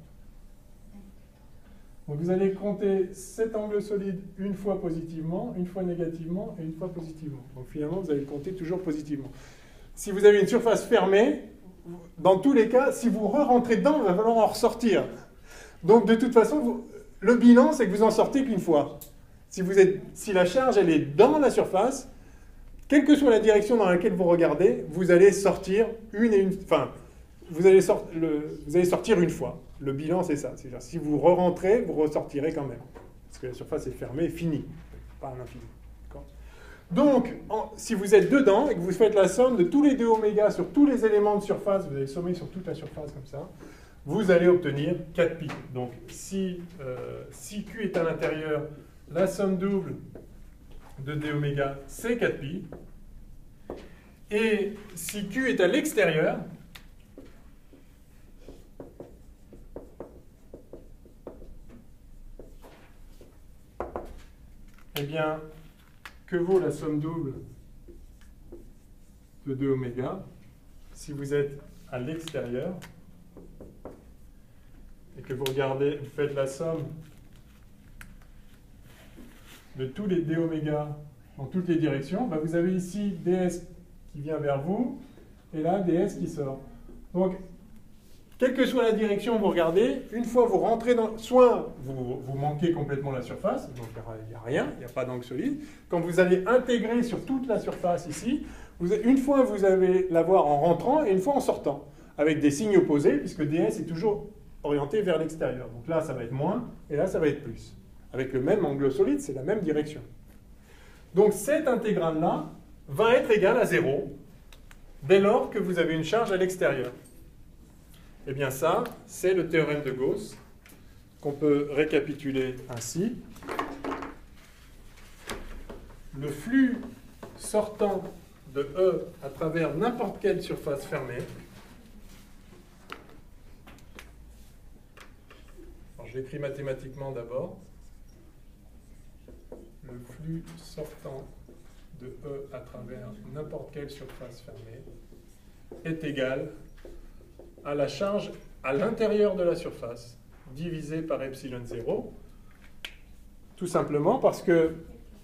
Donc vous allez compter cet angle solide une fois positivement, une fois négativement et une fois positivement. Donc finalement, vous allez le compter toujours positivement. Si vous avez une surface fermée, dans tous les cas, si vous re-rentrez dedans, il va falloir en ressortir. Donc de toute façon, vous, le bilan, c'est que vous en sortez qu'une fois. Si, vous êtes, si la charge, elle est dans la surface, quelle que soit la direction dans laquelle vous regardez, vous allez sortir une et une... Enfin, vous allez, sort, le, vous allez sortir une fois. Le bilan, c'est ça. C'est-à-dire, si vous re-rentrez, vous ressortirez quand même. Parce que la surface est fermée, finie. Pas à l'infini. Donc, en, si vous êtes dedans et que vous faites la somme de tous les deux oméga sur tous les éléments de surface, vous allez sommer sur toute la surface comme ça, vous allez obtenir quatre pi. Donc, si, euh, si Q est à l'intérieur, la somme double de d oméga, c'est quatre pi. Et si Q est à l'extérieur, eh bien, que vaut la somme double de deux oméga si vous êtes à l'extérieur et que vous regardez, vous faites la somme de tous les d oméga dans toutes les directions, ben vous avez ici ds qui vient vers vous et là ds qui sort. Donc, quelle que soit la direction vous regardez, une fois vous rentrez dans... Soit vous, vous manquez complètement la surface, donc il n'y a rien, il n'y a pas d'angle solide. Quand vous allez intégrer sur toute la surface ici, vous, une fois vous allez l'avoir en rentrant et une fois en sortant, avec des signes opposés, puisque ds est toujours orienté vers l'extérieur. Donc là, ça va être moins, et là, ça va être plus. Avec le même angle solide, c'est la même direction. Donc cette intégrale-là va être égale à zéro dès lors que vous avez une charge à l'extérieur. Eh bien ça, c'est le théorème de Gauss, qu'on peut récapituler ainsi. Le flux sortant de E à travers n'importe quelle surface fermée, alors je l'écris mathématiquement d'abord, le flux sortant de E à travers n'importe quelle surface fermée est égal à la charge à l'intérieur de la surface, divisé par epsilon zéro, tout simplement parce que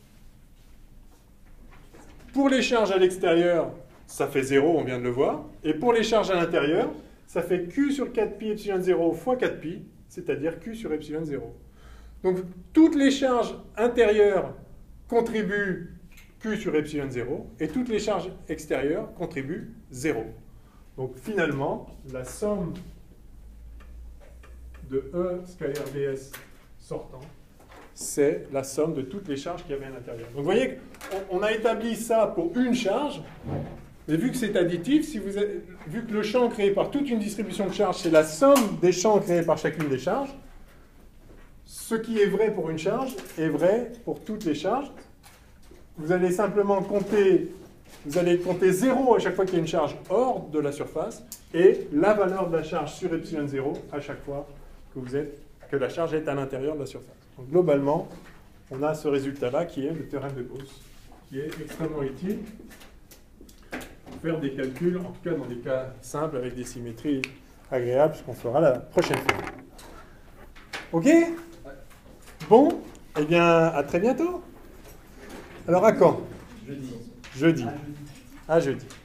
pour les charges à l'extérieur, ça fait zéro, on vient de le voir, et pour les charges à l'intérieur, ça fait Q sur quatre pi epsilon zéro fois quatre pi, c'est-à-dire Q sur epsilon zéro. Donc toutes les charges intérieures contribuent Q sur epsilon zéro, et toutes les charges extérieures contribuent zéro. Donc finalement, la somme de E scalaire ds sortant, c'est la somme de toutes les charges qu'il y avait à l'intérieur. Donc vous voyez qu'on a établi ça pour une charge, mais vu que c'est additif, si vous avez, vu que le champ créé par toute une distribution de charges, c'est la somme des champs créés par chacune des charges, ce qui est vrai pour une charge est vrai pour toutes les charges. Vous allez simplement compter... Vous allez compter zéro à chaque fois qu'il y a une charge hors de la surface et la valeur de la charge sur epsilon zéro à chaque fois que, vous êtes, que la charge est à l'intérieur de la surface. Donc globalement, on a ce résultat-là qui est le théorème de Gauss, qui est extrêmement utile pour faire des calculs, en tout cas dans des cas simples avec des symétries agréables, ce qu'on fera la prochaine fois. Ok? Bon, eh bien, à très bientôt. Alors à quand? Jeudi. Jeudi. À jeudi.